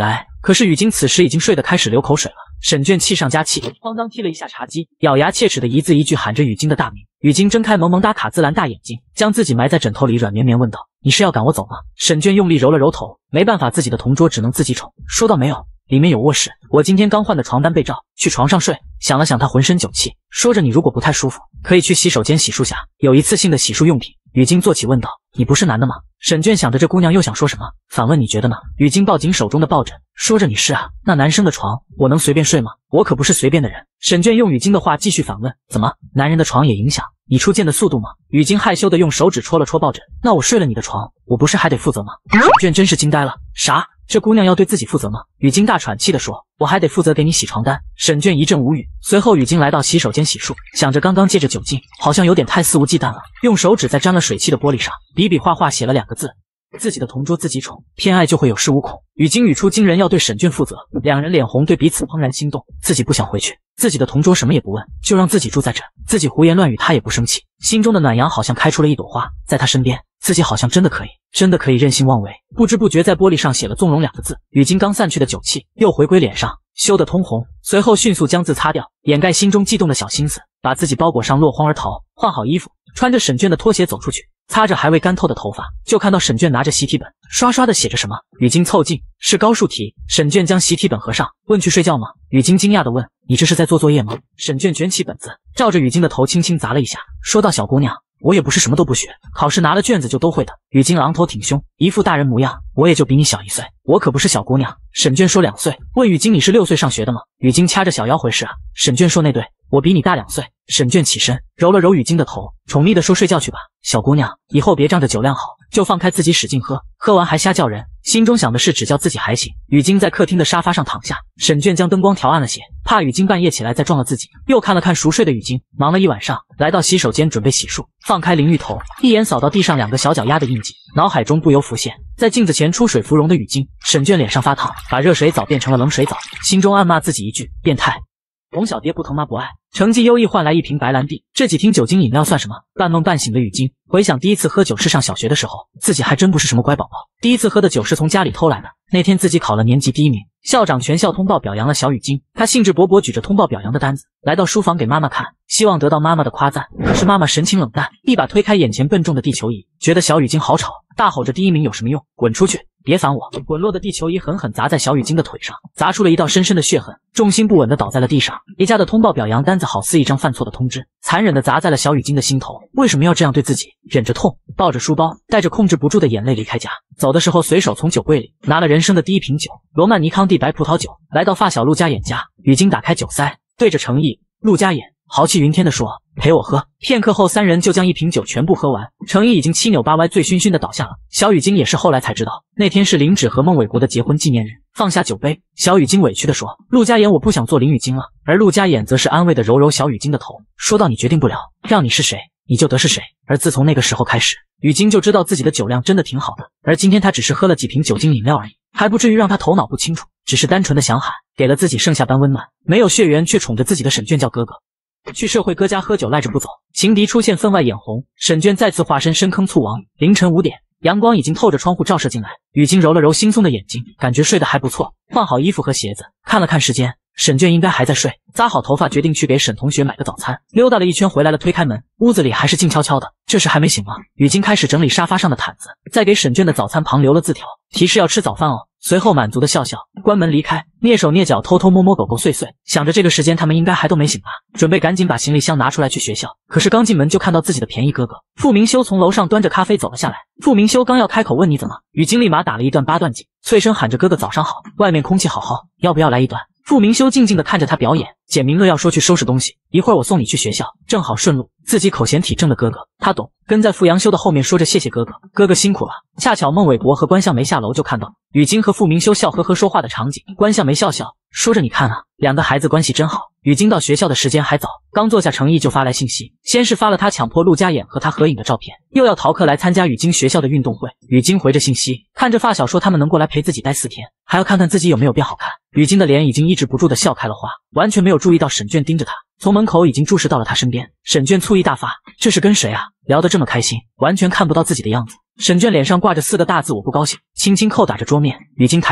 Speaker 2: 可是雨晶此时已经睡得开始流口水了。沈卷气上加气，哐当踢了一下茶几，咬牙切齿的一字一句喊着雨晶的大名。雨晶睁开萌萌哒卡姿兰大眼睛，将自己埋在枕头里，软绵绵问道：“你是要赶我走吗？”沈卷用力揉了揉头，没办法，自己的同桌只能自己宠，说道：“没有，里面有卧室，我今天刚换的床单被罩，去床上睡。”想了想，他浑身酒气，说着：“你如果不太舒服，可以去洗手间洗漱下，有一次性的洗漱用品。”雨晶坐起问道：“你不是男的吗？”沈卷想着这姑娘又想说什么，反问：“你觉得呢？”雨晶抱紧手中的抱枕，说着：“你是啊，那男生的床我能随便睡吗？我可不是随便的人。”沈卷用雨晶的话继续反问：“怎么，男人的床也影响你出剑的速度吗？”雨晶害羞的用手指戳了戳抱枕：“那我睡了你的床，我不是还得负责吗？”沈卷真是惊呆了，啥？这姑娘要对自己负责吗？雨晶大喘气地说：“我还得负责给你洗床单。”沈卷一阵无语，随后雨晶来到洗手间洗漱，想着刚刚借着酒劲，好像有点太肆无忌惮了，用手指在沾了水汽的玻璃上比比划划写了两个字：自己的同桌自己宠，偏爱就会有恃无恐。雨晶语出惊人，要对沈卷负责，两人脸红，对彼此怦然心动。自己不想回去，自己的同桌什么也不问，就让自己住在这，自己胡言乱语他也不生气。心中的暖阳好像开出了一朵花，在他身边，自己好像真的可以，真的可以任性妄为。不知不觉在玻璃上写了纵容两个字，雨晶刚散去的酒气又回归脸上，羞得通红，随后迅速将字擦掉，掩盖心中悸动的小心思，把自己包裹上落荒而逃。换好衣服，穿着沈卷的拖鞋走出去，擦着还未干透的头发，就看到沈卷拿着习题本，刷刷的写着什么。雨晶凑近，是高数题。沈卷将习题本合上，问：“去睡觉吗？”雨晶惊讶地问：“你这是在做作业吗？”沈卷卷起本子，照着雨晶的头轻轻砸了一下，说道：“小姑娘，我也不是什么都不学，考试拿了卷子就都会的。”雨晶昂头挺胸，一副大人模样：“我也就比你小一岁，我可不是小姑娘。”沈卷说：“两岁。”问雨晶：“你是六岁上学的吗？”雨晶掐着小腰：“回事啊。”沈卷说：“那对，我比你大两岁。”沈卷起身揉了揉雨晶的头，宠溺地说：“睡觉去吧，小姑娘，以后别仗着酒量好就放开自己使劲喝，喝完还瞎叫人。”心中想的是只叫自己还行。雨晶在客厅的沙发上躺下，沈卷将灯光调暗了些，怕雨晶半夜起来再撞了自己。又看了看熟睡的雨晶，忙了一晚上，来到洗手间准备洗漱，放开淋浴头，一眼扫到地上两个小脚丫的印记，脑海中不由浮现在镜子前出水芙蓉的雨晶。沈卷脸上发烫，把热水澡变成了冷水澡，心中暗骂自己一句变态。哄小爹不疼妈不爱，成绩优异换来一瓶白兰地，这几瓶酒精饮料算什么？半梦半醒的雨晶回想第一次喝酒是上小学的时候，自己还真不是什么乖宝宝。第一次喝的酒是从家里偷来的，那天自己考了年级第一名，校长全校通报表扬了小雨晶，他兴致勃勃举着通报表扬的单子来到书房给妈妈看，希望得到妈妈的夸赞。可是妈妈神情冷淡，一把推开眼前笨重的地球仪，觉得小雨晶好吵，大吼着：“第一名有什么用？滚出去！别烦我！”滚落的地球仪狠狠砸在小雨晶的腿上，砸出了一道深深的血痕，重心不稳地倒在了地上。一家的通报表扬单子好似一张犯错的通知，残忍地砸在了小雨晶的心头。为什么要这样对自己？忍着痛，抱着书包，带着控制不住的眼泪离开家。走的时候随手从酒柜里拿了人生的第一瓶酒——罗曼尼康帝白葡萄酒，来到发小陆家眼家。雨晶打开酒塞，对着程毅、陆家眼豪气云天地说：“陪我喝。”片刻后，三人就将一瓶酒全部喝完。程毅已经七扭八歪、醉醺醺的倒下了。小雨晶也是后来才知道，那天是林芷和孟伟国的结婚纪念日。放下酒杯，小雨晶委屈地说：“陆家眼，我不想做林雨晶了。”而陆家眼则是安慰地揉揉小雨晶的头，说道：“你决定不了，让你是谁，你就得是谁。”而自从那个时候开始，雨晶就知道自己的酒量真的挺好的。而今天她只是喝了几瓶酒精饮料而已，还不至于让她头脑不清楚，只是单纯的想喊，给了自己剩下般温暖。没有血缘却宠着自己的沈卷叫哥哥。去社会哥家喝酒赖着不走，情敌出现分外眼红，沈卷再次化身深坑醋王。凌晨五点，阳光已经透着窗户照射进来，雨晶揉了揉惺忪的眼睛，感觉睡得还不错。换好衣服和鞋子，看了看时间，沈卷应该还在睡，扎好头发，决定去给沈同学买个早餐。溜达了一圈回来了，推开门，屋子里还是静悄悄的。这时还没醒吗？雨晶开始整理沙发上的毯子，在给沈卷的早餐旁留了字条，提示要吃早饭哦。随后满足的笑笑，关门离开，蹑手蹑脚偷偷摸摸狗狗碎碎，想着这个时间他们应该还都没醒吧，准备赶紧把行李箱拿出来去学校。可是刚进门就看到自己的便宜哥哥傅明修从楼上端着咖啡走了下来。傅明修刚要开口问你怎么，雨晶立马打了一段八段锦，脆声喊着：“哥哥早上好，外面空气好好，要不要来一段？”傅明修静静地看着他表演，简明乐要说去收拾东西，一会儿我送你去学校，正好顺路。自己口嫌体正的哥哥，他懂，跟在傅阳修的后面说着谢谢哥哥，哥哥辛苦了。恰巧孟伟国和关向梅下楼就看到雨晶和傅明修笑呵呵说话的场景，关向梅笑笑说着：“你看啊，两个孩子关系真好。”雨晶到学校的时间还早，刚坐下，程毅就发来信息，先是发了他强迫陆家眼和他合影的照片，又要逃课来参加雨晶学校的运动会。雨晶回着信息，看着发小说他们能过来陪自己待四天，还要看看自己有没有变好看。雨晶的脸已经抑制不住的笑开了花，完全没有注意到沈卷盯着他，从门口已经注视到了他身边。沈卷醋意大发，这是跟谁啊？聊得这么开心，完全看不到自己的样子。沈卷脸上挂着四个大字：“我不高兴”，轻轻叩打着桌面。雨晶抬头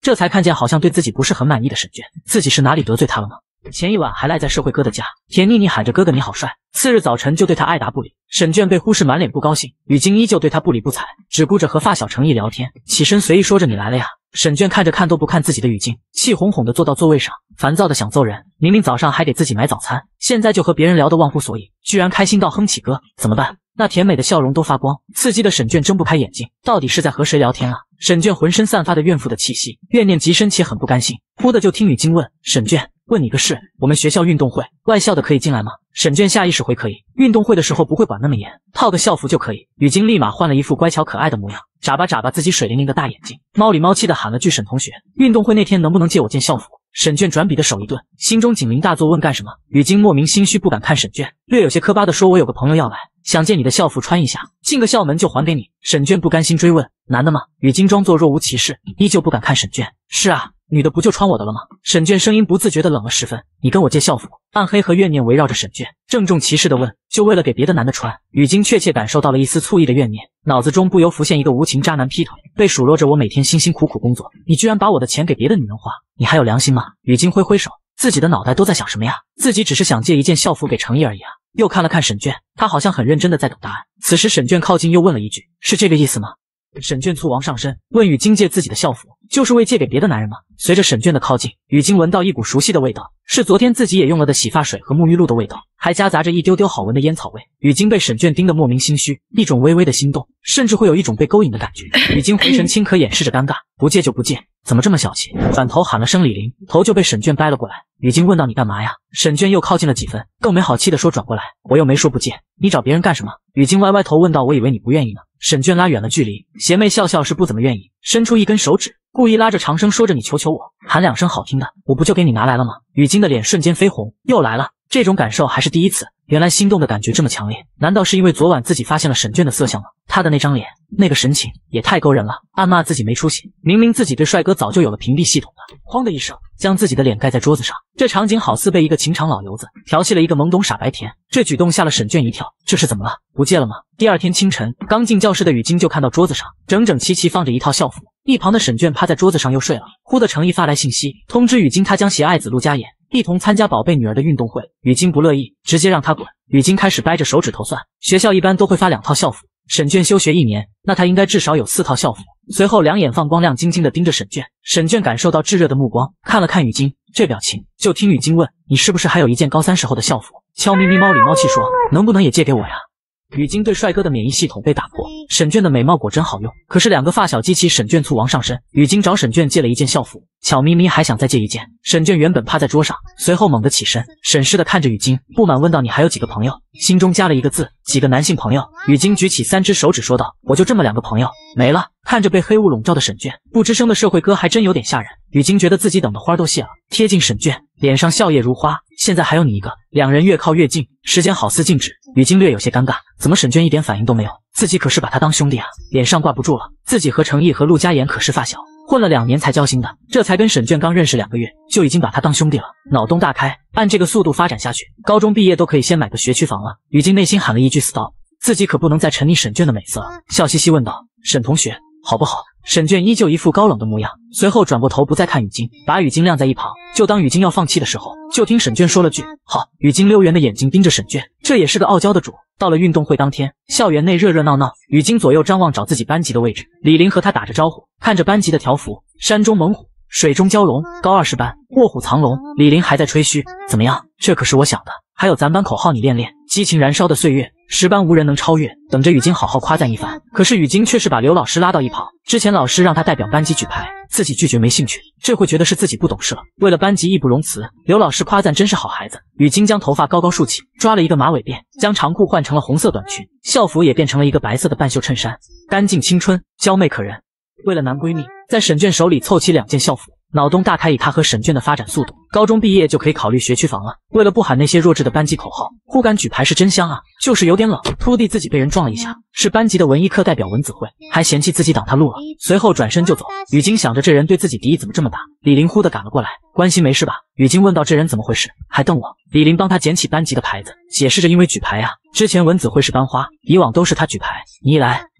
Speaker 2: 这才看见好像对自己不是很满意的沈娟，自己是哪里得罪他了吗？前一晚还赖在社会哥的家，甜腻腻喊着哥哥你好帅，次日早晨就对他爱答不理。沈娟被忽视，满脸不高兴，雨晶依旧对他不理不睬，只顾着和发小程毅聊天，起身随意说着你来了呀。沈娟看着看都不看自己的雨晶，气哄哄地坐到座位上，烦躁的想揍人。明明早上还给自己买早餐，现在就和别人聊得忘乎所以，居然开心到哼起歌，怎么办？那甜美的笑容都发光，刺激的沈娟睁不开眼睛，到底是在和谁聊天啊？沈娟浑身散发的怨妇的气息，怨念极深且很不甘心。忽的就听雨晶问沈娟，问你个事，我们学校运动会外校的可以进来吗？沈娟下意识回可以，运动会的时候不会管那么严，套个校服就可以。雨晶立马换了一副乖巧可爱的模样，眨巴眨巴自己水灵灵的大眼睛，猫里猫气的喊了句沈同学，运动会那天能不能借我件校服？沈娟转笔的手一顿，心中警铃大作，问干什么？雨晶莫名心虚，不敢看沈娟，略有些磕巴的说，我有个朋友要来，想借你的校服穿一下，进个校门就还给你。沈娟不甘心追问，男的吗？雨晶装作若无其事，依旧不敢看沈娟，是啊，女的不就穿我的了吗？沈娟声音不自觉的冷了十分，你跟我借校服？暗黑和怨念围绕着沈娟，郑重其事的问，就为了给别的男的穿？雨晶确切感受到了一丝醋意的怨念，脑子中不由浮现一个无情渣男劈腿，被数落着我每天辛辛苦苦工作，你居然把我的钱给别的女人花，你还有良心吗？雨晶挥挥手，自己的脑袋都在想什么呀？自己只是想借一件校服给程毅而已啊。又看了看沈娟，她好像很认真的在等答案。此时沈娟靠近又问了一句，是这个意思吗？沈娟醋王上身，问雨晶借自己的校服就是为借给别的男人吗？随着沈娟的靠近，雨晶闻到一股熟悉的味道，是昨天自己也用了的洗发水和沐浴露的味道，还夹杂着一丢丢好闻的烟草味。雨晶被沈娟盯得莫名心虚，一种微微的心动，甚至会有一种被勾引的感觉。雨晶回神轻可掩饰着尴尬，不借就不借，怎么这么小气？转头喊了声李玲，头就被沈娟掰了过来。雨晶问道你干嘛呀？沈娟又靠近了几分，更没好气的说转过来，我又没说不借，你找别人干什么？雨晶歪歪头问道，我以为你不愿意呢。沈娟拉远了距离，邪魅笑笑是不怎么愿意，伸出一根手指，故意拉着长声说着你求求我，喊两声好听的，我不就给你拿来了吗？雨晶的脸瞬间绯红，又来了，这种感受还是第一次，原来心动的感觉这么强烈，难道是因为昨晚自己发现了沈娟的色相吗？她的那张脸，那个神情也太勾人了，暗骂自己没出息，明明自己对帅哥早就有了屏蔽系统的，哐的一声将自己的脸盖在桌子上，这场景好似被一个情场老油子调戏了一个懵懂傻白甜，这举动吓了沈娟一跳，这是怎么了？不借了吗？第二天清晨，刚进教室的雨晶就看到桌子上整整齐齐放着一套校服，一旁的沈娟趴在桌子上又睡了。忽的程毅发来信息，通知雨晶他将携爱子陆佳妍一同参加宝贝女儿的运动会，雨晶不乐意，直接让他滚。雨晶开始掰着手指头算，学校一般都会发两套校服，沈娟休学一年，那她应该至少有四套校服。随后两眼放光，亮晶晶的盯着沈娟，沈娟感受到炙热的目光，看了看雨晶，这表情，就听雨晶问，你是不是还有一件高三时候的校服？悄咪咪猫里猫气说，能不能也借给我呀？雨晶对帅哥的免疫系统被打破，沈娟的美貌果真好用，可是两个发小激起沈娟醋王上身，雨晶找沈娟借了一件校服，巧咪咪还想再借一件。沈娟原本趴在桌上，随后猛地起身，审视的看着雨晶，不满问道你还有几个朋友？心中加了一个字，几个男性朋友。雨晶举起三只手指说道，我就这么两个朋友，没了。看着被黑雾笼罩的沈娟，不吱声的社会哥还真有点吓人。雨晶觉得自己等的花都谢了，贴近沈娟，脸上笑靥如花，现在还有你一个。两人越靠越近，时间好似静止，雨晶略有些尴尬，怎么沈娟一点反应都没有？自己可是把她当兄弟啊，脸上挂不住了。自己和程毅和陆佳妍可是发小，混了两年才交心的，这才跟沈娟刚认识两个月，就已经把她当兄弟了，脑洞大开。按这个速度发展下去，高中毕业都可以先买个学区房了。雨晶内心喊了一句 stop， 自己可不能再沉溺沈娟的美色了，笑嘻嘻问道，沈同学好不好？沈娟依旧一副高冷的模样，随后转过头不再看雨晶，把雨晶晾在一旁。就当雨晶要放弃的时候，就听沈娟说了句好。雨晶溜圆的眼睛盯着沈娟，这也是个傲娇的主。到了运动会当天，校园内热热闹闹，雨晶左右张望找自己班级的位置。李玲和她打着招呼，看着班级的条幅，山中猛虎，水中蛟龙，高二十班卧虎藏龙。李玲还在吹嘘，怎么样？这可是我想的。还有咱班口号你练练，激情燃烧的岁月，十班无人能超越。等着雨晶好好夸赞一番。可是雨晶却是把刘老师拉到一旁，之前老师让她代表班级举牌，自己拒绝没兴趣，这会觉得是自己不懂事了。为了班级义不容辞，刘老师夸赞真是好孩子。雨晶将头发高高竖起，抓了一个马尾辫，将长裤换成了红色短裙，校服也变成了一个白色的半袖衬衫，干净青春，娇媚可人。为了男闺蜜，在沈娟手里凑齐两件校服，脑洞大开。以她和沈娟的发展速度，高中毕业就可以考虑学区房了。为了不喊那些弱智的班级口号，忽感举牌是真香啊，就是有点冷。突地自己被人撞了一下，是班级的文艺课代表文子慧，还嫌弃自己挡他路了，随后转身就走。雨晶想着这人对自己敌意怎么这么大，李玲忽的赶了过来，关心没事吧？雨晶问道这人怎么回事，还瞪我。李玲帮他捡起班级的牌子，解释着因为举牌啊，之前文子慧是班花，以往都是他举牌，你一来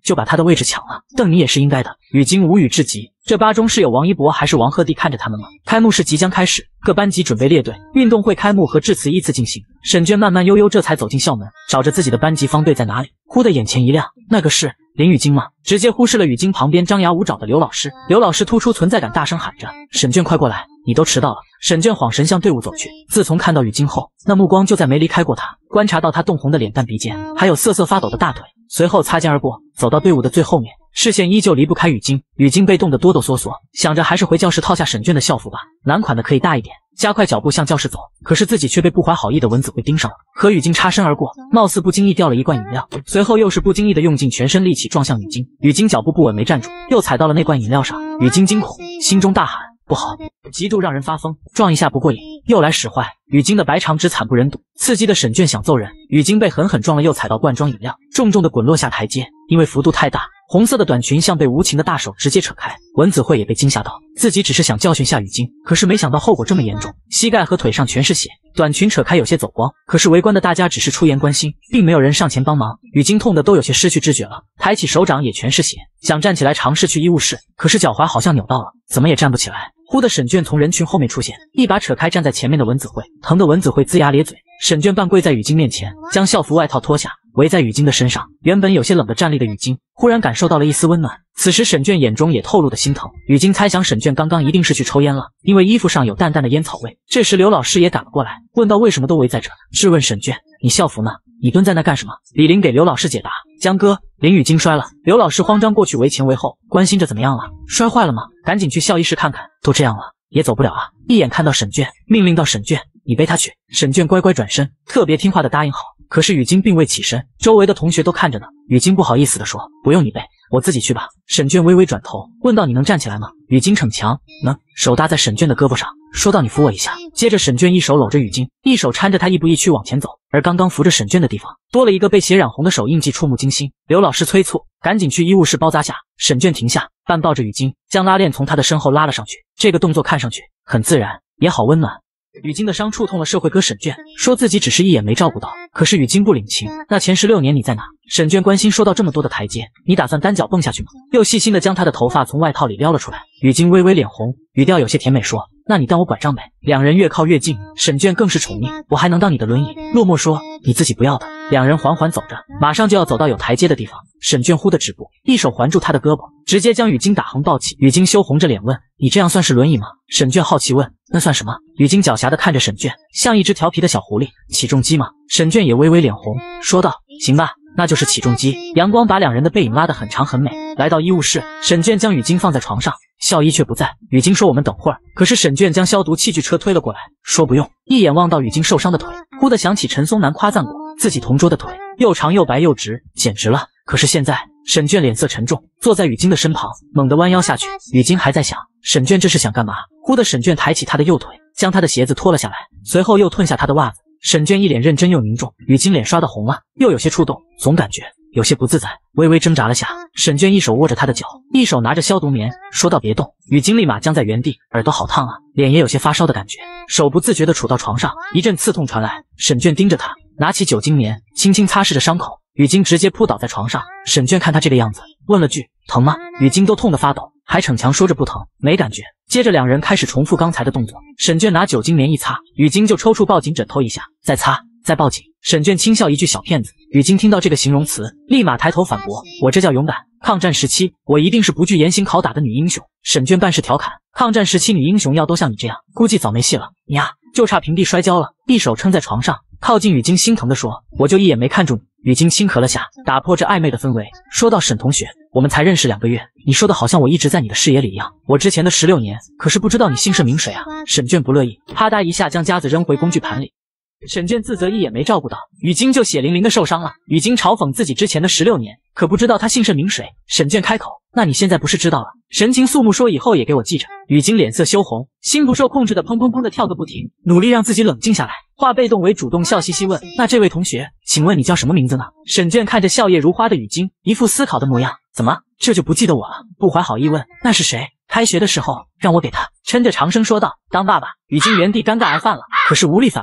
Speaker 2: 就把他的位置抢了，瞪你也是应该的。雨晶无语至极，这八中是有王一博还是王鹤棣看着他们吗？开幕式即将开始，各班级准备列队，运动会开幕和致辞依次进行。沈娟慢慢悠悠这才走进校门，找着自己的班级方队在哪里，忽的眼前一亮，那个是林雨晶吗？直接忽视了雨晶旁边张牙舞爪的刘老师。刘老师突出存在感，大声喊着：“沈娟，快过来，你都迟到了。”沈娟晃神向队伍走去。自从看到雨晶后，那目光就再没离开过她，观察到她冻红的脸蛋、鼻尖，还有瑟瑟发抖的大腿，随后擦肩而过，走到队伍的最后面，视线依旧离不开雨晶。雨晶被冻得哆哆嗦嗦，想着还是回教室套下沈娟的校服吧，男款的可以大一点。加快脚步向教室走，可是自己却被不怀好意的文子慧盯上了，和雨晶擦身而过，貌似不经意掉了一罐饮料，随后又是不经意的用尽全身力气撞向雨晶。雨晶脚步不稳没站住，又踩到了那罐饮料上，雨晶惊恐，心中大喊不好，极度让人发疯，撞一下不过瘾，又来使坏。雨晶的白长直惨不忍睹，刺激的沈娟想揍人，雨晶被狠狠撞了，又踩到罐装饮料，重重的滚落下台阶，因为幅度太大，红色的短裙像被无情的大手直接扯开。文子慧也被惊吓到，自己只是想教训下雨晶，可是没想到后果这么严重，膝盖和腿上全是血，短裙扯开有些走光，可是围观的大家只是出言关心，并没有人上前帮忙。雨晶痛得都有些失去知觉了，抬起手掌也全是血，想站起来尝试去医务室，可是脚踝好像扭到了，怎么也站不起来。忽的沈娟从人群后面出现，一把扯开站在前面的文子慧，疼得文子慧龇牙咧嘴。沈娟半跪在雨晶面前，将校服外套脱下，围在雨晶的身上。原本有些冷的站立的雨晶，忽然感受到了一丝温暖。此时沈娟眼中也透露的心疼。雨晶猜想沈娟刚刚一定是去抽烟了，因为衣服上有淡淡的烟草味。这时刘老师也赶了过来，问到为什么都围在这，质问沈娟：“你校服呢？你蹲在那干什么？”李玲给刘老师解答：“江哥，林雨晶摔了。”刘老师慌张过去围前围后，关心着怎么样了？摔坏了吗？赶紧去校医室看看。都这样了，也走不了啊。一眼看到沈娟，命令到沈娟：“你背她去。”沈娟乖乖转身，特别听话的答应好。可是雨晶并未起身，周围的同学都看着呢。雨晶不好意思地说：“不用你背，我自己去吧。”沈娟微微转头，问道：“你能站起来吗？”雨晶逞强：“能。”手搭在沈娟的胳膊上，说道：“你扶我一下。”接着沈娟一手搂着雨晶，一手搀着她一步一趋往前走，而刚刚扶着沈娟的地方，多了一个被血染红的手印记，触目惊心。刘老师催促：“赶紧去医务室包扎下。”沈娟停下，半抱着雨晶，将拉链从她的身后拉了上去。这个动作看上去很自然，也好温暖。雨晶的伤触痛了社会哥沈娟，说自己只是一眼没照顾到，可是雨晶不领情。那前十六年你在哪？沈娟关心说到：“这么多的台阶，你打算单脚蹦下去吗？”又细心的将她的头发从外套里撩了出来。雨晶微微脸红，语调有些甜美说：“那你当我拐杖呗。”两人越靠越近，沈娟更是宠溺：“我还能当你的轮椅？”落寞说：“你自己不要的。”两人缓缓走着，马上就要走到有台阶的地方。沈娟忽的止步，一手环住他的胳膊，直接将雨晶打横抱起。雨晶羞红着脸问：“你这样算是轮椅吗？”沈娟好奇问：“那算什么？”雨晶狡黠的看着沈娟，像一只调皮的小狐狸。起重机吗？沈娟也微微脸红，说道：“行吧，那就是起重机。”阳光把两人的背影拉得很长很美。来到医务室，沈娟将雨晶放在床上，校医却不在。雨晶说：“我们等会儿。”可是沈娟将消毒器具车推了过来，说：“不用。”一眼望到雨晶受伤的腿，忽地想起陈松南夸赞过自己同桌的腿，又长又白又直，简直了。可是现在沈娟脸色沉重，坐在雨晶的身旁，猛地弯腰下去。雨晶还在想沈娟这是想干嘛。忽的沈娟抬起她的右腿，将她的鞋子脱了下来，随后又褪下她的袜子。沈娟一脸认真又凝重，雨晶脸刷得红了，又有些触动，总感觉有些不自在，微微挣扎了下。沈娟一手握着她的脚，一手拿着消毒棉，说道：“别动。”雨晶立马僵在原地，耳朵好烫啊，脸也有些发烧的感觉，手不自觉地杵到床上，一阵刺痛传来。沈娟盯着她，拿起酒精棉，轻轻擦拭着伤口。雨晶直接扑倒在床上，沈娟看她这个样子，问了句：“疼吗？”雨晶都痛得发抖，还逞强说着不疼，没感觉。接着两人开始重复刚才的动作，沈娟拿酒精棉一擦，雨晶就抽搐抱紧枕头一下，再擦，再抱紧。沈娟轻笑一句：“小骗子。”雨晶听到这个形容词，立马抬头反驳：“我这叫勇敢。抗战时期，我一定是不惧严刑拷打的女英雄。”沈娟办事调侃：“抗战时期女英雄要都像你这样，估计早没戏了。你呀，就差平地摔跤了。”一手撑在床上，靠近雨晶，心疼地说：“我就一眼没看中你。”雨晶轻咳了下，打破这暧昧的氛围，说道：“沈同学，我们才认识两个月，你说的好像我一直在你的视野里一样。我之前的十六年，可是不知道你姓甚名谁啊？”沈娟不乐意，啪嗒一下将夹子扔回工具盘里。沈娟自责一眼没照顾到，雨晶就血淋淋的受伤了。雨晶嘲讽自己之前的十六年，可不知道他姓甚名谁。沈娟开口：“那你现在不是知道了？”神情肃穆说：“以后也给我记着。”雨晶脸色羞红，心不受控制的砰砰砰的跳个不停，努力让自己冷静下来，化被动为主动，笑嘻嘻问：“那这位同学，请问你叫什么名字呢？”沈娟看着笑靥如花的雨晶，一副思考的模样：“怎么，这就不记得我了？”不怀好意问：“那是谁？开学的时候让我给他。”撑着长声说道：“当爸爸。”雨晶原地尴尬而犯了，可是无力反驳。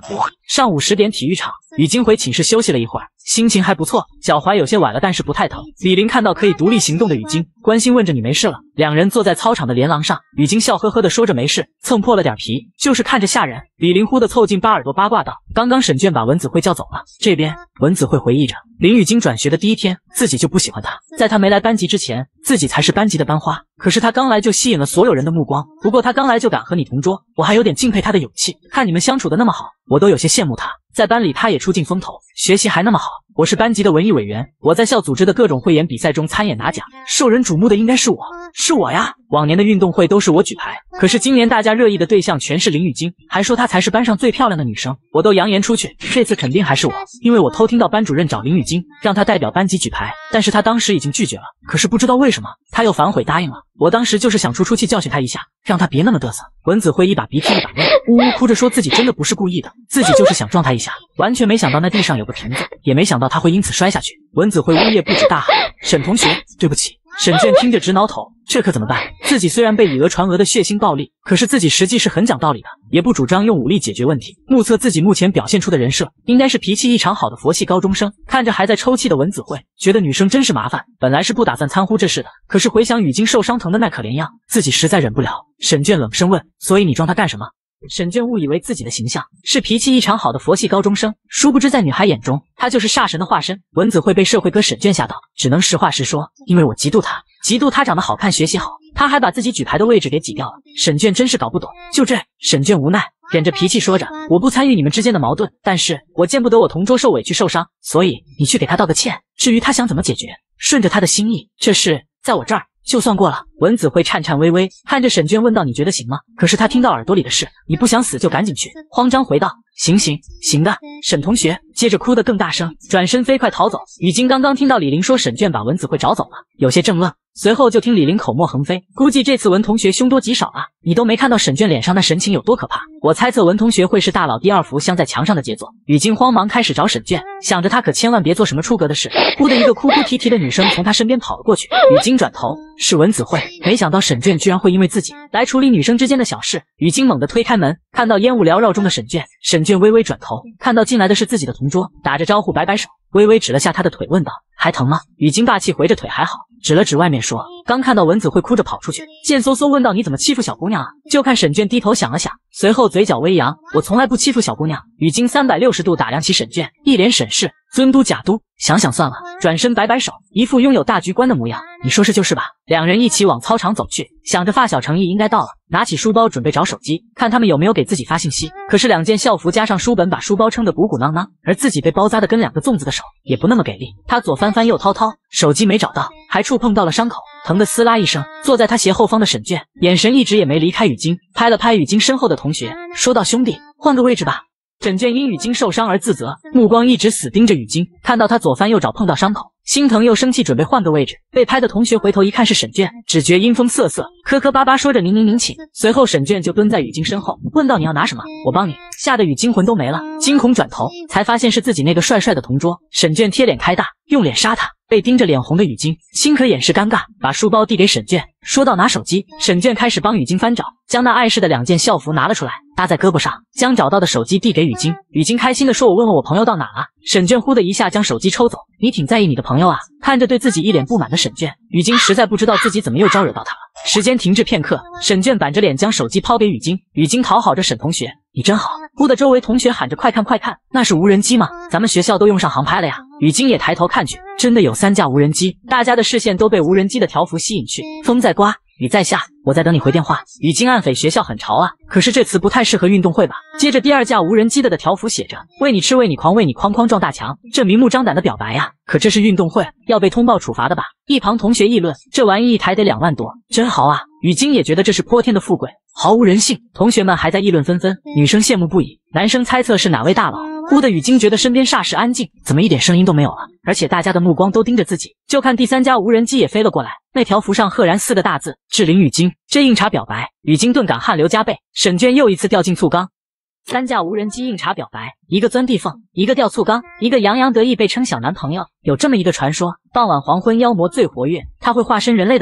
Speaker 2: 上午十点体育场，雨晶回寝室休息了一会儿，心情还不错，脚踝有些崴了，但是不太疼。李玲看到可以独立行动的雨晶，关心问着你没事了。两人坐在操场的连廊上，雨晶笑呵呵的说着没事，蹭破了点皮，就是看着吓人。李玲忽地凑近扒耳朵八卦道：刚刚沈卷把文子慧叫走了。这边文子慧回忆着，林雨晶转学的第一天，自己就不喜欢她，在她没来班级之前，自己才是班级的班花。可是她刚来就吸引了所有人的目光，不过她刚来就敢和你同桌，我还有点敬佩她的勇气。看你们相处的那么好，我都有些羡慕她。在班里她也出尽风头，学习还那么好。我是班级的文艺委员，我在校组织的各种汇演比赛中参演拿奖，受人瞩目的应该是我，是我呀。往年的运动会都是我举牌，可是今年大家热议的对象全是林雨晶，还说她才是班上最漂亮的女生，我都扬言出去，这次肯定还是我。因为我偷听到班主任找林雨晶，让她代表班级举牌，但是她当时已经拒绝了，可是不知道为什么，她又反悔答应了。我当时就是想出出气教训她一下，让她别那么嘚瑟。文子慧一把鼻涕一把泪，呜呜哭着说自己真的不是故意的，自己就是想撞她一下，完全没想到那地上有个瓶子，也没想到她会因此摔下去。文子慧呜咽不止，大喊：沈同学，对不起。沈卷听着直挠头，这可怎么办？自己虽然被以讹传讹的血腥暴力，可是自己实际是很讲道理的，也不主张用武力解决问题。目测自己目前表现出的人设，应该是脾气异常好的佛系高中生。看着还在抽泣的文子慧，觉得女生真是麻烦，本来是不打算掺和这事的，可是回想雨晶受伤疼的那可怜样，自己实在忍不了。沈卷冷声问：所以你装她干什么？沈卷误以为自己的形象是脾气异常好的佛系高中生，殊不知在女孩眼中，他就是煞神的化身。文子慧被社会哥沈卷吓到，只能实话实说，因为我嫉妒他，嫉妒他长得好看，学习好，他还把自己举牌的位置给挤掉了。沈卷真是搞不懂。就这，沈卷无奈，忍着脾气说着：我不参与你们之间的矛盾，但是我见不得我同桌受委屈受伤，所以你去给他道个歉。至于他想怎么解决，顺着他的心意，这事在我这儿就算过了。文子慧颤颤巍巍看着沈卷问道：你觉得行吗？可是他听到耳朵里的事，你不想死就赶紧去，慌张回道：行行行的，沈同学。接着哭得更大声，转身飞快逃走。雨晶刚刚听到李玲说沈卷把文子慧找走了，有些怔愣，随后就听李玲口沫横飞，估计这次文同学凶多吉少啊，你都没看到沈卷脸上那神情有多可怕。我猜测文同学会是大佬第二幅镶在墙上的杰作。雨晶慌忙开始找沈卷，想着他可千万别做什么出格的事。忽的一个哭哭啼啼的女生从他身边跑了过去，雨晶转头，是文子慧。没想到沈卷居然会因为自己来处理女生之间的小事。雨晶猛地推开门，看到烟雾缭绕中的沈卷，沈卷微微转头，看到进来的是自己的同桌，打着招呼摆摆手，微微指了下他的腿，问道：还疼吗？雨晶霸气回着腿还好，指了指外面说：刚看到文子慧哭着跑出去，贱嗖嗖问道：你怎么欺负小姑娘啊？就看沈卷低头想了想，随后嘴角微扬：我从来不欺负小姑娘。雨晶三百六十度打量起沈卷，一脸审视，尊嘟假嘟，想想算了，转身摆摆手，一副拥有大局观的模样。你说是就是吧。两人一起往操场走去，想着发小程毅应该到了，拿起书包准备找手机，看他们有没有给自己发信息。可是两件校服加上书本把书包撑得鼓鼓囊囊，而自己被包扎的跟两个粽子的手也不那么给力。他左翻翻右掏掏，手机没找到，还触碰到了伤口，疼得撕拉一声。坐在他斜后方的沈卷，眼神一直也没离开雨晶，拍了拍雨晶身后的同学，说道：兄弟，换个位置吧。沈卷因雨晶受伤而自责，目光一直死盯着雨晶，看到他左翻右找碰到伤口，心疼又生气，准备换个位置。被拍的同学回头一看是沈卷，只觉阴风瑟瑟，磕磕巴巴说着您您您请。随后沈卷就蹲在雨晶身后，问道：你要拿什么？我帮你。吓得雨晶魂都没了，惊恐转头，才发现是自己那个帅帅的同桌。沈卷贴脸开大，用脸杀他。被盯着脸红的雨晶心可掩饰尴尬，把书包递给沈卷，说到拿手机。沈卷开始帮雨晶翻找，将那碍事的两件校服拿了出来，搭在胳膊上，将找到的手机递给雨晶。雨晶开心地说：我问问我朋友到哪了。沈卷忽的一下将手机抽走，你挺在意你的朋友啊。看着对自己一脸不满的沈卷，雨晶实在不知道自己怎么又招惹到他了。时间停滞片刻，沈卷板着脸将手机抛给雨晶，雨晶讨好着沈同学：你真好。忽的周围同学喊着：快看快看，那是无人机吗？咱们学校都用上航拍了呀。雨晶也抬头看去，真的有三架无人机，大家的视线都被无人机的条幅吸引去。风在刮，雨在下，我在等你回电话。雨晶暗匪学校很潮啊，可是这词不太适合运动会吧。接着第二架无人机的的条幅写着：为你吃为你狂为你哐哐撞大墙，这明目张胆的表白呀。可这是运动会，要被通报处罚的吧。一旁同学议论：这玩意一台得两万多，真豪啊。雨晶也觉得这是泼天的富贵，毫无人性。同学们还在议论纷纷，女生羡慕不已，男生猜测是哪位大佬。忽的雨晶觉得身边霎时安静，怎么一点声音都没有了？而且大家的目光都盯着自己。就看第三架无人机也飞了过来，那条幅上赫然四个大字：致林雨晶。这硬茬表白，雨晶顿感汗流浃背。沈卷又一次掉进醋缸。三架无人机硬茬表白，一个钻地缝，一个掉醋缸，一个洋洋得意被称小男朋友。有这么一个传说，傍晚黄昏妖魔最活跃，他会化身人类的模样，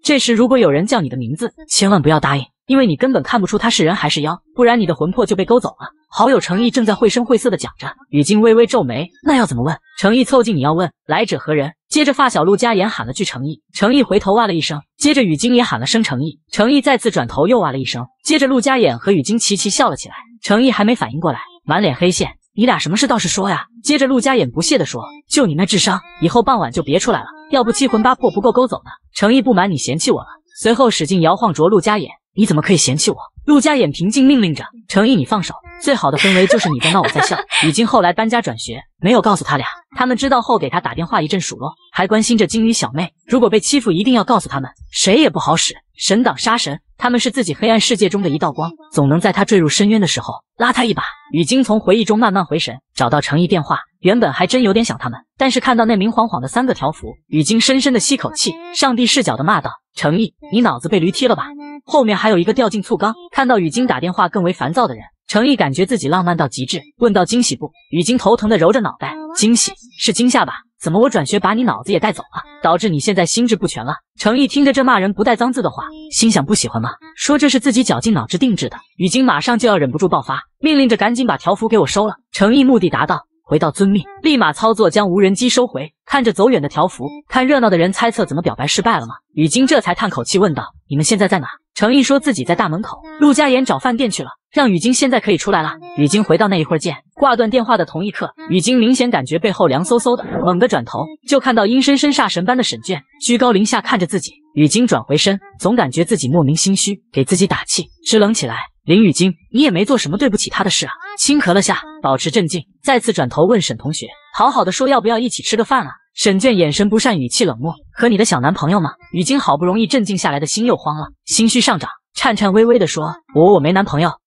Speaker 2: 这时如果有人叫你的名字，千万不要答应，因为你根本看不出他是人还是妖，不然你的魂魄就被勾走了。好友程毅正在绘声绘色地讲着，雨晶微微皱眉，那要怎么问？程毅凑近，你要问来者何人？接着发小陆家言喊了句程毅，程毅回头哇了一声，接着雨晶也喊了声程毅，程毅再次转头又哇了一声，接着陆家眼和雨晶齐齐笑了起来。程毅还没反应过来，满脸黑线，你俩什么事倒是说呀？接着陆家眼不屑地说，就你那智商，以后傍晚就别出来了，要不七魂八魄不够勾走呢。程毅不满你嫌弃我了，随后使劲摇晃着陆家眼，你怎么可以嫌弃我？陆家眼平静命令着，程毅你放手，最好的氛围就是你在闹我在笑。雨晶后来搬家转学，没有告诉他俩，他们知道后给他打电话一阵数落，还关心着金鱼小妹，如果被欺负一定要告诉他们，谁也不好使。神挡杀神，他们是自己黑暗世界中的一道光，总能在他坠入深渊的时候拉他一把。雨晶从回忆中慢慢回神，找到程毅电话，原本还真有点想他们，但是看到那明晃晃的三个条幅，雨晶深深的吸口气，上帝视角的骂道，程毅，你脑子被驴踢了吧？后面还有一个掉进醋缸。看到雨晶打电话更为烦躁的人，程毅感觉自己浪漫到极致，问到惊喜不？雨晶头疼的揉着脑袋，惊喜是惊吓吧？怎么我转学把你脑子也带走了，导致你现在心智不全了？程毅听着这骂人不带脏字的话，心想不喜欢吗？说这是自己绞尽脑汁定制的。雨晶马上就要忍不住爆发，命令着赶紧把条幅给我收了。程毅目的达到，回到遵命，立马操作将无人机收回。看着走远的条幅，看热闹的人猜测怎么表白失败了吗？雨晶这才叹口气问道，你们现在在哪？程毅说自己在大门口，陆家言找饭店去了，让雨晶现在可以出来了。雨晶回到那一会儿见，挂断电话的同一刻，雨晶明显感觉背后凉飕飕的，猛地转头就看到阴森森煞神般的沈卷居高临下看着自己。雨晶转回身，总感觉自己莫名心虚，给自己打气，支棱起来。林雨晶，你也没做什么对不起他的事啊。轻咳了下，保持镇静，再次转头问沈同学，好好的说要不要一起吃个饭啊？沈卷眼神不善，语气冷漠，和你的小男朋友吗？雨晶好不容易镇静下来的心又慌了，心虚上涨，颤颤巍巍地说，我我没男朋友。